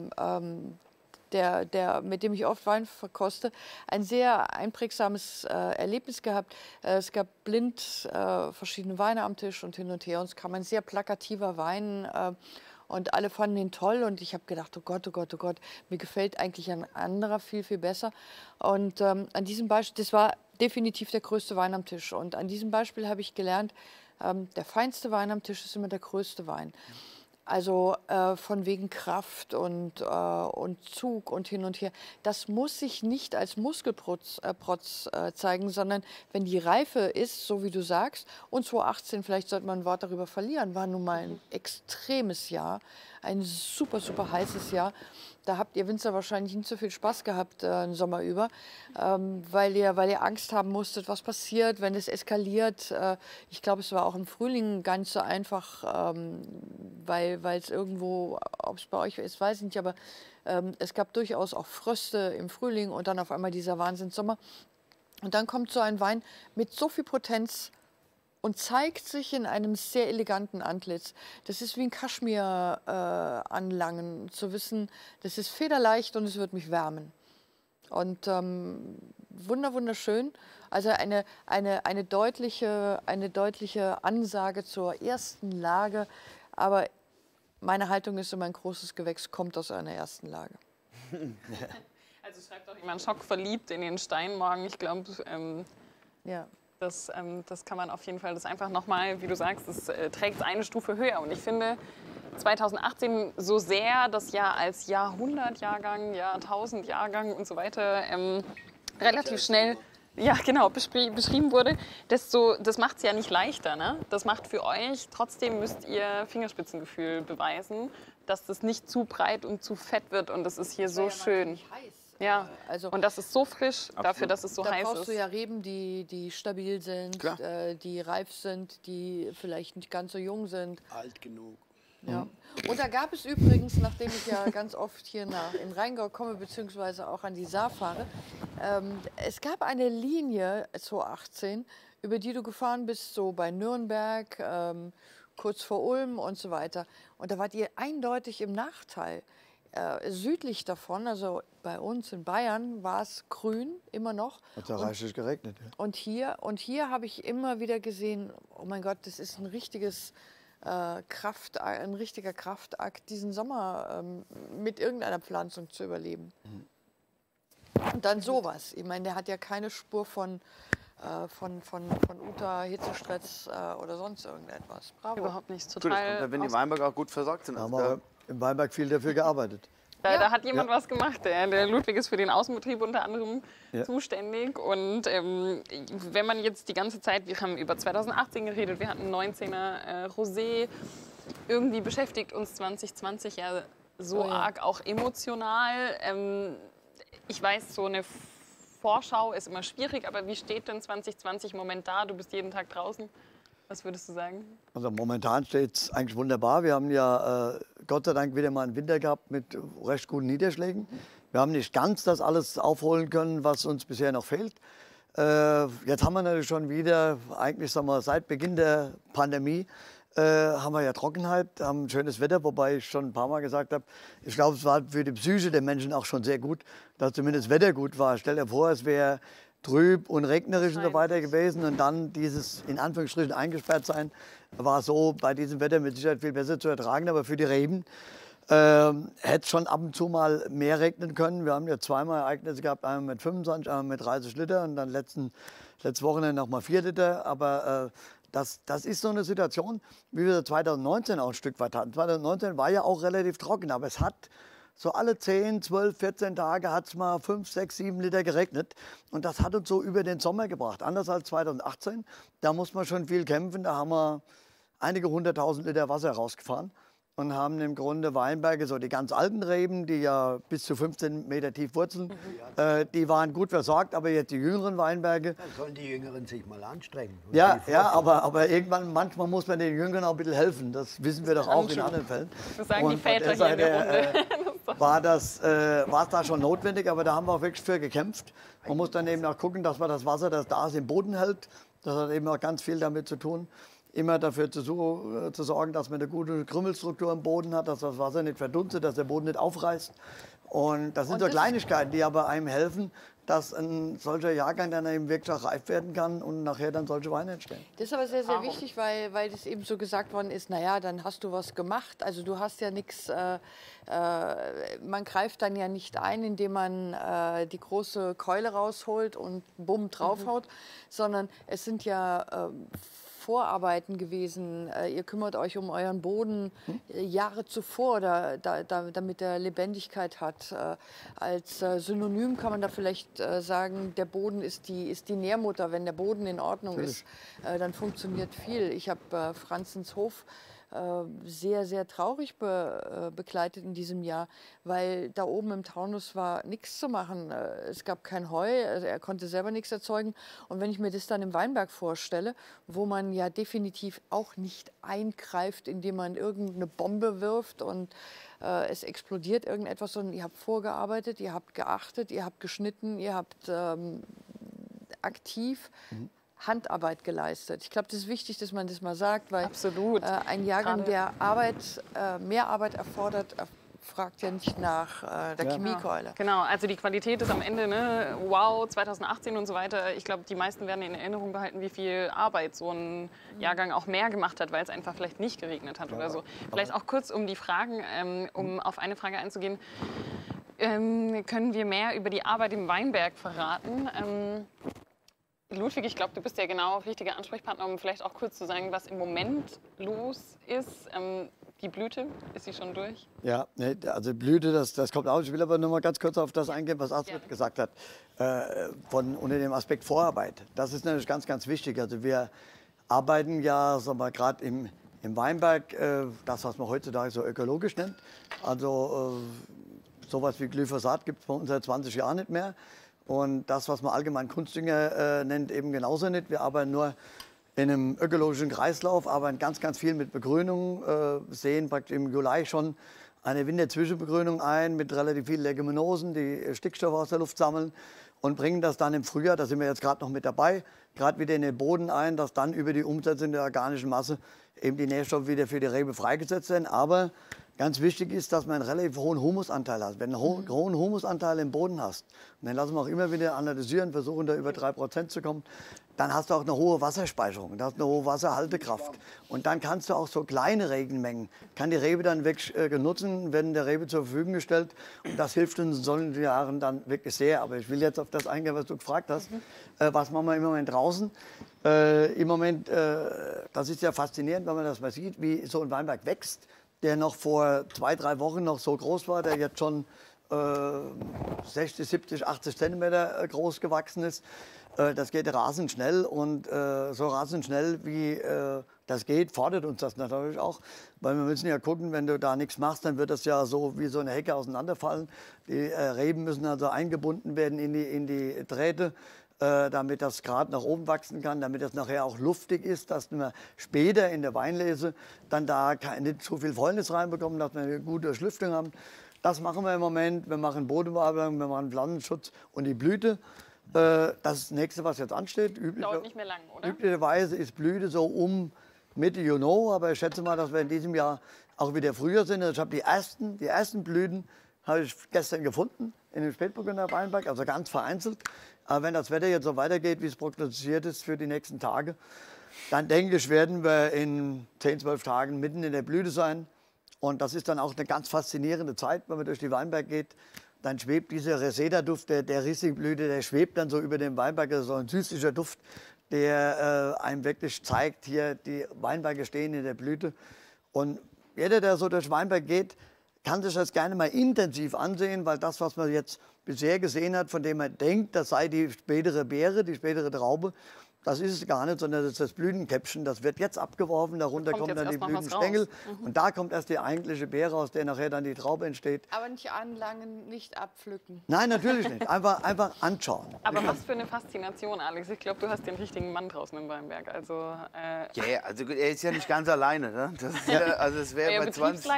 mit dem ich oft Wein verkoste, ein sehr einprägsames Erlebnis gehabt. Es gab blind verschiedene Weine am Tisch und hin und her. Und es kam ein sehr plakativer Wein und alle fanden ihn toll. Und ich habe gedacht, oh Gott, oh Gott, oh Gott, mir gefällt eigentlich ein anderer viel, viel besser. Und an diesem Beispiel, das war definitiv der größte Wein am Tisch. Und an diesem Beispiel habe ich gelernt, der feinste Wein am Tisch ist immer der größte Wein. Also von wegen Kraft und Zug und hin und her. Das muss sich nicht als Muskelprotz zeigen, sondern wenn die Reife ist, so wie du sagst, und 2018, vielleicht sollte man ein Wort darüber verlieren, war nun mal ein extremes Jahr, ein super, super heißes Jahr. Da habt ihr Winzer wahrscheinlich nicht so viel Spaß gehabt den Sommer über, weil ihr Angst haben musstet, was passiert, wenn es eskaliert. Ich glaube, es war auch im Frühling ganz so einfach, weil es irgendwo, ob es bei euch ist, weiß ich nicht, aber es gab durchaus auch Fröste im Frühling und dann auf einmal dieser Wahnsinnssommer. Und dann kommt so ein Wein mit so viel Potenz und zeigt sich in einem sehr eleganten Antlitz. Das ist wie ein Kaschmir anlangen, zu wissen, das ist federleicht und es wird mich wärmen. Und wunderschön. Also eine deutliche Ansage zur ersten Lage. Aber meine Haltung ist immer, ein großes Gewächs kommt aus einer ersten Lage. Also schreibt auch jemand schockverliebt in den Steinmorgen. Ich glaube, ja. Das kann man auf jeden Fall, das einfach nochmal, wie du sagst, das trägt eine Stufe höher. Und ich finde 2018 so sehr das Jahr als Jahrhundertjahrgang, Jahrtausendjahrgang und so weiter relativ schnell beschrieben wurde, das macht es ja nicht leichter. Ne? Das macht für euch, trotzdem müsst ihr Fingerspitzengefühl beweisen, dass das nicht zu breit und zu fett wird. Und das ist hier so schön. Ja, also, und das ist so frisch dafür, dass es so heiß ist. Da brauchst du ja Reben, die stabil sind, die reif sind, die vielleicht nicht ganz so jung sind. Alt genug. Ja. Und da gab es übrigens, nachdem ich ja ganz oft hier in Rheingau komme, beziehungsweise auch an die Saar fahre, es gab eine Linie 2018, über die du gefahren bist, so bei Nürnberg, kurz vor Ulm und so weiter. Und da wart ihr eindeutig im Nachteil. Südlich davon, also bei uns in Bayern, war es grün, immer noch. Hat ja reichlich geregnet. Ja. Und hier habe ich immer wieder gesehen, oh mein Gott, das ist ein richtiger Kraftakt, diesen Sommer mit irgendeiner Pflanzung zu überleben. Und dann sowas. Ich meine, der hat ja keine Spur von Uta, Hitzestress oder sonst irgendetwas. Bravo. Überhaupt nicht, total. Wenn die Weinberge auch gut versorgt sind. Da haben wir im Weinberg viel dafür gearbeitet. Da hat jemand was gemacht. Der Ludwig ist für den Außenbetrieb unter anderem zuständig. Und wenn man jetzt die ganze Zeit, wir haben über 2018 geredet, wir hatten 19er Rosé, irgendwie beschäftigt uns 2020 ja so arg auch emotional. Ich weiß, so eine Vorschau ist immer schwierig, aber wie steht denn 2020 im Moment da? Du bist jeden Tag draußen. Was würdest du sagen? Also momentan steht es eigentlich wunderbar. Wir haben ja Gott sei Dank wieder mal einen Winter gehabt mit recht guten Niederschlägen. Wir haben nicht ganz das alles aufholen können, was uns bisher noch fehlt. Jetzt haben wir natürlich schon wieder, eigentlich sagen wir, seit Beginn der Pandemie, haben wir ja Trockenheit, haben schönes Wetter, wobei ich schon ein paar Mal gesagt habe, ich glaube, es war für die Psyche der Menschen auch schon sehr gut, dass zumindest das Wetter gut war. Stell dir vor, es wäre trüb und regnerisch und so weiter gewesen und dann dieses in Anführungsstrichen eingesperrt sein war so bei diesem Wetter mit Sicherheit viel besser zu ertragen, aber für die Reben hätte schon ab und zu mal mehr regnen können. Wir haben ja zweimal Ereignisse gehabt, einmal mit 25, einmal mit 30 Liter und dann letztes Wochenende noch mal 4 Liter, aber das ist so eine Situation, wie wir 2019 auch ein Stück weit hatten. 2019 war ja auch relativ trocken, aber es hat so alle 10, 12, 14 Tage hat es mal 5, 6, 7 Liter geregnet. Und das hat uns so über den Sommer gebracht. Anders als 2018, da muss man schon viel kämpfen. Da haben wir einige 100.000 Liter Wasser rausgefahren und haben im Grunde Weinberge, so die ganz alten Reben, die ja bis zu 15 Meter tief wurzeln, die waren gut versorgt. Aber jetzt die jüngeren Weinberge. Dann sollen die Jüngeren sich mal anstrengen. Ja, aber irgendwann, manchmal muss man den Jüngeren auch ein bisschen helfen. Das wissen wir doch auch in anderen Fällen. Das sagen die Väter hier in der Runde. War es da schon notwendig, aber da haben wir auch wirklich für gekämpft. Man muss dann eben auch gucken, dass man das Wasser, das da ist, im Boden hält. Das hat eben auch ganz viel damit zu tun, immer dafür zu sorgen, dass man eine gute Krümelstruktur im Boden hat, dass das Wasser nicht verdunstet, dass der Boden nicht aufreißt. Und das sind so Kleinigkeiten, die aber einem helfen, dass ein solcher Jahrgang dann eben wirklich auch reif werden kann und nachher dann solche Weine entstehen. Das ist aber sehr, sehr wichtig, weil das eben so gesagt worden ist, naja, dann hast du was gemacht. Also du hast ja nichts, man greift dann ja nicht ein, indem man die große Keule rausholt und bumm draufhaut, sondern es sind ja Vorarbeiten gewesen. Ihr kümmert euch um euren Boden Jahre zuvor, damit er Lebendigkeit hat. Als Synonym kann man da vielleicht sagen, der Boden ist die Nährmutter. Wenn der Boden in Ordnung ist, dann funktioniert viel. Ich habe Franzens Hof sehr, sehr traurig begleitet in diesem Jahr, weil da oben im Taunus war nichts zu machen. Es gab kein Heu, also er konnte selber nichts erzeugen. Und wenn ich mir das dann im Weinberg vorstelle, wo man ja definitiv auch nicht eingreift, indem man irgendeine Bombe wirft und es explodiert irgendetwas, sondern ihr habt vorgearbeitet, ihr habt geachtet, ihr habt geschnitten, ihr habt aktiv Handarbeit geleistet. Ich glaube, das ist wichtig, dass man das mal sagt, weil ein Jahrgang, der mehr Arbeit erfordert, fragt ja nicht nach der Chemiekeule. Genau, also die Qualität ist am Ende, ne, wow, 2018 und so weiter. Ich glaube, die meisten werden in Erinnerung behalten, wie viel Arbeit so ein Jahrgang auch mehr gemacht hat, weil es einfach vielleicht nicht geregnet hat oder so. Vielleicht auch kurz um die Fragen, um auf eine Frage einzugehen. Können wir mehr über die Arbeit im Weinberg verraten? Ludwig, ich glaube, du bist der genau richtige Ansprechpartner, um vielleicht auch kurz zu sagen, was im Moment los ist. Die Blüte, ist sie schon durch? Ja, also Blüte, das kommt auch. Ich will aber noch mal ganz kurz auf das eingehen, was Astrid gesagt hat, unter dem Aspekt Vorarbeit. Das ist natürlich ganz, ganz wichtig. Also wir arbeiten ja, sagen wir, gerade im Weinberg, das, was man heutzutage so ökologisch nennt. Also sowas wie Glyphosat gibt es bei uns seit 20 Jahren nicht mehr. Und das, was man allgemein Kunstdünger nennt, eben genauso nicht. Wir arbeiten nur in einem ökologischen Kreislauf, arbeiten ganz, ganz viel mit Begrünung, sehen praktisch im Juli schon eine Winterzwischenbegrünung ein mit relativ vielen Leguminosen, die Stickstoff aus der Luft sammeln und bringen das dann im Frühjahr, da sind wir jetzt gerade noch mit dabei, gerade wieder in den Boden ein, dass dann über die Umsetzung der organischen Masse eben die Nährstoffe wieder für die Rebe freigesetzt werden. Aber ganz wichtig ist, dass man einen relativ hohen Humusanteil hat. Wenn du einen hohen Humusanteil im Boden hast, und den lassen wir auch immer wieder analysieren, versuchen da über 3% zu kommen, dann hast du auch eine hohe Wasserspeicherung, du hast eine hohe Wasserhaltekraft. Und dann kannst du auch so kleine Regenmengen, kann die Rebe dann wirklich nutzen, werden der Rebe zur Verfügung gestellt. Und das hilft uns in solchen Jahren dann wirklich sehr. Aber ich will jetzt auf das eingehen, was du gefragt hast. Was machen wir im Moment draußen? Im Moment, das ist ja faszinierend, wenn man das mal sieht, wie so ein Weinberg wächst. der noch vor 2, 3 Wochen noch so groß war, der jetzt schon 60, 70, 80 Zentimeter groß gewachsen ist. Das geht rasend schnell und so rasend schnell wie das geht, fordert uns das natürlich auch. Weil wir müssen ja gucken, wenn du da nichts machst, dann wird das ja so wie so eine Hecke auseinanderfallen. Die Reben müssen also eingebunden werden in die Drähte, damit das gerade nach oben wachsen kann, damit das nachher auch luftig ist, dass wir später in der Weinlese dann da nicht zu viel Fäulnis reinbekommen, dass wir eine gute Durchlüftung haben. Das machen wir im Moment. Wir machen Bodenbearbeitung, wir machen Pflanzenschutz und die Blüte. Das ist das Nächste, was jetzt ansteht. Dauert nicht mehr lang, oder? Üblicherweise ist Blüte so um Mitte Juni, aber ich schätze mal, dass wir in diesem Jahr auch wieder früher sind. Also ich habe die ersten Blüten habe ich gestern gefunden in dem Spätburgunder Weinberg, also ganz vereinzelt. Aber wenn das Wetter jetzt so weitergeht, wie es prognostiziert ist für die nächsten Tage, dann denke ich, werden wir in 10, 12 Tagen mitten in der Blüte sein. Und das ist dann auch eine ganz faszinierende Zeit, wenn man durch die Weinberg geht. Dann schwebt dieser Reseda-Duft der Riesling-Blüte, der schwebt dann so über dem Weinberg. Das ist so ein süßlicher Duft, der einem wirklich zeigt, hier die Weinberge stehen in der Blüte. Und jeder, der so durch Weinberg geht, kann sich das gerne mal intensiv ansehen, weil das, was man jetzt bisher gesehen hat, von dem man denkt, das sei die spätere Beere, die spätere Traube, das ist es gar nicht, sondern das ist das Blütenkäppchen. Das wird jetzt abgeworfen, darunter kommen dann die Blütenstängel. Und da kommt erst die eigentliche Beere, aus der nachher dann die Traube entsteht. Aber nicht anlangen, nicht abpflücken. Nein, natürlich nicht. Einfach anschauen. Aber was für eine Faszination, Alex. Ich glaube, du hast den richtigen Mann draußen im Weinberg. Also, Ja, also gut, er ist ja nicht ganz alleine. Ne? Das ist ja, also es wäre bei 20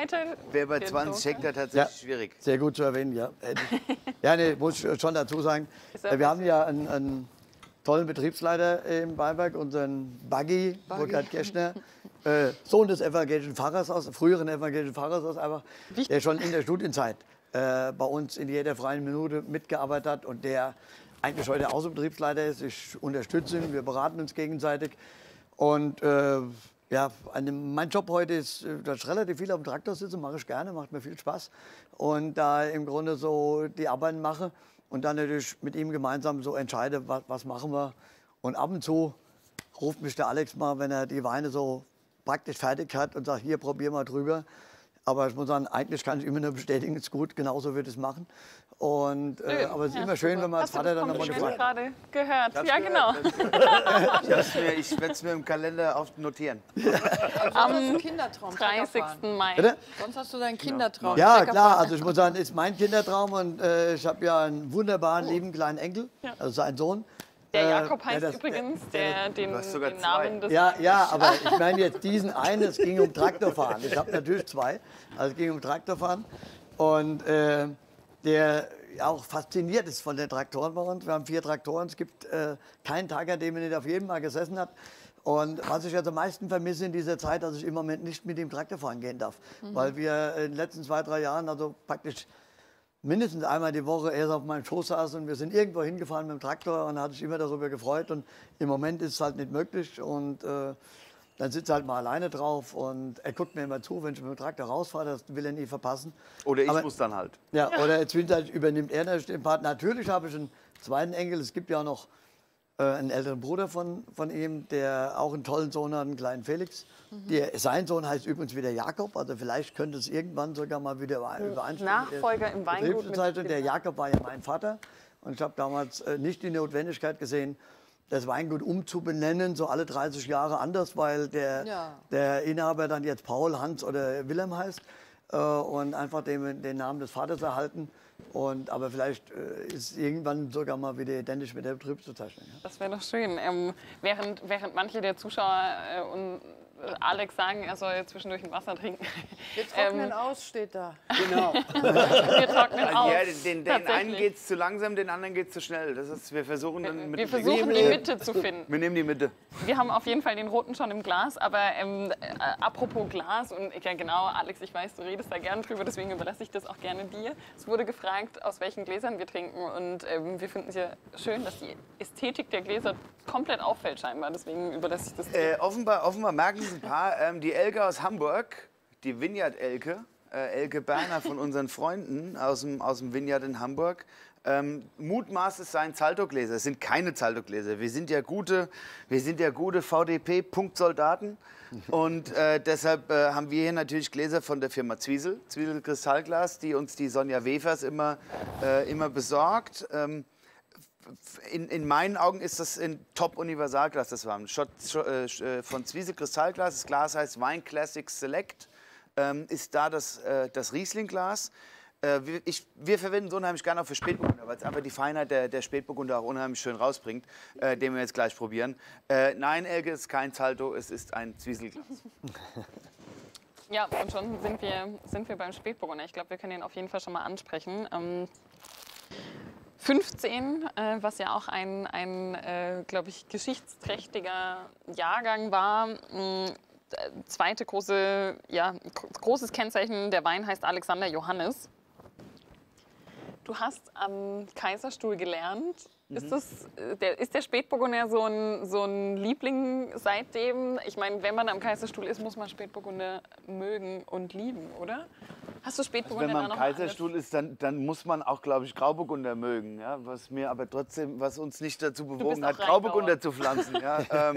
Hektar tatsächlich schwierig. Sehr gut zu erwähnen, ja. Ja, nee, muss ich schon dazu sagen. Wir haben ja einen tollen Betriebsleiter im Weinberg, unseren Buggy, Burkhard Kirschner, Sohn des evangelischen Pfarrers früheren evangelischen Pfarrers einfach, der schon in der Studienzeit bei uns in jeder freien Minute mitgearbeitet hat und der eigentlich heute Außenbetriebsleiter ist. Ich unterstütze ihn, wir beraten uns gegenseitig. Und ja, mein Job heute ist, dass ich relativ viel auf dem Traktor sitze, mache ich gerne, macht mir viel Spaß. Und da im Grunde so die Arbeiten mache. Und dann natürlich mit ihm gemeinsam so entscheide, was machen wir. Und ab und zu ruft mich der Alex mal, wenn er die Weine so praktisch fertig hat und sagt, hier, probier mal drüber. Aber ich muss sagen, eigentlich kann ich immer nur bestätigen, ist gut, genauso wird es machen. Und, aber es ist immer schön, wenn man als Vater dann nochmal gefragt hat. Gerade gehört. Ja, genau. Ich werde es mir im Kalender notieren. Am Kindertraum. 30. Mai. Bitte? Sonst hast du deinen Kindertraum. Ja, klar. Also ich muss sagen, ist mein Kindertraum. Und ich habe ja einen wunderbaren, lieben kleinen Enkel, also seinen Sohn. Der Jakob heißt übrigens, den Namen des... Ja, aber ich meine jetzt diesen einen, es ging um Traktorfahren. Ich habe natürlich 2, also es ging um Traktorfahren. Und der auch fasziniert ist von den Traktoren bei uns. Wir haben 4 Traktoren, es gibt keinen Tag, an dem er nicht auf jedem Mal gesessen hat. Und was ich also am meisten vermisse in dieser Zeit, dass ich im Moment nicht mit dem Traktor fahren gehen darf. Weil wir in den letzten 2, 3 Jahren also praktisch mindestens einmal die Woche erst auf meinem Schoß saß und wir sind irgendwo hingefahren mit dem Traktor und da hatte ich immer darüber gefreut. Und im Moment ist es halt nicht möglich und dann sitzt er halt mal alleine drauf und er guckt mir immer zu, wenn ich mit dem Traktor rausfahre, das will er nie verpassen. Oder ich muss dann halt. Ja, oder zwischenzeitlich übernimmt er den Part. Natürlich habe ich einen zweiten Enkel, es gibt ja auch noch einen älteren Bruder von ihm, der auch einen tollen Sohn hat, einen kleinen Felix. Sein Sohn heißt übrigens wieder Jakob, also vielleicht könnte es irgendwann sogar mal wieder übereinstimmen. Nachfolger im Weingut. Der Jakob war ja mein Vater und ich habe damals nicht die Notwendigkeit gesehen, das Weingut umzubenennen, so alle 30 Jahre anders, weil der Inhaber dann jetzt Paul, Hans oder Wilhelm heißt und einfach den Namen des Vaters erhalten. Aber vielleicht ist irgendwann sogar mal wieder identisch mit der Betriebsbezeichnung. Ja. Das wäre doch schön. Während manche der Zuschauer und Alex sagen, er soll zwischendurch ein Wasser trinken. Wir trocknen aus, steht da. Genau. Wir trocknen aus. Ja, den einen geht es zu langsam, den anderen geht es zu schnell. Das heißt, wir versuchen dann die Mitte zu finden. Wir nehmen die Mitte. Wir haben auf jeden Fall den roten schon im Glas, aber apropos Glas und ja genau, Alex, ich weiß, du redest da gerne drüber, deswegen überlasse ich das auch gerne dir. Es wurde gefragt, aus welchen Gläsern wir trinken und wir finden es ja schön, dass die Ästhetik der Gläser komplett auffällt scheinbar, deswegen überlasse ich das dir. Offenbar merken es ein paar. Die Elke aus Hamburg, die Vineyard Elke, Elke Berner von unseren Freunden aus dem Vineyard in Hamburg. Mutmaßt, es seien Zaltogläser. Es sind keine Zaltogläser. Wir sind ja gute VDP-Punktsoldaten. Und deshalb haben wir hier natürlich Gläser von der Firma Zwiesel Kristallglas, die uns die Sonja Wefers immer besorgt. In meinen Augen ist das ein Top-Universalglas, das wir haben. Von Zwiesel Kristallglas, das Glas heißt Wine Classic Select, ist da das Riesling-Glas. Wir verwenden es unheimlich gerne auch für Spätburgunder, weil es einfach die Feinheit der Spätburgunder auch unheimlich schön rausbringt, den wir jetzt gleich probieren. Nein, Elke, es ist kein Zalto, es ist ein Zwieselglas. Ja, und schon sind wir beim Spätburgunder. Ich glaube, wir können ihn auf jeden Fall schon mal ansprechen. 15, was ja auch ein glaube ich, geschichtsträchtiger Jahrgang war. Zweite großes Kennzeichen, der Wein heißt Alexander Johannes. Du hast am Kaiserstuhl gelernt. Ist der Spätburgunder so ein Liebling seitdem? Ich meine, wenn man am Kaiserstuhl ist, muss man Spätburgunder mögen und lieben, oder? Hast du Spätburgunder Wenn man da am noch Kaiserstuhl ist, dann muss man auch, glaube ich, Grauburgunder mögen. Ja? Was uns nicht dazu bewogen hat, Grauburgunder zu pflanzen. Ja?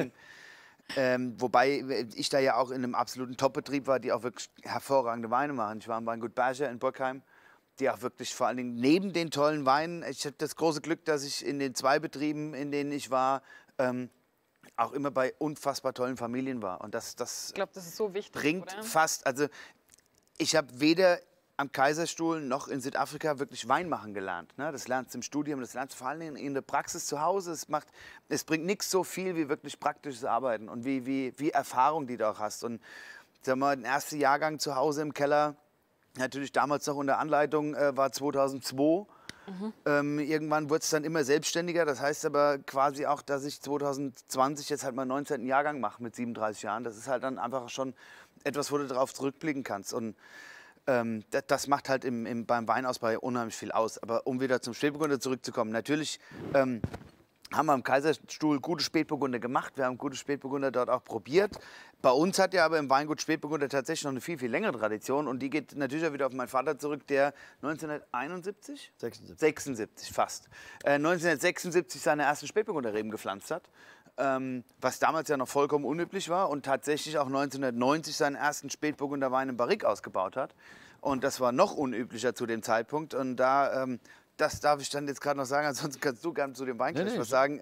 Wobei ich da ja auch in einem absoluten Top-Betrieb war, die auch wirklich hervorragende Weine machen. Ich war im Weingut Berger in Burgheim, die auch wirklich vor allen Dingen neben den tollen Weinen, ich hatte das große Glück, dass ich in den 2 Betrieben, in denen ich war, auch immer bei unfassbar tollen Familien war. Und das ich glaube, das ist so wichtig, bringt oder? fast, also ich habe weder am Kaiserstuhl noch in Südafrika wirklich Wein machen gelernt. Ne? Das lernst du im Studium, das lernst du vor allen Dingen in der Praxis zu Hause. Es bringt nichts so viel wie wirklich praktisches Arbeiten und wie Erfahrung, die du auch hast. Und sag mal, der erste Jahrgang zu Hause im Keller, natürlich damals noch unter Anleitung, war 2002. Irgendwann wurde es dann immer selbstständiger. Das heißt aber quasi auch, dass ich 2020 jetzt halt meinen 19. Jahrgang mache mit 37 Jahren. Das ist halt dann einfach schon etwas, wo du darauf zurückblicken kannst. Und das macht halt beim Weinausbau unheimlich viel aus. Aber um wieder zum Spätburgunder zurückzukommen, natürlich haben wir am Kaiserstuhl gute Spätburgunder gemacht. Wir haben gute Spätburgunder dort auch probiert. Bei uns hat ja aber im Weingut Spätburgunder tatsächlich noch eine viel, viel längere Tradition. Und die geht natürlich auch wieder auf meinen Vater zurück, der 1971? 76 fast. 1976 seine ersten Spätburgunderreben gepflanzt hat. Was damals ja noch vollkommen unüblich war. Und tatsächlich auch 1990 seinen ersten Spätburgunder Wein im Barrique ausgebaut hat. Und das war noch unüblicher zu dem Zeitpunkt. Und da... das darf ich dann jetzt gerade noch sagen, ansonsten kannst du gerne zu dem Wein was sagen,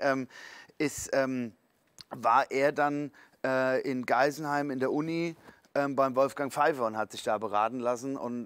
war er dann in Geisenheim in der Uni beim Wolfgang Pfeiffer und hat sich da beraten lassen. Und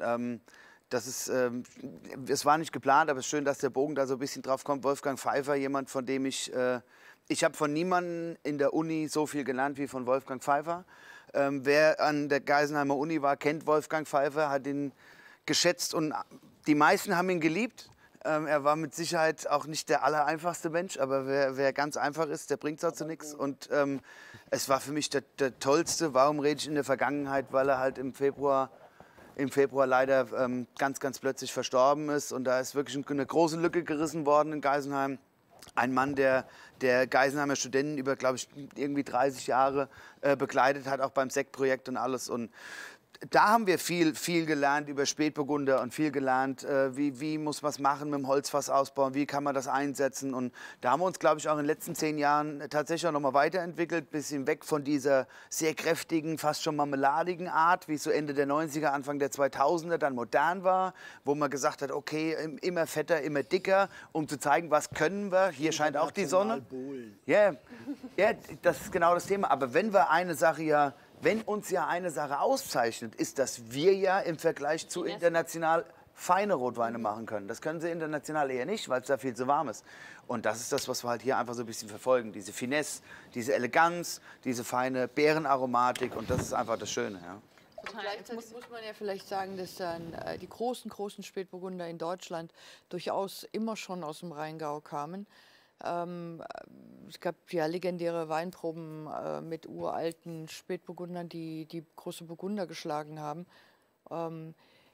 es war nicht geplant, aber es ist schön, dass der Bogen da so ein bisschen drauf kommt. Wolfgang Pfeiffer, jemand, von dem ich habe von niemandem in der Uni so viel gelernt wie von Wolfgang Pfeiffer. Wer an der Geisenheimer Uni war, kennt Wolfgang Pfeiffer, hat ihn geschätzt und die meisten haben ihn geliebt. Er war mit Sicherheit auch nicht der allereinfachste Mensch, aber wer ganz einfach ist, der bringt es auch zu nichts. Und es war für mich der tollste. Warum rede ich in der Vergangenheit? Weil er halt im Februar leider ganz, ganz plötzlich verstorben ist. Und da ist wirklich eine große Lücke gerissen worden in Geisenheim. Ein Mann, der Geisenheimer Studenten über, glaube ich, irgendwie 30 Jahre begleitet hat, auch beim Sektprojekt und alles. Und da haben wir viel gelernt über Spätburgunder und viel gelernt, wie muss man es machen mit dem Holzfass ausbauen, wie kann man das einsetzen. Und da haben wir uns, glaube ich, auch in den letzten 10 Jahren tatsächlich auch noch mal weiterentwickelt, bisschen weg von dieser sehr kräftigen, fast schon marmeladigen Art, wie es so Ende der 90er, Anfang der 2000er dann modern war, wo man gesagt hat, okay, immer fetter, immer dicker, um zu zeigen, was können wir. Hier scheint auch die Sonne. Ja, das ist genau das Thema. Aber wenn uns ja eine Sache auszeichnet, ist, dass wir ja im Vergleich zu international feine Rotweine machen können. Das können sie international eher nicht, weil es da viel zu warm ist. Und das ist das, was wir halt hier einfach so ein bisschen verfolgen. Diese Finesse, diese Eleganz, diese feine Beerenaromatik und das ist einfach das Schöne. Ja. Gleichzeitig muss man ja vielleicht sagen, dass dann die großen Spätburgunder in Deutschland durchaus immer schon aus dem Rheingau kamen. Es gab ja legendäre Weinproben mit uralten Spätburgundern, die große Burgunder geschlagen haben.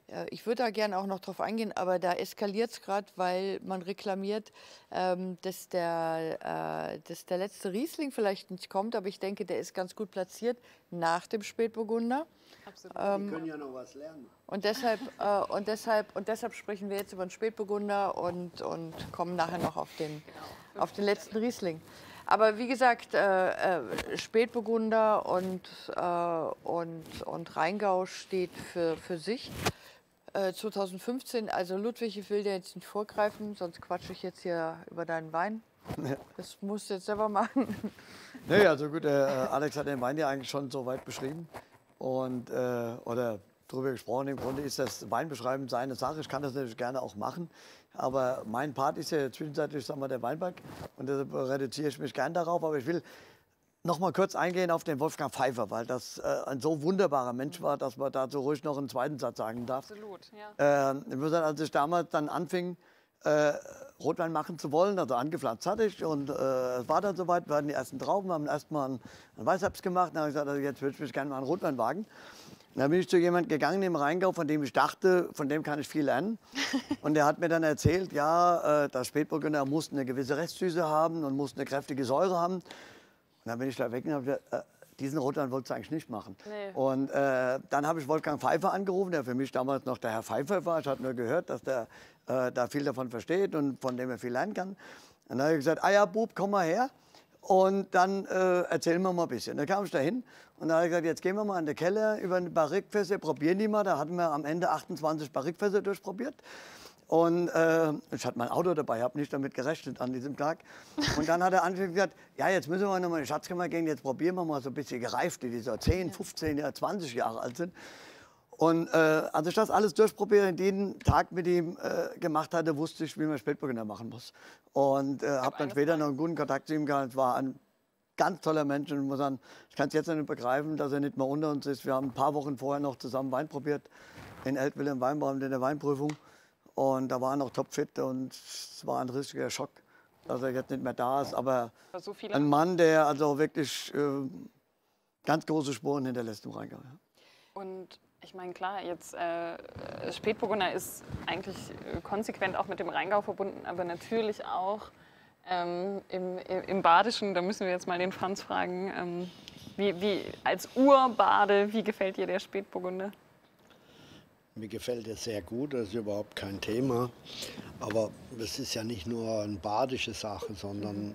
Ich würde da gerne auch noch drauf eingehen, aber da eskaliert es gerade, weil man reklamiert, dass der letzte Riesling vielleicht nicht kommt, aber ich denke, der ist ganz gut platziert nach dem Spätburgunder. Absolut. Wir können ja noch was lernen. Und deshalb sprechen wir jetzt über den Spätburgunder und kommen nachher noch auf den letzten Riesling. Aber wie gesagt, Spätburgunder und Rheingau steht für sich. 2015, also Ludwig, ich will dir jetzt nicht vorgreifen, sonst quatsche ich jetzt hier über deinen Wein. Ja. Das musst du jetzt selber machen. Nee, also gut, Alex hat den Wein ja eigentlich schon so weit beschrieben und oder darüber gesprochen. Im Grunde ist das Weinbeschreiben seine Sache. Ich kann das natürlich gerne auch machen, aber mein Part ist ja zwischenzeitlich, sagen wir, der Weinberg und deshalb reduziere ich mich gern darauf. Aber ich will noch mal kurz eingehen auf den Wolfgang Pfeiffer, weil das ein so wunderbarer Mensch war, dass man dazu ruhig noch einen zweiten Satz sagen darf. Absolut, ja. Ich muss sagen, als ich damals dann anfing, Rotwein machen zu wollen, also angepflanzt hatte ich und es war dann soweit, wir hatten die ersten Trauben, haben erstmal einen Weißherbst gemacht, dann habe ich gesagt, also jetzt würde ich mich gerne mal einen Rotwein wagen. Und dann bin ich zu jemandem gegangen im Rheingau, von dem ich dachte, von dem kann ich viel lernen. Und der hat mir dann erzählt, ja, das Spätburgunder muss eine gewisse Restsüße haben und muss eine kräftige Säure haben. Und dann bin ich da weg und habe gesagt, diesen Rotwein wolltest du eigentlich nicht machen. Nee. Und dann habe ich Wolfgang Pfeiffer angerufen, der für mich damals noch der Herr Pfeiffer war. Ich hatte nur gehört, dass der da viel davon versteht und von dem er viel lernen kann. Und dann habe ich gesagt, ah ja, Bub, komm mal her und dann erzählen wir mal ein bisschen. Dann kam ich da hin und dann habe ich gesagt, jetzt gehen wir mal in den Keller über eine Barrikfässer, probieren die mal. Da hatten wir am Ende 28 Barrikfässer durchprobiert. Und ich hatte mein Auto dabei, habe nicht damit gerechnet an diesem Tag. Und dann hat er anschließend gesagt, ja, jetzt müssen wir noch mal in die Schatzkammer gehen, jetzt probieren wir mal so ein bisschen gereift, die so 10, 15, ja, 20 Jahre alt sind. Und als ich das alles durchprobiert und jeden Tag mit ihm gemacht hatte, wusste ich, wie man Spätburgunder machen muss. Und habe dann später noch einen guten Kontakt zu ihm gehabt. Es war ein ganz toller Mensch und ich muss sagen, ich kann es jetzt noch nicht begreifen, dass er nicht mehr unter uns ist. Wir haben ein paar Wochen vorher noch zusammen Wein probiert in Eltville im Weinbau in der Weinprüfung. Und da war er noch topfit und es war ein richtiger Schock, dass er jetzt nicht mehr da ist. Aber so ein Mann, der also wirklich ganz große Spuren hinterlässt im Rheingau. Ja. Und ich meine, klar, jetzt Spätburgunder ist eigentlich konsequent auch mit dem Rheingau verbunden, aber natürlich auch im Badischen, da müssen wir jetzt mal den Franz fragen, wie als Urbade, wie gefällt dir der Spätburgunder? Mir gefällt er sehr gut, das ist überhaupt kein Thema. Aber es ist ja nicht nur eine badische Sache, sondern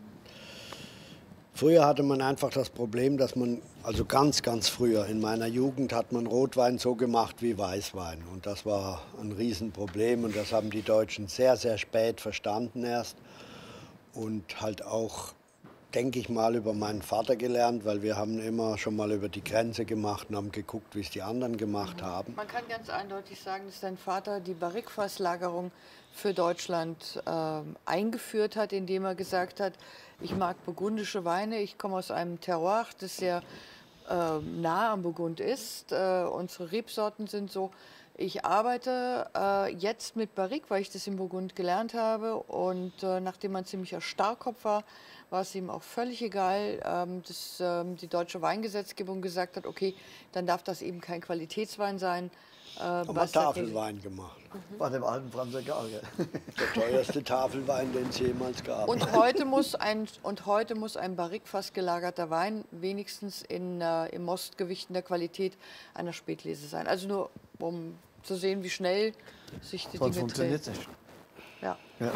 früher hatte man einfach das Problem, dass man, also ganz, ganz früher, in meiner Jugend hat man Rotwein so gemacht wie Weißwein. Und das war ein Riesenproblem und das haben die Deutschen sehr, sehr spät verstanden erst. Und halt auch, denke ich mal, über meinen Vater gelernt, weil wir haben immer schon mal über die Grenze gemacht und haben geguckt, wie es die anderen gemacht haben. Man kann ganz eindeutig sagen, dass dein Vater die Barrikfasslagerung für Deutschland eingeführt hat, indem er gesagt hat, ich mag burgundische Weine, ich komme aus einem Terroir, das sehr nah am Burgund ist. Unsere Rebsorten sind so. Ich arbeite jetzt mit Barrique, weil ich das im Burgund gelernt habe. Und nachdem man ziemlicher Starrkopf war, war es ihm auch völlig egal, dass die deutsche Weingesetzgebung gesagt hat, okay, dann darf das eben kein Qualitätswein sein. Haben wir Tafelwein gemacht. War dem alten Franz egal. Ja. Der teuerste Tafelwein, den es jemals gab. Und heute muss ein Barrikfass gelagerter Wein wenigstens im Mostgewicht in der Qualität einer Spätlese sein. Also nur um zu sehen, wie schnell sich die Dinge funktioniert drehen. nicht. Ja. Ja.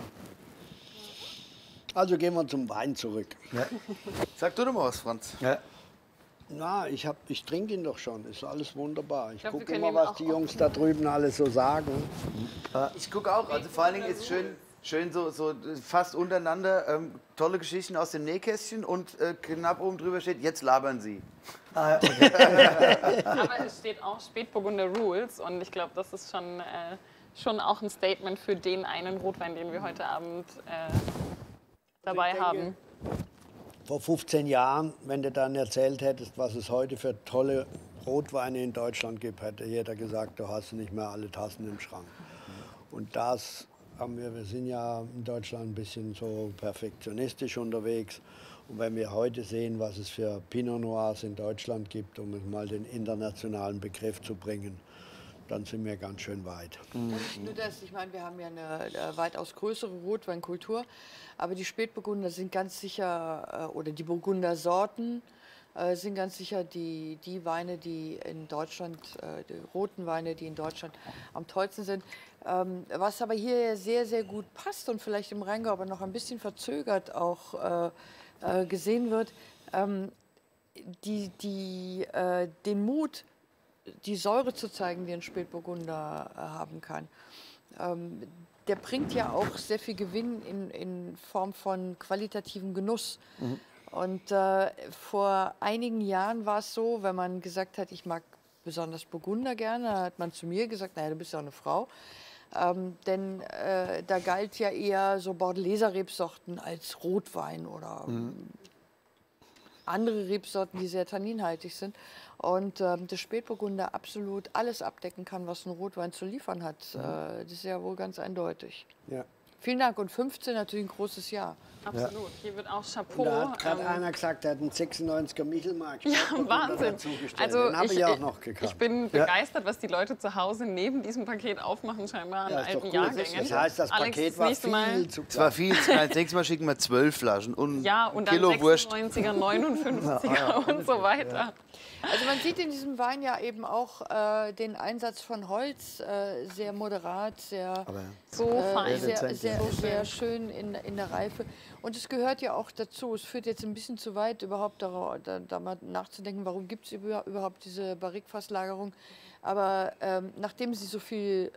Also gehen wir zum Wein zurück. Ja. Sag du doch mal was, Franz. Ja. Na, ich trinke ihn doch schon, ist alles wunderbar. Ich glaub, wir gucke können immer, ihn was auch die Jungs da drüben alles so sagen. Ich gucke auch, also vor allen Dingen ist schön so fast untereinander, tolle Geschichten aus dem Nähkästchen und knapp oben drüber steht, jetzt labern Sie. Ah, okay. Aber es steht auch Spätburgunder Rules und ich glaube, das ist schon auch ein Statement für den einen Rotwein, den wir heute Abend dabei haben. Vor 15 Jahren, wenn du dann erzählt hättest, was es heute für tolle Rotweine in Deutschland gibt, hätte jeder gesagt, du hast nicht mehr alle Tassen im Schrank. Und das haben wir sind ja in Deutschland ein bisschen so perfektionistisch unterwegs. Und wenn wir heute sehen, was es für Pinot Noirs in Deutschland gibt, um mal den internationalen Begriff zu bringen, dann sind wir ganz schön weit. Und nur das, ich meine, wir haben ja eine weitaus größere Rotweinkultur, aber die Spätburgunder sind ganz sicher, oder die Burgundersorten sind ganz sicher die Weine, die in Deutschland, die roten Weine, die in Deutschland am tollsten sind. Was aber hier sehr, sehr gut passt und vielleicht im Rheingau aber noch ein bisschen verzögert auch gesehen wird, den Mut, die Säure zu zeigen, die ein Spätburgunder haben kann. Der bringt ja auch sehr viel Gewinn in Form von qualitativem Genuss. Und vor einigen Jahren war es so, wenn man gesagt hat, ich mag besonders Burgunder gerne, da hat man zu mir gesagt, naja, du bist ja eine Frau. Denn da galt ja eher so Bordeleser Rebsorten als Rotwein oder andere Rebsorten, die sehr tanninhaltig sind. Und der Spätburgunder absolut alles abdecken kann, was ein Rotwein zu liefern hat. Das ist ja wohl ganz eindeutig. Ja. Vielen Dank. Und 15 natürlich ein großes Jahr. Absolut. Ja. Hier wird auch Chapeau. Da hat gerade einer gesagt, er hat einen 96er Michelmarkt. Ja, Wahnsinn. Also den habe ich auch noch gekannt. Ich bin begeistert, was die Leute zu Hause neben diesem Paket aufmachen, scheinbar an alten Jahrgängen. Das heißt, das Paket war viel zu klein. Es war viel zu klein. Das nächste Mal schicken wir 12 Flaschen und ja, und dann Kilo Wurst. 96er, 59er und so weiter. Ja. Also man sieht in diesem Wein ja eben auch den Einsatz von Holz, sehr moderat, sehr, fein. sehr schön in der Reife. Und es gehört ja auch dazu, es führt jetzt ein bisschen zu weit, überhaupt da mal nachzudenken, warum gibt es überhaupt diese Barrikfasslagerung. Aber nachdem sie so viel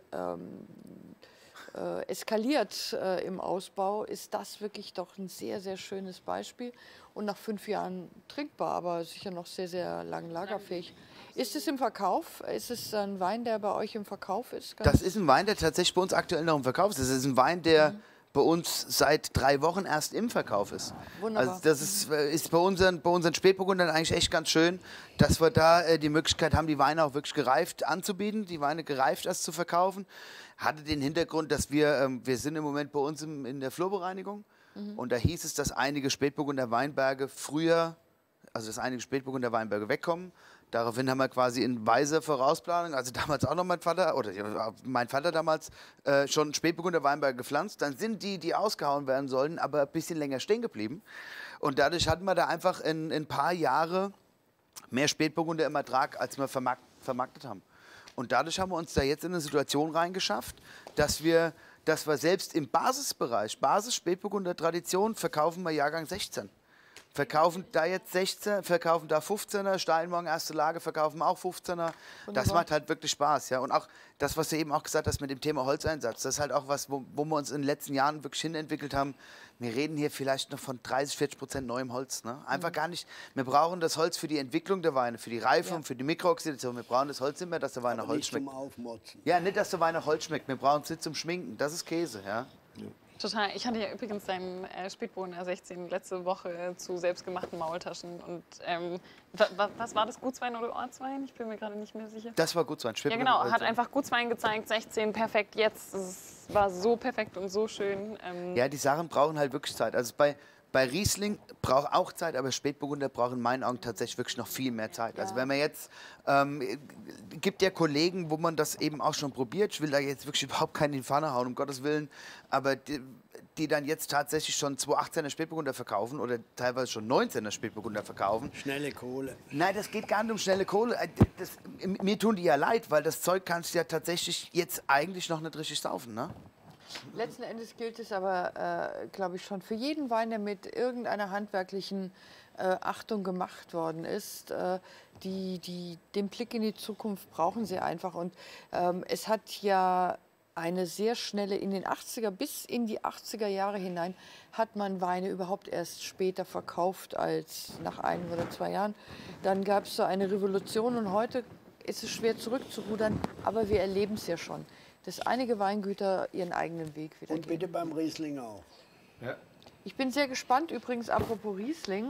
eskaliert im Ausbau, ist das wirklich doch ein sehr, sehr schönes Beispiel. Und nach 5 Jahren trinkbar, aber sicher noch sehr, sehr lang lagerfähig. Ist es im Verkauf? Ist es ein Wein, der bei euch im Verkauf ist? Das ist ein Wein, der tatsächlich bei uns aktuell noch im Verkauf ist. Das ist ein Wein, der bei uns seit 3 Wochen erst im Verkauf ist. Wunderbar. Also das ist bei unseren Spätburgundern eigentlich echt ganz schön, dass wir da die Möglichkeit haben, die Weine auch wirklich gereift anzubieten, die Weine gereift erst zu verkaufen. Hatte den Hintergrund, dass wir sind im Moment bei uns in der Flurbereinigung. Und da hieß es, dass einige Spätburgunder Weinberge wegkommen. Daraufhin haben wir quasi in weiser Vorausplanung, also damals auch noch mein Vater damals schon Spätburgunder Weinberge gepflanzt. Dann sind die ausgehauen werden sollen, aber ein bisschen länger stehen geblieben. Und dadurch hatten wir da einfach in ein paar Jahre mehr Spätburgunder im Ertrag, als wir vermarktet haben. Und dadurch haben wir uns da jetzt in eine Situation reingeschafft, dass wir selbst im Basisbereich, Basis-Spätburgunder Tradition, verkaufen wir Jahrgang 16. Verkaufen da jetzt 16, verkaufen da 15er, Steinmorgen, erste Lage, verkaufen auch 15er. Das macht halt wirklich Spaß. Ja. Und auch das, was du eben auch gesagt hast mit dem Thema Holzeinsatz, das ist halt auch was, wo wir uns in den letzten Jahren wirklich hinentwickelt haben. Wir reden hier vielleicht noch von 30-40% neuem Holz. Ne? Einfach gar nicht. Wir brauchen das Holz für die Entwicklung der Weine, für die Reifung, für die Mikrooxidation. Wir brauchen das Holz nicht mehr, dass der Wein nach Holz schmeckt. Nicht zum Aufmotzen. Ja, nicht, dass der Wein nach Holz schmeckt. Wir brauchen es nicht zum Schminken. Das ist Käse. Ja. Total. Ich hatte ja übrigens deinen Spätburgunder 16 letzte Woche zu selbstgemachten Maultaschen. Und was war das, Gutswein oder Ortswein? Ich bin mir gerade nicht mehr sicher. Das war Gutswein. Ja genau, hat einfach Gutswein gezeigt, 16, perfekt jetzt. Es war so perfekt und so schön. Ja, die Sachen brauchen halt wirklich Zeit. Also bei Riesling braucht auch Zeit, aber Spätburgunder braucht in meinen Augen tatsächlich wirklich noch viel mehr Zeit. Ja. Also wenn man jetzt, gibt ja Kollegen, wo man das eben auch schon probiert, ich will da jetzt wirklich überhaupt keinen in die Pfanne hauen, um Gottes Willen, aber die dann jetzt tatsächlich schon 218er Spätburgunder verkaufen oder teilweise schon 19er Spätburgunder verkaufen. Schnelle Kohle. Nein, das geht gar nicht um schnelle Kohle. Mir tun die ja leid, weil das Zeug kannst du ja tatsächlich jetzt eigentlich noch nicht richtig saufen, ne? Letzten Endes gilt es aber, glaube ich, schon für jeden Wein, der mit irgendeiner handwerklichen Achtung gemacht worden ist. Den Blick in die Zukunft brauchen sie einfach. Und es hat ja eine sehr schnelle, in den 80er bis in die 80er Jahre hinein, hat man Weine überhaupt erst später verkauft als nach 1 oder 2 Jahren. Dann gab es so eine Revolution und heute ist es schwer zurückzurudern, aber wir erleben es ja schon, dass einige Weingüter ihren eigenen Weg wieder gehen. Und bitte beim Riesling auch. Ja. Ich bin sehr gespannt, übrigens, apropos Riesling,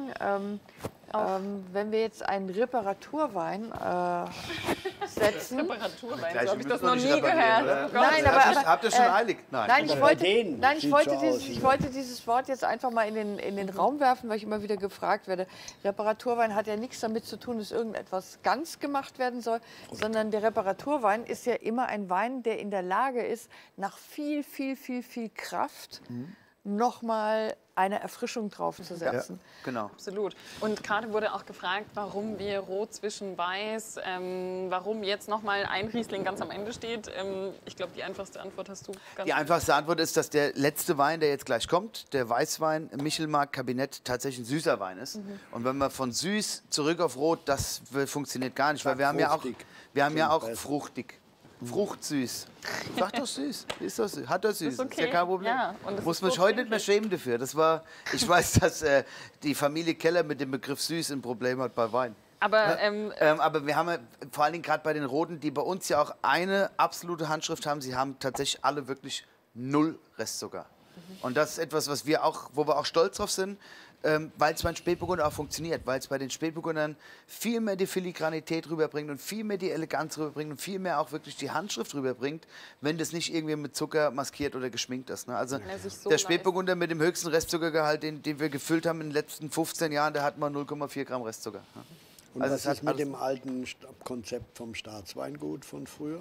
wenn wir jetzt einen Reparaturwein setzen. Reparaturwein, Gleich, so habe ich wir das müssen noch noch nie nicht reparieren, gehört. oder? Oh Gott. Nein, Das aber habt ihr schon eilig? Nein, Aber bei denen ich sieht's wollte, so aus, ich ja. wollte dieses Wort jetzt einfach mal in den Raum werfen, weil ich immer wieder gefragt werde. Reparaturwein hat ja nichts damit zu tun, dass irgendetwas ganz gemacht werden soll, sondern der Reparaturwein ist ja immer ein Wein, der in der Lage ist, nach viel Kraft nochmal eine Erfrischung draufzusetzen. Genau. Absolut. Und gerade wurde auch gefragt, warum wir Rot zwischen Weiß, warum jetzt nochmal ein Riesling ganz am Ende steht. Ich glaube, die einfachste Antwort hast du ganz Die einfachste Antwort ist, dass der letzte Wein, der jetzt gleich kommt, der Weißwein Michelmark Kabinett, tatsächlich ein süßer Wein ist. Und wenn man von süß zurück auf Rot, das funktioniert gar nicht, weil wir haben ja auch besser. fruchtig. Fruchtsüß. Sag doch süß. Ist doch süß. Hat doch süß. Ist okay. Ist ja kein Problem. Ja, und es Muss ist man sich heute nicht mehr fruchtig. schämen dafür. Ich weiß, dass die Familie Keller mit dem Begriff süß ein Problem hat bei Wein. Aber Aber wir haben ja, vor allen Dingen gerade bei den Roten, die bei uns ja auch eine absolute Handschrift haben, sie haben tatsächlich alle wirklich 0 Restzucker. Und das ist etwas, wo wir auch stolz drauf sind, weil es beim Spätburgunder auch funktioniert, weil es bei den Spätburgundern viel mehr die Filigranität rüberbringt und viel mehr die Eleganz rüberbringt und viel mehr auch wirklich die Handschrift rüberbringt, wenn das nicht irgendwie mit Zucker maskiert oder geschminkt ist. Ne? Also er sich so der Spätburgunder mit dem höchsten Restzuckergehalt, den wir gefüllt haben in den letzten 15 Jahren, der hat mal 0,4 Gramm Restzucker. Ne? Und Also was es hat ist mit alles- dem alten Konzept vom Staatsweingut von früher?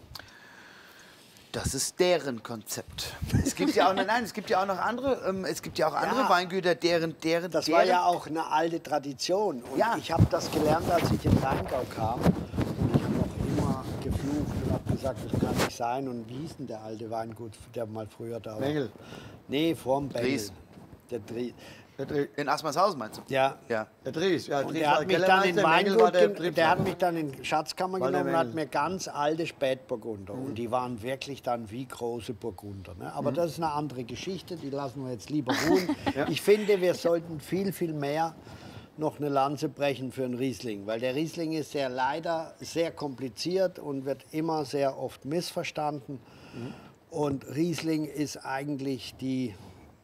Das ist deren Konzept. Es gibt ja auch, nein, es gibt ja auch noch andere, Ja. Weingüter, deren. Das war ja auch eine alte Tradition. Und Ja. ich habe das gelernt, als ich in Rheingau kam. Und ich habe auch immer geflucht und habe gesagt, das kann nicht sein. Und wie hieß denn der alte Weingut, der mal früher da war? Bengel. Nee, vorm Bengel. Dries. Der Dries. In Asmershausen meinst du? Ja. Ja. Der Dries, ja, Und Dries der war hat mich dann in Kellermeister, Mengel war der der hat mich dann in Schatzkammer War der genommen und hat Mengel. mir ganz alte Spätburgunder. Und die waren wirklich dann wie große Burgunder. Ne? Aber das ist eine andere Geschichte, die lassen wir jetzt lieber ruhen. Ich finde, wir sollten viel mehr noch eine Lanze brechen für einen Riesling. Weil der Riesling ist ja leider sehr kompliziert und wird immer sehr oft missverstanden. Und Riesling ist eigentlich die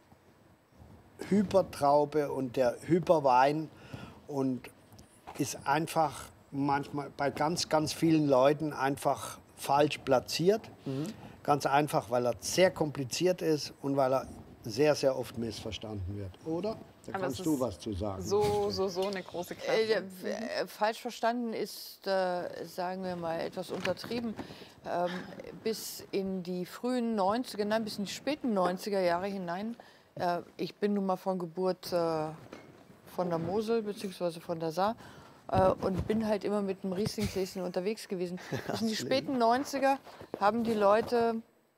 Hypertraube und der Hyperwein und ist einfach manchmal bei ganz vielen Leuten einfach falsch platziert. Ganz einfach, weil er sehr kompliziert ist und weil er sehr oft missverstanden wird, oder? Da Aber kannst es du ist was zu sagen. so eine große Klasse. Falsch verstanden ist, sagen wir mal, etwas untertrieben. Bis in die frühen 90er, nein, bis in die späten 90er Jahre hinein. Ich bin nun mal von Geburt von der Mosel bzw. von der Saar und bin halt immer mit einem Rieslinggläschen unterwegs gewesen. Bis in die späten 90er haben die Leute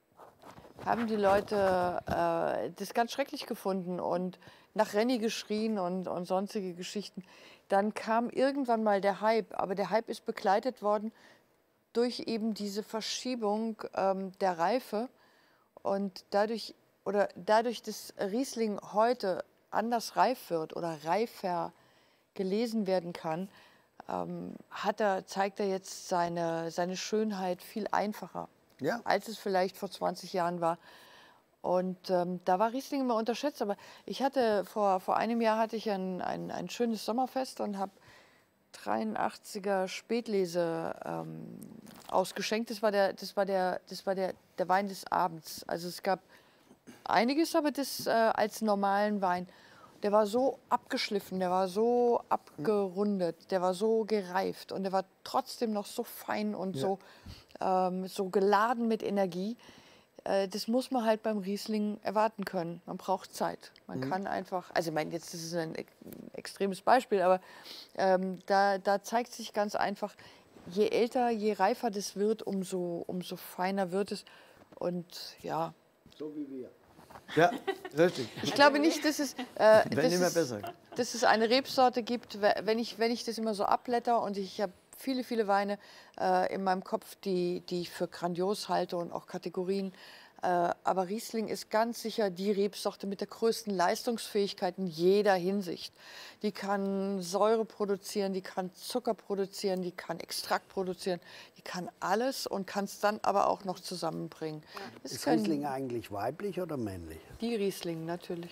das ganz schrecklich gefunden und nach Renny geschrien und sonstige Geschichten. Dann kam irgendwann mal der Hype, aber der Hype ist begleitet worden durch eben diese Verschiebung der Reife und dadurch, dass Riesling heute anders reif wird oder reifer gelesen werden kann, zeigt er jetzt seine Schönheit viel einfacher, Ja. als es vielleicht vor 20 Jahren war. Und da war Riesling immer unterschätzt. Aber ich hatte vor einem Jahr hatte ich ein schönes Sommerfest und habe 83er Spätlese ausgeschenkt. Das war der Wein des Abends. Also es gab einiges, aber das als normalen Wein. Der war so abgeschliffen, der war so abgerundet, der war so gereift und der war trotzdem noch so fein und so geladen mit Energie. Das muss man halt beim Riesling erwarten können. Man braucht Zeit. Man kann einfach, also ich meine, jetzt ist es ein extremes Beispiel, aber da zeigt sich ganz einfach, je älter, je reifer das wird, umso feiner wird es. Und ja, So wie wir. Ja, richtig. ich glaube nicht, dass es, Wenn nicht mehr besser. dass es eine Rebsorte gibt, wenn ich das immer so abblätter und ich habe viele Weine in meinem Kopf, die ich für grandios halte und auch Kategorien. Aber Riesling ist ganz sicher die Rebsorte mit der größten Leistungsfähigkeit in jeder Hinsicht. Die kann Säure produzieren, die kann Zucker produzieren, die kann Extrakt produzieren, die kann alles und kann es dann aber auch noch zusammenbringen. Das Ist können Riesling eigentlich weiblich oder männlich? die Riesling natürlich.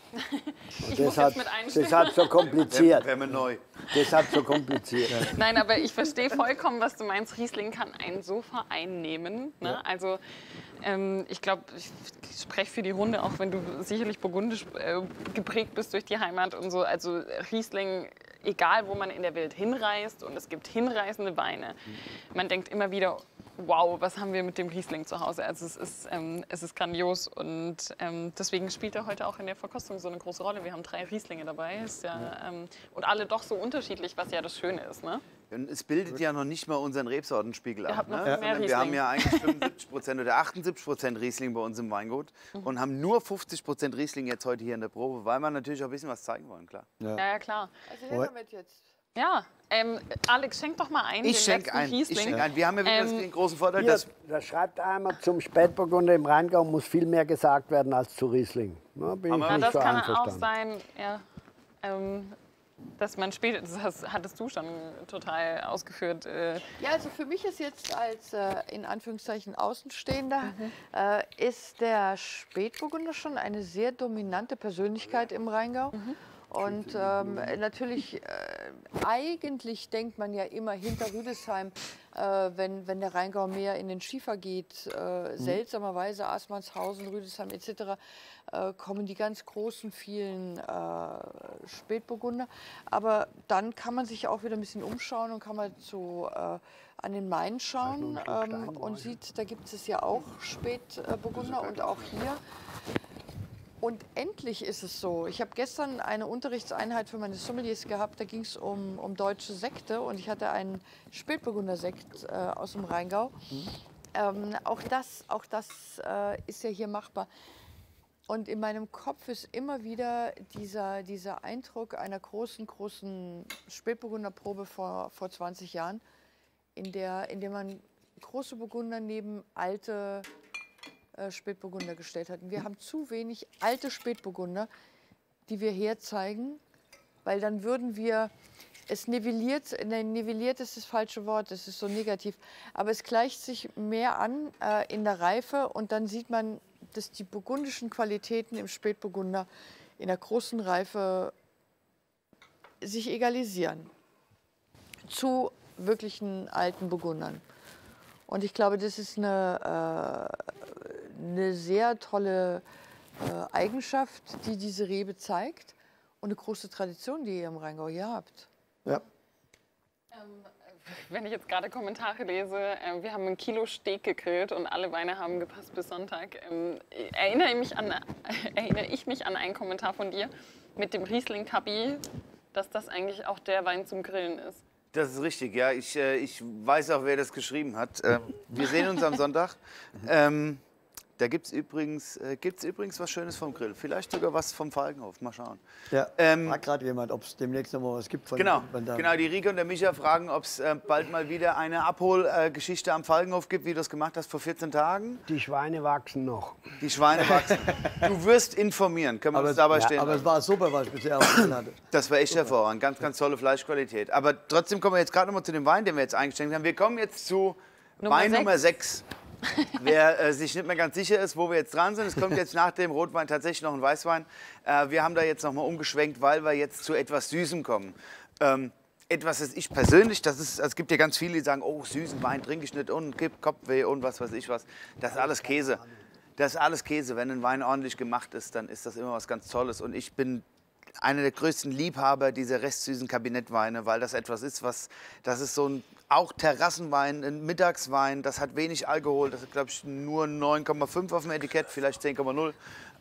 Ich muss jetzt mit einstimmen. Deshalb so kompliziert. Wäre mir neu. Deshalb so kompliziert. Nein, aber ich verstehe vollkommen, was du meinst. Riesling kann einen so einnehmen. Ne? Ja. Also ich glaube, ich spreche für die Runde, auch wenn du sicherlich burgundisch geprägt bist durch die Heimat und so. Also Riesling, egal wo man in der Welt hinreist, und es gibt hinreißende Weine, man denkt immer wieder, wow, was haben wir mit dem Riesling zu Hause? Also es ist grandios und deswegen spielt er heute auch in der Verkostung so eine große Rolle. Wir haben 3 Rieslinge dabei, ist ja, und alle doch so unterschiedlich, was ja das Schöne ist. Ne? Und es bildet ja noch nicht mal unseren Rebsortenspiegel ab. habt noch Ne? mehr Wir haben Riesling. ja eigentlich 75% oder 78% Riesling bei uns im Weingut und haben nur 50% Riesling jetzt heute hier in der Probe, weil wir natürlich auch ein bisschen was zeigen wollen, klar. Ja, klar. Also her damit jetzt. Ja, Alex, schenk doch mal ein. Ich den schenke letzten ein. Riesling. Ich schenk ein. Wir haben ja wirklich den großen Vorteil, Hier, dass da schreibt einmal, zum Spätburgunder im Rheingau muss viel mehr gesagt werden als zu Riesling. Na, bin ich Ja, nicht das so kann auch einverstanden. sein, ja, dass man später, hattest du schon total ausgeführt. Ja, also für mich ist jetzt als in Anführungszeichen Außenstehender, ist der Spätburgunder schon eine sehr dominante Persönlichkeit im Rheingau. Und natürlich, eigentlich denkt man ja immer hinter Rüdesheim, wenn der Rheingau mehr in den Schiefer geht, seltsamerweise Aßmannshausen, Rüdesheim etc., kommen die ganz großen, vielen Spätburgunder. Aber dann kann man sich auch wieder ein bisschen umschauen und kann mal an den Main schauen und sieht, da gibt es ja auch Spätburgunder und auch hier. Und endlich ist es so. Ich habe gestern eine Unterrichtseinheit für meine Sommeliers gehabt. Da ging es um deutsche Sekte und ich hatte einen Spätburgunder-Sekt aus dem Rheingau. Auch das ist ja hier machbar. Und in meinem Kopf ist immer wieder dieser Eindruck einer großen Spätburgunderprobe vor 20 Jahren, in der man große Burgunder neben alte Spätburgunder gestellt hatten. Wir haben zu wenig alte Spätburgunder, die wir herzeigen, weil dann würden wir, nivelliert ist das falsche Wort, das ist so negativ, aber es gleicht sich mehr an in der Reife und dann sieht man, dass die burgundischen Qualitäten im Spätburgunder in der großen Reife sich egalisieren zu wirklichen alten Burgundern. Und ich glaube, das ist eine sehr tolle Eigenschaft, die diese Rebe zeigt und eine große Tradition, die ihr im Rheingau hier habt. Ja. Wenn ich jetzt gerade Kommentare lese, wir haben 1 Kilo Steak gegrillt und alle Weine haben gepasst bis Sonntag. Erinnere ich mich an einen Kommentar von dir mit dem Riesling Kabi, dass das eigentlich auch der Wein zum Grillen ist. Das ist richtig, ja. Ich weiß auch, wer das geschrieben hat. Wir sehen uns am Sonntag. Da gibt es übrigens was Schönes vom Grill. Vielleicht sogar was vom Falkenhof. Mal schauen. Ja, fragt gerade jemand, ob es demnächst noch mal was gibt. Genau, die Rike und der Micha fragen, ob es bald mal wieder eine Abholgeschichte am Falkenhof gibt, wie du das gemacht hast vor 14 Tagen. Die Schweine wachsen noch. Die Schweine wachsen. Du wirst informieren, können wir uns dabei stehen Aber es lassen. war super, was ich bisher auch gesehen hatte. Das war echt hervorragend, ganz tolle Fleischqualität. Aber trotzdem kommen wir jetzt gerade noch mal zu dem Wein, den wir jetzt eingeschenkt haben. Wir kommen jetzt zu Wein Nummer 6. Wer sich nicht mehr ganz sicher ist, wo wir jetzt dran sind, es kommt jetzt nach dem Rotwein tatsächlich noch ein Weißwein. Wir haben da jetzt noch mal umgeschwenkt, weil wir jetzt zu etwas Süßem kommen. Etwas, das ich persönlich, es gibt ja ganz viele, die sagen, oh, süßen Wein trinke ich nicht und gibt Kopfweh und was weiß ich was. Das ist alles Käse. Das ist alles Käse. Wenn ein Wein ordentlich gemacht ist, dann ist das immer was ganz Tolles. Und ich bin einer der größten Liebhaber dieser restsüßen Kabinettweine, weil das etwas ist, das ist so ein auch Terrassenwein, ein Mittagswein, das hat wenig Alkohol, das hat, glaube ich, nur 9,5 auf dem Etikett, vielleicht 10,0.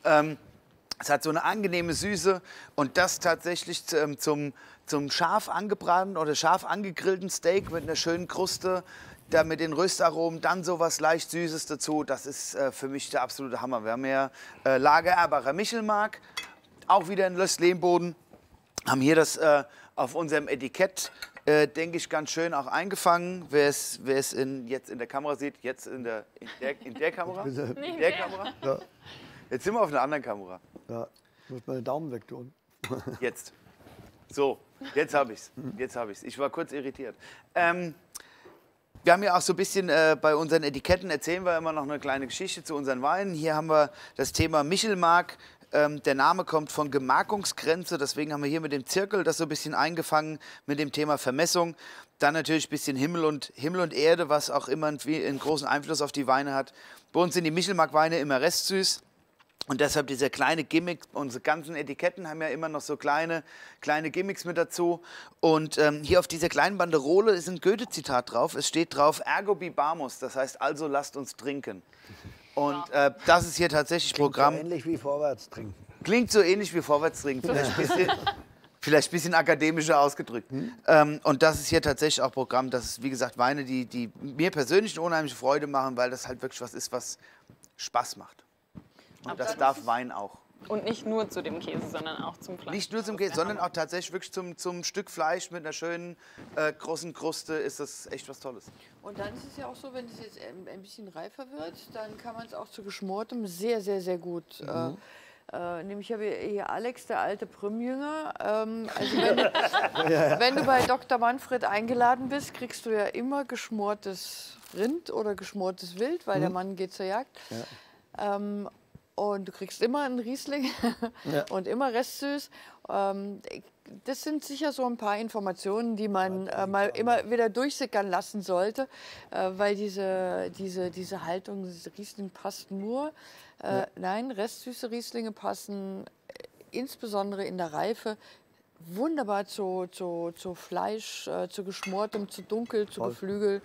Es hat so eine angenehme Süße und das tatsächlich zum scharf angebratenen oder scharf angegrillten Steak mit einer schönen Kruste, da mit den Röstaromen, dann so was leicht Süßes dazu, das ist für mich der absolute Hammer. Wir haben ja Lager Erbacher Michelmark, auch wieder in Löss-Lehmboden, haben hier das auf unserem Etikett, denke ich, ganz schön auch eingefangen. Wer es jetzt in der Kamera sieht, jetzt in der Kamera? In der Kamera? Ja. Jetzt sind wir auf einer anderen Kamera. Ja, ich muss meine Daumen wegtun. Jetzt. So, jetzt habe ich's. Jetzt habe ich's. Ich war kurz irritiert. Wir haben ja auch so ein bisschen bei unseren Etiketten erzählen wir immer noch eine kleine Geschichte zu unseren Weinen. Hier haben wir das Thema Michelmark. Der Name kommt von Gemarkungsgrenze, deswegen haben wir hier mit dem Zirkel das so ein bisschen eingefangen mit dem Thema Vermessung. Dann natürlich ein bisschen Himmel und Erde, was auch immer einen großen Einfluss auf die Weine hat. Bei uns sind die Michelmark-Weine immer restsüß. Und deshalb dieser kleine Gimmick, unsere ganzen Etiketten haben ja immer noch so kleine Gimmicks mit dazu. Und hier auf dieser kleinen Banderole ist ein Goethe-Zitat drauf. Es steht drauf, ergo bibamus, das heißt, also lasst uns trinken. Und das ist hier tatsächlich Programm. So ähnlich wie vorwärts trinken. Klingt so ähnlich wie vorwärts trinken, vielleicht ein bisschen akademischer ausgedrückt. Und das ist hier tatsächlich auch Programm. Das ist, wie gesagt, Weine, die mir persönlich eine unheimliche Freude machen, weil das halt wirklich was ist, was Spaß macht. Und das darf Wein auch. Und nicht nur zu dem Käse, sondern auch zum Fleisch. Nicht nur zum Käse, sondern auch tatsächlich wirklich zum Stück Fleisch mit einer schönen großen Kruste ist das echt was Tolles. Und dann ist es ja auch so, wenn es jetzt ein bisschen reifer wird, dann kann man es auch zu geschmortem sehr, sehr, sehr gut. Nämlich habe ich hier Alex, der alte Prüm-Jünger. Also wenn du bei Dr. Manfred eingeladen bist, kriegst du ja immer geschmortes Rind oder geschmortes Wild, weil der Mann geht zur Jagd. Ja. Und du kriegst immer einen Riesling und immer restsüß. Das sind sicher so ein paar Informationen, die man mal immer wieder durchsickern lassen sollte, weil diese Haltung, dieses Riesling passt nur. Nein, restsüße Rieslinge passen insbesondere in der Reife wunderbar zu Fleisch, zu geschmortem, zu dunkel, zu Geflügel,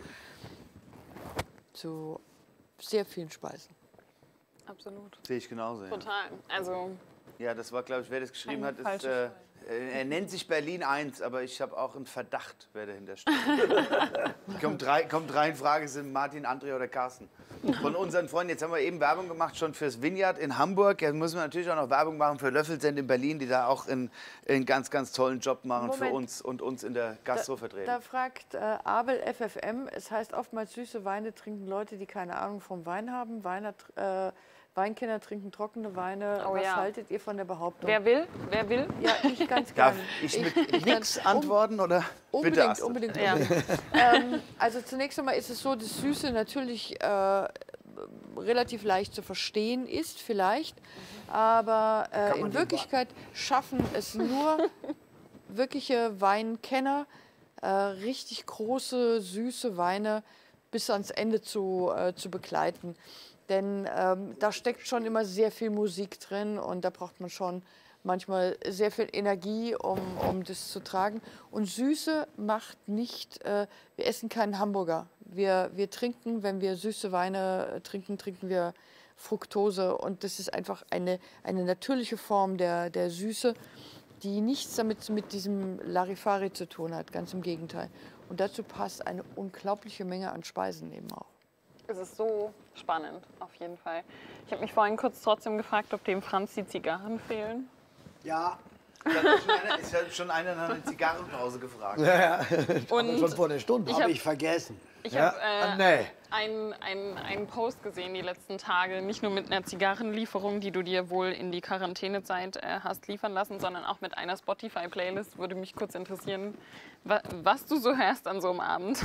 zu sehr vielen Speisen. Absolut. Sehe ich genauso. Ja. Total. Also Ja, das war, glaube ich, wer das geschrieben hat, ist, er nennt sich Berlin 1, aber ich habe auch einen Verdacht, wer dahinter steht. kommt drei in Frage, sind Martin, André oder Carsten. Von unseren Freunden, jetzt haben wir eben Werbung gemacht, schon fürs Vineyard in Hamburg. Jetzt müssen wir natürlich auch noch Werbung machen für Löffelsend in Berlin, die da auch einen ganz, ganz tollen Job machen für uns und uns in der Gastro vertreten. Da fragt Abel FFM, es heißt oftmals, süße Weine trinken Leute, die keine Ahnung vom Wein haben. Weinkenner trinken trockene Weine. Oh, Was ja. haltet ihr von der Behauptung? wer will? Wer will? Ja, ich ganz Darf gerne. ich mit nichts antworten oder bitte Astrid? Unbedingt. Ja. Also zunächst einmal ist es so, dass Süße natürlich relativ leicht zu verstehen ist, vielleicht. Aber in Wirklichkeit schaffen es nur wirkliche Weinkenner, richtig große, süße Weine bis ans Ende zu begleiten. Denn da steckt schon immer sehr viel Musik drin und da braucht man schon manchmal sehr viel Energie, um das zu tragen. Und Süße macht nicht, wir essen keinen Hamburger. Wir trinken, wenn wir süße Weine trinken, trinken wir Fructose. Und das ist einfach eine natürliche Form der Süße, die nichts damit mit diesem Larifari zu tun hat, ganz im Gegenteil. Und dazu passt eine unglaubliche Menge an Speisen eben auch. Es ist so spannend, auf jeden Fall. Ich habe mich vorhin kurz trotzdem gefragt, ob dem Franz die Zigarren fehlen. Ja, Es hat schon einer nach einer Zigarrenpause gefragt. Und Schon vor einer Stunde. habe ich vergessen. ich Ja? habe Nee. einen Post gesehen die letzten Tage, nicht nur mit einer Zigarrenlieferung, die du dir wohl in die Quarantänezeit hast liefern lassen, sondern auch mit einer Spotify-Playlist. Würde mich kurz interessieren, was du so hörst an so einem Abend.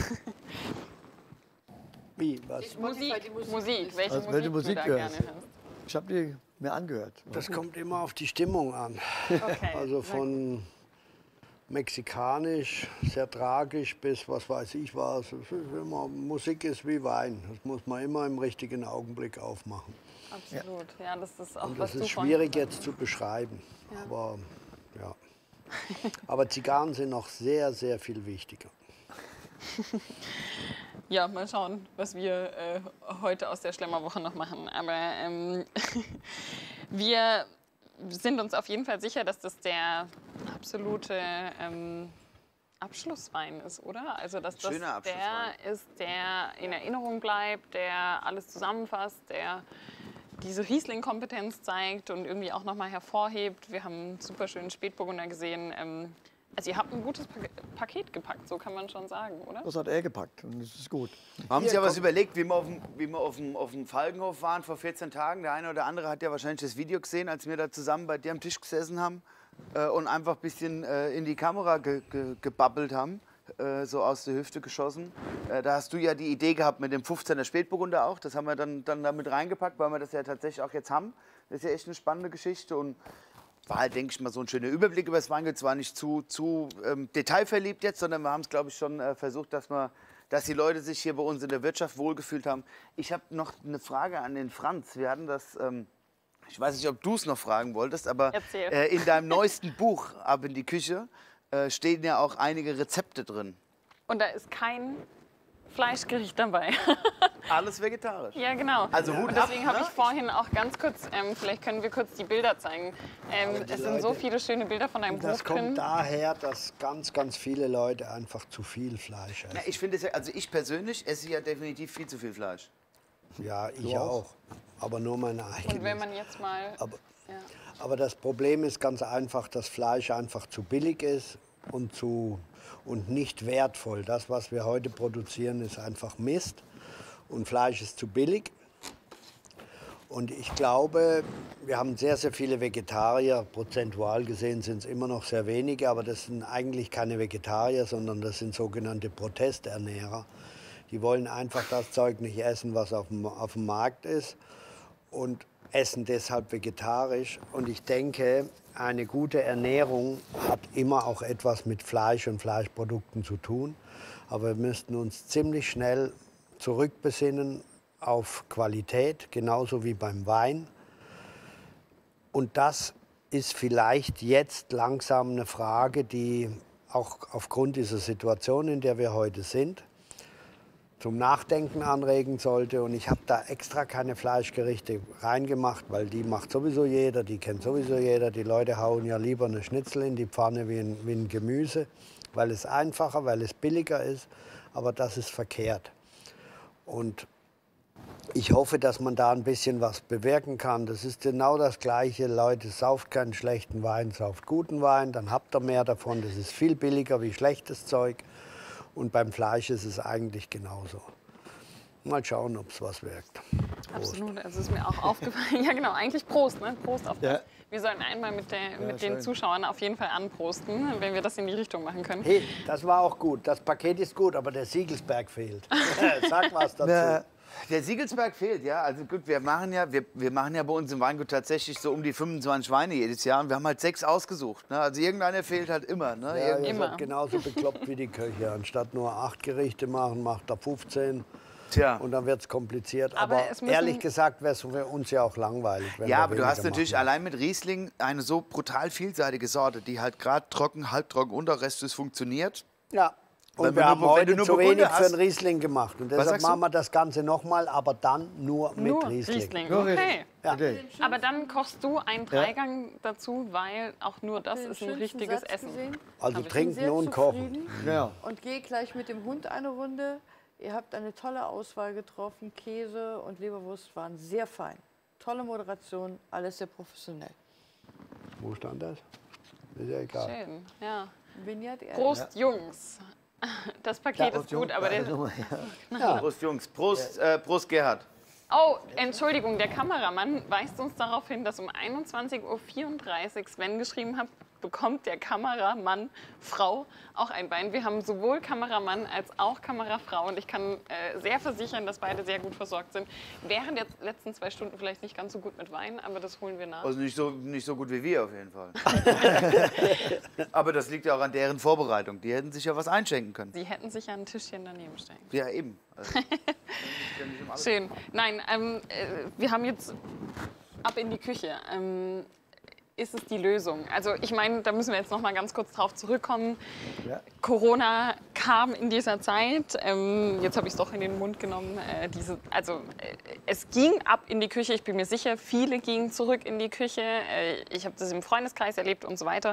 Wie, was? Musik. Welche Also, welche Musik Musik du da du gerne hörst? hörst. Ich habe die mir angehört. Das kommt immer auf die Stimmung an. Okay. Also von mexikanisch, sehr tragisch, bis was weiß ich was. Es ist immer, Musik ist wie Wein. Das muss man immer im richtigen Augenblick aufmachen. Absolut. Ja, das ist auch Und was das du ist vorhin schwierig gesagt jetzt zu beschreiben. Aber ja. Aber Zigarren sind noch sehr, sehr viel wichtiger. Ja, mal schauen, was wir heute aus der Schlemmerwoche noch machen. Aber wir sind uns auf jeden Fall sicher, dass das der absolute Abschlusswein ist, oder? Also, dass das Schöner Abschlusswein. der ist, der in Erinnerung bleibt, der alles zusammenfasst, der diese Riesling-Kompetenz zeigt und irgendwie auch nochmal hervorhebt. Wir haben einen super schönen Spätburgunder gesehen. Also ihr habt ein gutes Paket gepackt, so kann man schon sagen, oder? Das hat er gepackt und das ist gut. Haben Sie ja was überlegt, wie wir auf dem Falkenhof waren vor 14 Tagen? Der eine oder andere hat ja wahrscheinlich das Video gesehen, als wir da zusammen bei dir am Tisch gesessen haben und einfach ein bisschen in die Kamera gebabbelt haben. so aus der Hüfte geschossen. Da hast du ja die Idee gehabt mit dem 15er Spätburgunder auch. Das haben wir dann da mit reingepackt, weil wir das ja tatsächlich auch jetzt haben. Das ist ja echt eine spannende Geschichte und war halt, denke ich mal, so ein schöner Überblick über das Weingut. Zwar nicht zu detailverliebt jetzt, sondern wir haben es, glaube ich, schon versucht, dass die Leute sich hier bei uns in der Wirtschaft wohlgefühlt haben. Ich habe noch eine Frage an den Franz. Wir hatten das, ich weiß nicht, ob du es noch fragen wolltest, aber in deinem neuesten Buch, Ab in die Küche, stehen ja auch einige Rezepte drin. Und da ist kein Fleischgericht dabei. Alles vegetarisch. Ja, genau. Also Hut und deswegen ab, habe ne? ich vorhin auch ganz kurz, vielleicht können wir kurz die Bilder zeigen. Es sind so Leute- viele schöne Bilder von deinem Das Buch drin. kommt daher, dass ganz, ganz viele Leute einfach zu viel Fleisch Ja, essen. ich finde es ja, also ich persönlich esse ja definitiv viel zu viel Fleisch. Ja, ich auch. Aber nur meine eigene. Und wenn man jetzt mal... Aber das Problem ist ganz einfach, dass Fleisch einfach zu billig ist und nicht wertvoll. Das, was wir heute produzieren, ist einfach Mist und Fleisch ist zu billig. Und ich glaube, wir haben sehr, sehr viele Vegetarier. Prozentual gesehen sind es immer noch sehr wenige, aber das sind eigentlich keine Vegetarier, sondern das sind sogenannte Protesternährer. Die wollen einfach das Zeug nicht essen, was auf dem Markt ist und essen deshalb vegetarisch. Und ich denke, eine gute Ernährung hat immer auch etwas mit Fleisch und Fleischprodukten zu tun. Aber wir müssten uns ziemlich schnell zurückbesinnen auf Qualität, genauso wie beim Wein. Und das ist vielleicht jetzt langsam eine Frage, die auch aufgrund dieser Situation, in der wir heute sind, zum Nachdenken anregen sollte. Und ich habe da extra keine Fleischgerichte reingemacht, weil die macht sowieso jeder, die kennt sowieso jeder. Die Leute hauen ja lieber eine Schnitzel in die Pfanne wie ein Gemüse, weil es einfacher, weil es billiger ist. Aber das ist verkehrt. Und ich hoffe, dass man da ein bisschen was bewirken kann. Das ist genau das Gleiche. Leute, sauft keinen schlechten Wein, sauft guten Wein, dann habt ihr mehr davon. Das ist viel billiger wie schlechtes Zeug. Und beim Fleisch ist es eigentlich genauso. Mal schauen, ob es was wirkt. Prost. Absolut, also ist mir auch aufgefallen. Ja genau, eigentlich Prost, ne? Prost auf das. Ja. Wir sollen einmal mit den schön. Zuschauern auf jeden Fall anprosten, wenn wir das in die Richtung machen können. Hey, das war auch gut. Das Paket ist gut, aber der Siegelsberg fehlt. Sag was dazu. Ja. Der Siegelsberg fehlt, ja. Also gut, wir machen ja bei uns im Weingut tatsächlich so um die 25 Weine jedes Jahr. Und wir haben halt 6 ausgesucht. Ne? Also irgendeiner fehlt halt immer. Ne? Ja, ihr Immer. seid genauso bekloppt wie die Köche. Anstatt nur 8 Gerichte machen, macht er 15. Tja. Und dann wird es kompliziert. Aber Aber es müssen- ehrlich gesagt wäre es für uns ja auch langweilig. Wenn Ja, wir aber du hast weniger natürlich machen. allein mit Riesling eine so brutal vielseitige Sorte, die halt gerade trocken, halbtrocken, Unterrest ist funktioniert. Ja. Wenn Und du wir haben nur- wenn du heute nur zu Burgunder wenig für hast- einen Riesling gemacht. Und deshalb sagst du? machen wir das Ganze nochmal, aber dann nur mit Nur Riesling. Riesling, Nur okay. Ja. Okay. Aber dann kochst du einen Dreigang dazu, weil auch nur das Den ist ein schönsten richtiges Satz Essen. gesehen. Also Ich bin trinken sehr und kochen. zufrieden Ja. und gehe gleich mit dem Hund eine Runde. Ihr habt eine tolle Auswahl getroffen. Käse und Leberwurst waren sehr fein. Tolle Moderation, alles sehr professionell. Wo stand das? Ist ja egal. Schön, ja. Vineyard, Prost, Jungs. Das Paket ist gut, aber der... Prost, Jungs. Prost, Gerhard. Oh, Entschuldigung, der Kameramann weist uns darauf hin, dass um 21.34 Uhr, Sven geschrieben hat, bekommt der Kameramann Frau auch ein Wein. Wir haben sowohl Kameramann als auch Kamerafrau und ich kann sehr versichern, dass beide sehr gut versorgt sind. Während der letzten 2 Stunden vielleicht nicht ganz so gut mit Wein, aber das holen wir nach. Also nicht so gut wie wir auf jeden Fall. Aber das liegt ja auch an deren Vorbereitung. Die hätten sich ja was einschenken können. Sie hätten sich ja ein Tischchen daneben stellen. Ja, eben. Also, Schön. Nein, wir haben jetzt ab in die Küche. Ist es die Lösung? Also ich meine, da müssen wir jetzt noch mal ganz kurz drauf zurückkommen. Ja. Corona kam in dieser Zeit. Jetzt habe ich es doch in den Mund genommen. Es ging ab in die Küche. Ich bin mir sicher, viele gingen zurück in die Küche. Ich habe das im Freundeskreis erlebt und so weiter.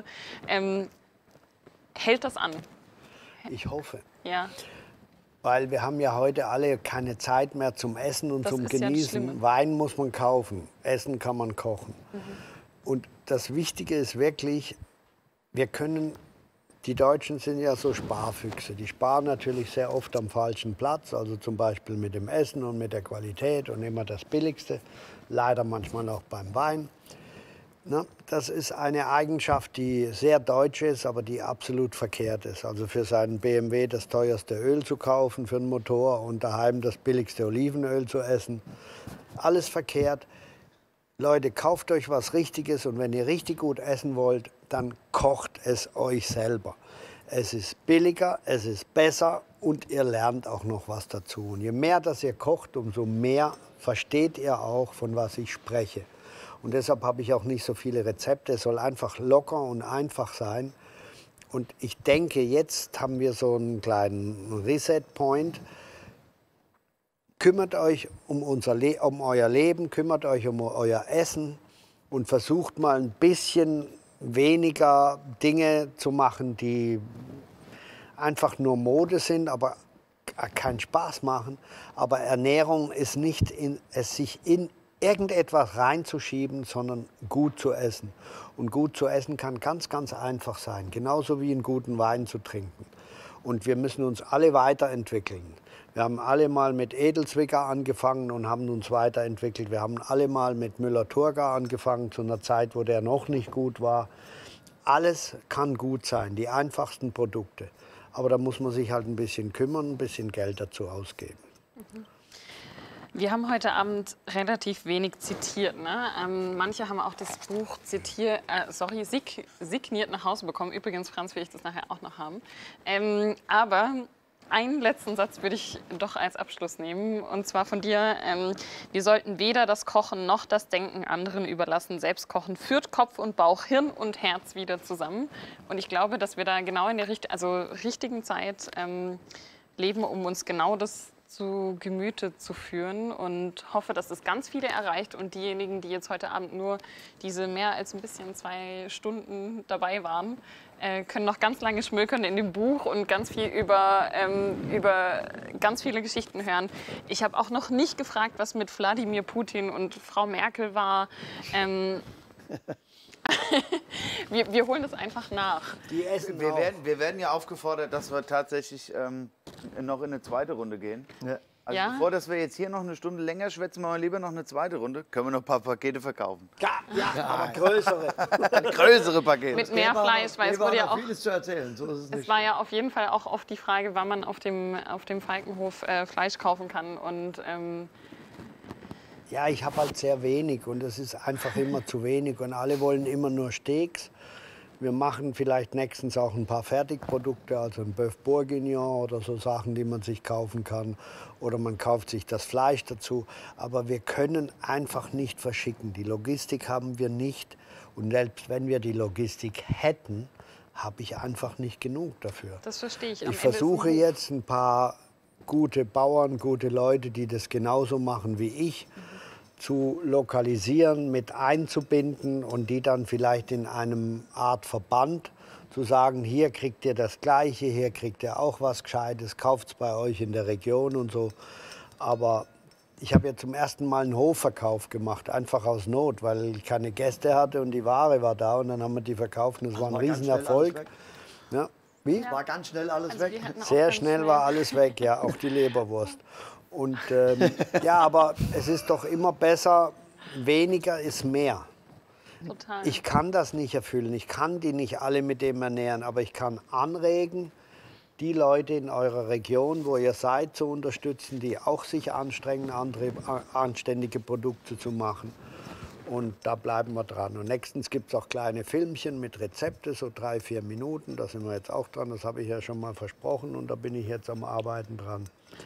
Hält das an? Ich hoffe. Ja. Weil wir haben ja heute alle keine Zeit mehr zum Essen und Das zum ist ja das Genießen. Schlimme. Wein muss man kaufen, Essen kann man kochen. Und das Wichtige ist wirklich, die Deutschen sind ja so Sparfüchse. Die sparen natürlich sehr oft am falschen Platz, also zum Beispiel mit dem Essen und mit der Qualität und immer das Billigste. Leider manchmal auch beim Wein. Ne? Das ist eine Eigenschaft, die sehr deutsch ist, aber die absolut verkehrt ist. Also für seinen BMW das teuerste Öl zu kaufen für einen Motor und daheim das billigste Olivenöl zu essen. Alles verkehrt. Leute, kauft euch was Richtiges und wenn ihr richtig gut essen wollt, dann kocht es euch selber. Es ist billiger, es ist besser und ihr lernt auch noch was dazu. Und je mehr das ihr kocht, umso mehr versteht ihr auch, von was ich spreche. Und deshalb habe ich auch nicht so viele Rezepte. Es soll einfach locker und einfach sein. Und ich denke, jetzt haben wir so einen kleinen Reset-Point. Kümmert euch um euer Leben, kümmert euch um euer Essen und versucht mal ein bisschen weniger Dinge zu machen, die einfach nur Mode sind, aber keinen Spaß machen. Aber Ernährung ist nicht es sich in irgendetwas reinzuschieben, sondern gut zu essen. Und gut zu essen kann ganz, ganz einfach sein, genauso wie einen guten Wein zu trinken. Und wir müssen uns alle weiterentwickeln. Wir haben alle mal mit Edelzwicker angefangen und haben uns weiterentwickelt. Wir haben alle mal mit Müller-Thurgau angefangen, zu einer Zeit, wo der noch nicht gut war. Alles kann gut sein, die einfachsten Produkte. Aber da muss man sich halt ein bisschen kümmern, ein bisschen Geld dazu ausgeben. Wir haben heute Abend relativ wenig zitiert. Ne? Manche haben auch das Buch signiert nach Hause bekommen. Übrigens, Franz, will ich das nachher auch noch haben. Aber einen letzten Satz würde ich doch als Abschluss nehmen. Und zwar von dir. Wir sollten weder das Kochen noch das Denken anderen überlassen. Selbstkochen führt Kopf und Bauch, Hirn und Herz wieder zusammen. Und ich glaube, dass wir da genau in der richtigen Zeit leben, um uns genau das zu Gemüte zu führen, und hoffe, dass es ganz viele erreicht und diejenigen, die jetzt heute Abend nur diese mehr als ein bisschen 2 Stunden dabei waren, können noch ganz lange schmökern in dem Buch und ganz viel über ganz viele Geschichten hören. Ich habe auch noch nicht gefragt, was mit Wladimir Putin und Frau Merkel war. Wir holen das einfach nach. Die essen auch. Wir werden ja aufgefordert, dass wir tatsächlich noch in eine zweite Runde gehen. Ja. Also Ja? bevor dass wir jetzt hier noch eine Stunde länger schwätzen, machen wir lieber noch eine zweite Runde. Können wir noch ein paar Pakete verkaufen. Ja, aber größere. Größere Pakete. Mit mehr Fleisch, weil es wurde ja auch... vieles zu erzählen. So ist es Es nicht. war ja auf jeden Fall auch oft die Frage, wann man auf dem Falkenhof Fleisch kaufen kann. Und Ja, ich habe halt sehr wenig und es ist einfach immer zu wenig und alle wollen immer nur Steaks. Wir machen vielleicht nächstens auch ein paar Fertigprodukte, also ein Bœuf Bourguignon oder so Sachen, die man sich kaufen kann. Oder man kauft sich das Fleisch dazu. Aber wir können einfach nicht verschicken. Die Logistik haben wir nicht. Und selbst wenn wir die Logistik hätten, habe ich einfach nicht genug dafür. das verstehe ich. Ich versuche jetzt ein paar gute Bauern, gute Leute, die das genauso machen wie ich, zu lokalisieren, mit einzubinden und die dann vielleicht in einem Art Verband zu sagen, hier kriegt ihr das Gleiche, hier kriegt ihr auch was Gescheites, kauft es bei euch in der Region und so. Aber ich habe ja zum ersten Mal einen Hofverkauf gemacht, einfach aus Not, weil ich keine Gäste hatte und die Ware war da und dann haben wir die verkauft und das war ein Riesenerfolg. Ja. Wie? War ganz schnell alles weg. Sehr schnell war alles weg, ja, auch die Leberwurst. Und ja, aber es ist doch immer besser, weniger ist mehr. Total. Ich kann das nicht erfüllen, ich kann die nicht alle mit dem ernähren, aber ich kann anregen, die Leute in eurer Region, wo ihr seid, zu unterstützen, die auch sich anstrengen, anständige Produkte zu machen. Und da bleiben wir dran. Und nächstens gibt es auch kleine Filmchen mit Rezepte, so 3-4 Minuten. Da sind wir jetzt auch dran, das habe ich ja schon mal versprochen und da bin ich jetzt am Arbeiten dran.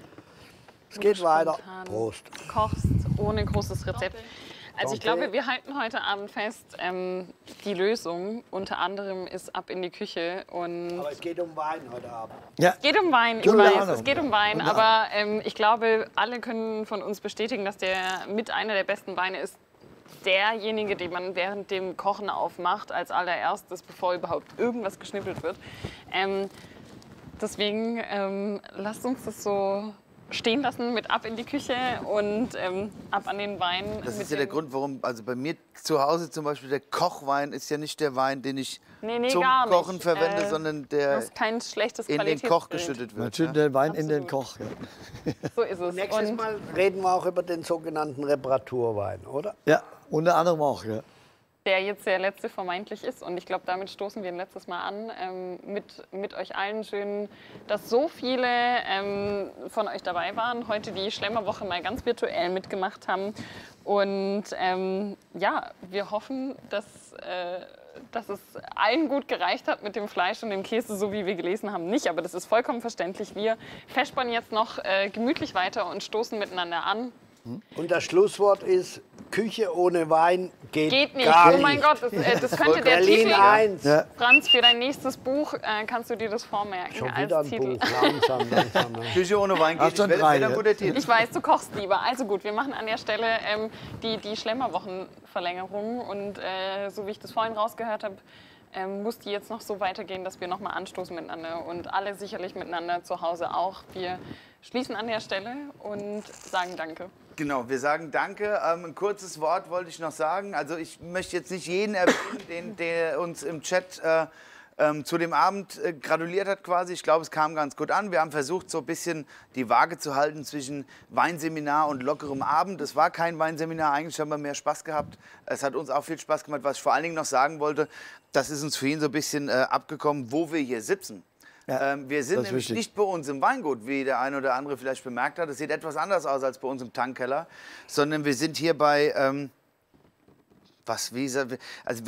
Es geht weiter. Prost. Kochst ohne großes Rezept. Also ich glaube, wir halten heute Abend fest, die Lösung unter anderem ist ab in die Küche. Und Aber es geht um Wein heute Abend. Ja. es geht um Wein, ich Unter weiß, anderem. es geht um Wein, aber ich glaube, alle können von uns bestätigen, dass der mit einer der besten Weine ist. Derjenige, den man während dem Kochen aufmacht, als allererstes, bevor überhaupt irgendwas geschnippelt wird. Deswegen lasst uns das so stehen lassen mit ab in die Küche und ab an den Wein. Das ist ja der Grund, warum, also bei mir zu Hause zum Beispiel, der Kochwein ist ja nicht der Wein, den ich zum gar nicht. Kochen verwende, sondern der Das ist kein schlechtes in den Qualitätsbild. Koch geschüttet wird. Natürlich Ja? den Wein in den Absolut. Koch. Ja. So ist es. Nächstes Und Mal reden wir auch über den sogenannten Reparaturwein, oder? Ja, unter anderem auch. Ja. der jetzt der letzte vermeintlich ist. Und ich glaube, damit stoßen wir ein letztes Mal an, mit euch allen schön, dass so viele von euch dabei waren, heute die Schlemmerwoche mal ganz virtuell mitgemacht haben. Und ja, wir hoffen, dass es allen gut gereicht hat mit dem Fleisch und dem Käse, so wie wir gelesen haben, nicht. Aber das ist vollkommen verständlich. Wir vespern jetzt noch gemütlich weiter und stoßen miteinander an. Und das Schlusswort ist, Küche ohne Wein geht nicht. Gar Oh mein Gott, das könnte der Berlin Titel. 1. Ja. Franz, für dein nächstes Buch kannst du dir das vormerken Schon als wieder ein Titel. Buch. Langsam, langsam. Ne? Küche ohne Wein Hast geht schon nicht. drei, Wäre ein ja. guter Titel. Ich weiß, du kochst lieber. Also gut, wir machen an der Stelle die Schlemmerwochenverlängerung. Und so wie ich das vorhin rausgehört habe, muss die jetzt noch so weitergehen, dass wir nochmal anstoßen miteinander. Und alle sicherlich miteinander zu Hause auch. Wir schließen an der Stelle und sagen Danke. Genau, wir sagen Danke. Ein kurzes Wort wollte ich noch sagen. Also ich möchte jetzt nicht jeden erwähnen, der uns im Chat zu dem Abend gratuliert hat quasi. Ich glaube, es kam ganz gut an. Wir haben versucht, so ein bisschen die Waage zu halten zwischen Weinseminar und lockerem Abend. Es war kein Weinseminar, eigentlich haben wir mehr Spaß gehabt. Es hat uns auch viel Spaß gemacht. Was ich vor allen Dingen noch sagen wollte, das ist uns für ihn so ein bisschen abgekommen, wo wir hier sitzen. Ja, Wir sind das ist nämlich wichtig. nicht bei uns im Weingut, wie der eine oder andere vielleicht bemerkt hat. Es sieht etwas anders aus als bei uns im Tankkeller, sondern wir sind hier bei, also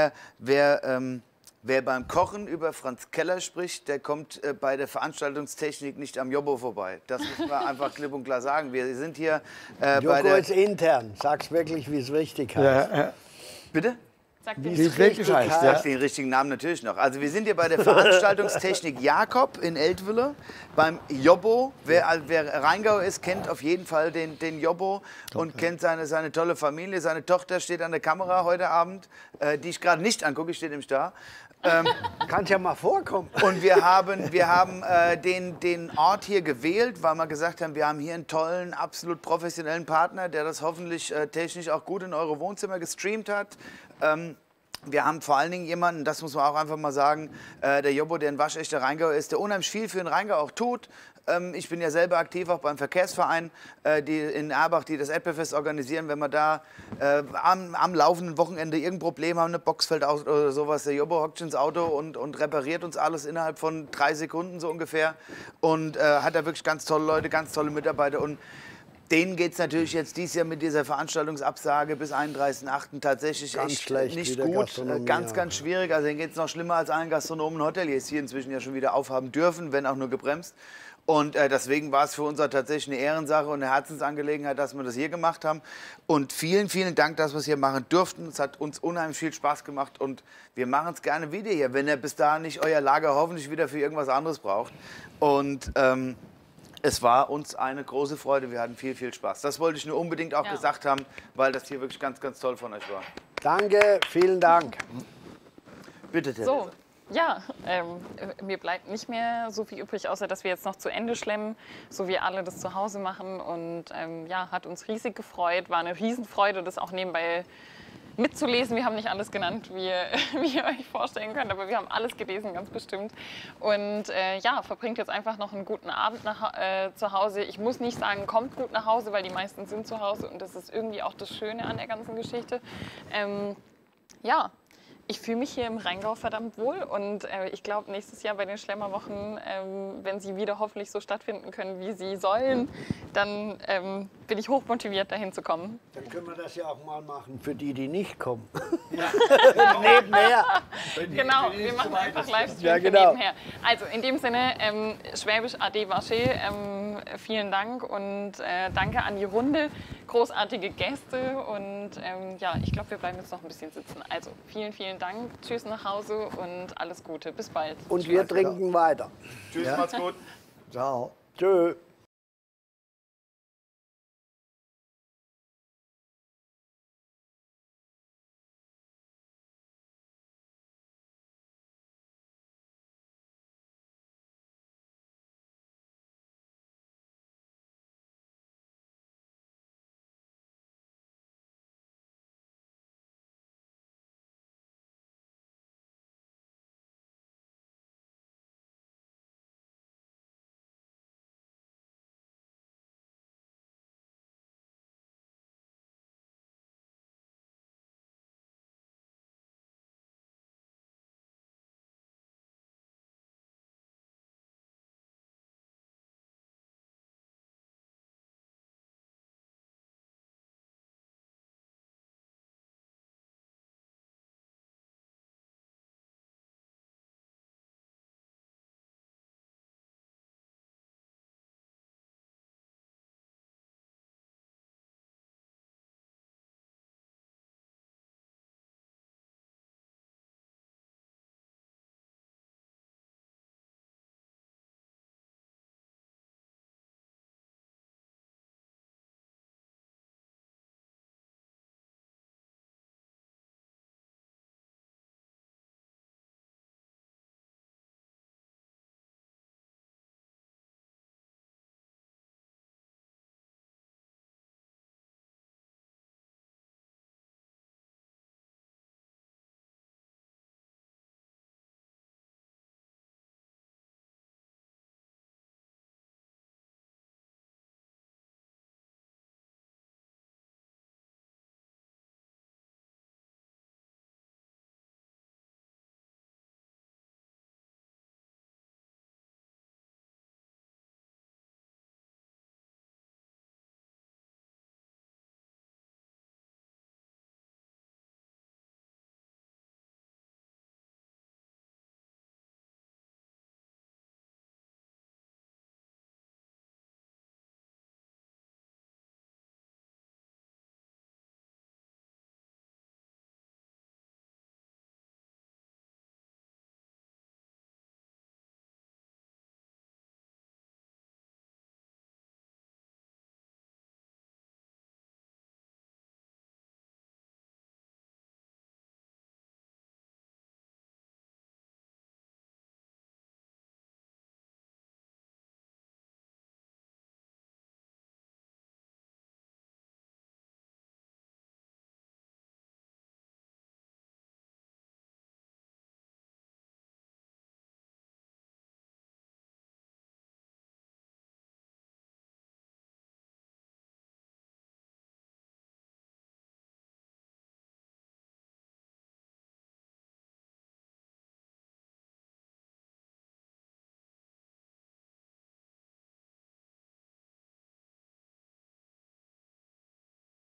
wer beim Kochen über Franz Keller spricht, der kommt bei der Veranstaltungstechnik nicht am Jobbo vorbei. Das müssen wir einfach klipp und klar sagen. Wir sind hier bei Joko der... ist intern. Sag's wirklich, wie es richtig heißt. Ja, ja. Bitte? Sagt Wie ihr Wie es wirklich richtig heißt, heißt. ja. Sag den richtigen Namen natürlich noch. Also wir sind hier bei der Veranstaltungstechnik Jakob in Eltville, beim Jobbo. Wer Rheingau ist, kennt auf jeden Fall den Jobbo und kennt seine tolle Familie. Seine Tochter steht an der Kamera heute Abend, die ich gerade nicht angucke, steht nämlich da. Kann ja mal vorkommen. Und wir haben den Ort hier gewählt, weil wir gesagt haben, wir haben hier einen tollen, absolut professionellen Partner, der das hoffentlich technisch auch gut in eure Wohnzimmer gestreamt hat. Wir haben vor allen Dingen jemanden, das muss man auch einfach mal sagen, der Jobbo, der ein waschechter Rheingauer ist, der unheimlich viel für den Rheingau auch tut. Ich bin ja selber aktiv auch beim Verkehrsverein die in Erbach, die das Erdbeerfest organisieren. Wenn wir da am laufenden Wochenende irgendein Problem haben, eine Box fällt aus oder sowas, der Jobbo hockt ins Auto und repariert uns alles innerhalb von 3 Sekunden so ungefähr. Und hat da wirklich ganz tolle Leute, ganz tolle Mitarbeiter. Und denen geht es natürlich jetzt dieses Jahr mit dieser Veranstaltungsabsage bis 31.08. tatsächlich Ganz echt schlecht nicht wie der gut. Gastronomie, Ganz, ja. ganz schwierig. Also denen geht es noch schlimmer als allen Gastronomen und Hoteliers hier inzwischen ja schon wieder aufhaben dürfen, wenn auch nur gebremst. Und deswegen war es für uns tatsächlich eine Ehrensache und eine Herzensangelegenheit, dass wir das hier gemacht haben. Und vielen, vielen Dank, dass wir es hier machen durften. Es hat uns unheimlich viel Spaß gemacht und wir machen es gerne wieder hier, wenn ihr bis dahin nicht euer Lager hoffentlich wieder für irgendwas anderes braucht. Und es war uns eine große Freude. Wir hatten viel, viel Spaß. Das wollte ich nur unbedingt auch gesagt haben, weil das hier wirklich ganz, ganz toll von euch war. Danke, vielen Dank. Bitte, Ted. So, ja, mir bleibt nicht mehr so viel übrig, außer dass wir jetzt noch zu Ende schlemmen, so wie alle das zu Hause machen. Und ja, hat uns riesig gefreut, war eine Riesenfreude, das auch nebenbei mitzulesen. Wir haben nicht alles genannt, wie ihr euch vorstellen könnt, aber wir haben alles gelesen, ganz bestimmt. Und ja, verbringt jetzt einfach noch einen guten Abend zu Hause. Ich muss nicht sagen, kommt gut nach Hause, weil die meisten sind zu Hause und das ist irgendwie auch das Schöne an der ganzen Geschichte. Ja. Ich fühle mich hier im Rheingau verdammt wohl und ich glaube, nächstes Jahr bei den Schlemmerwochen, wenn sie wieder hoffentlich so stattfinden können, wie sie sollen, dann bin ich hochmotiviert, dahin zu kommen. Dann können wir das ja auch mal machen für die, die nicht kommen. Nebenher. Genau, wir machen einfach Livestream Ja, für genau. nebenher. Also in dem Sinne, Schwäbisch Ade Vaché, vielen Dank und danke an die Runde, großartige Gäste und ja, ich glaube, wir bleiben jetzt noch ein bisschen sitzen. Also vielen, vielen Dank, tschüss nach Hause und alles Gute, bis bald. Und wir trinken weiter. Tschüss, macht's gut. Ciao. Tschö.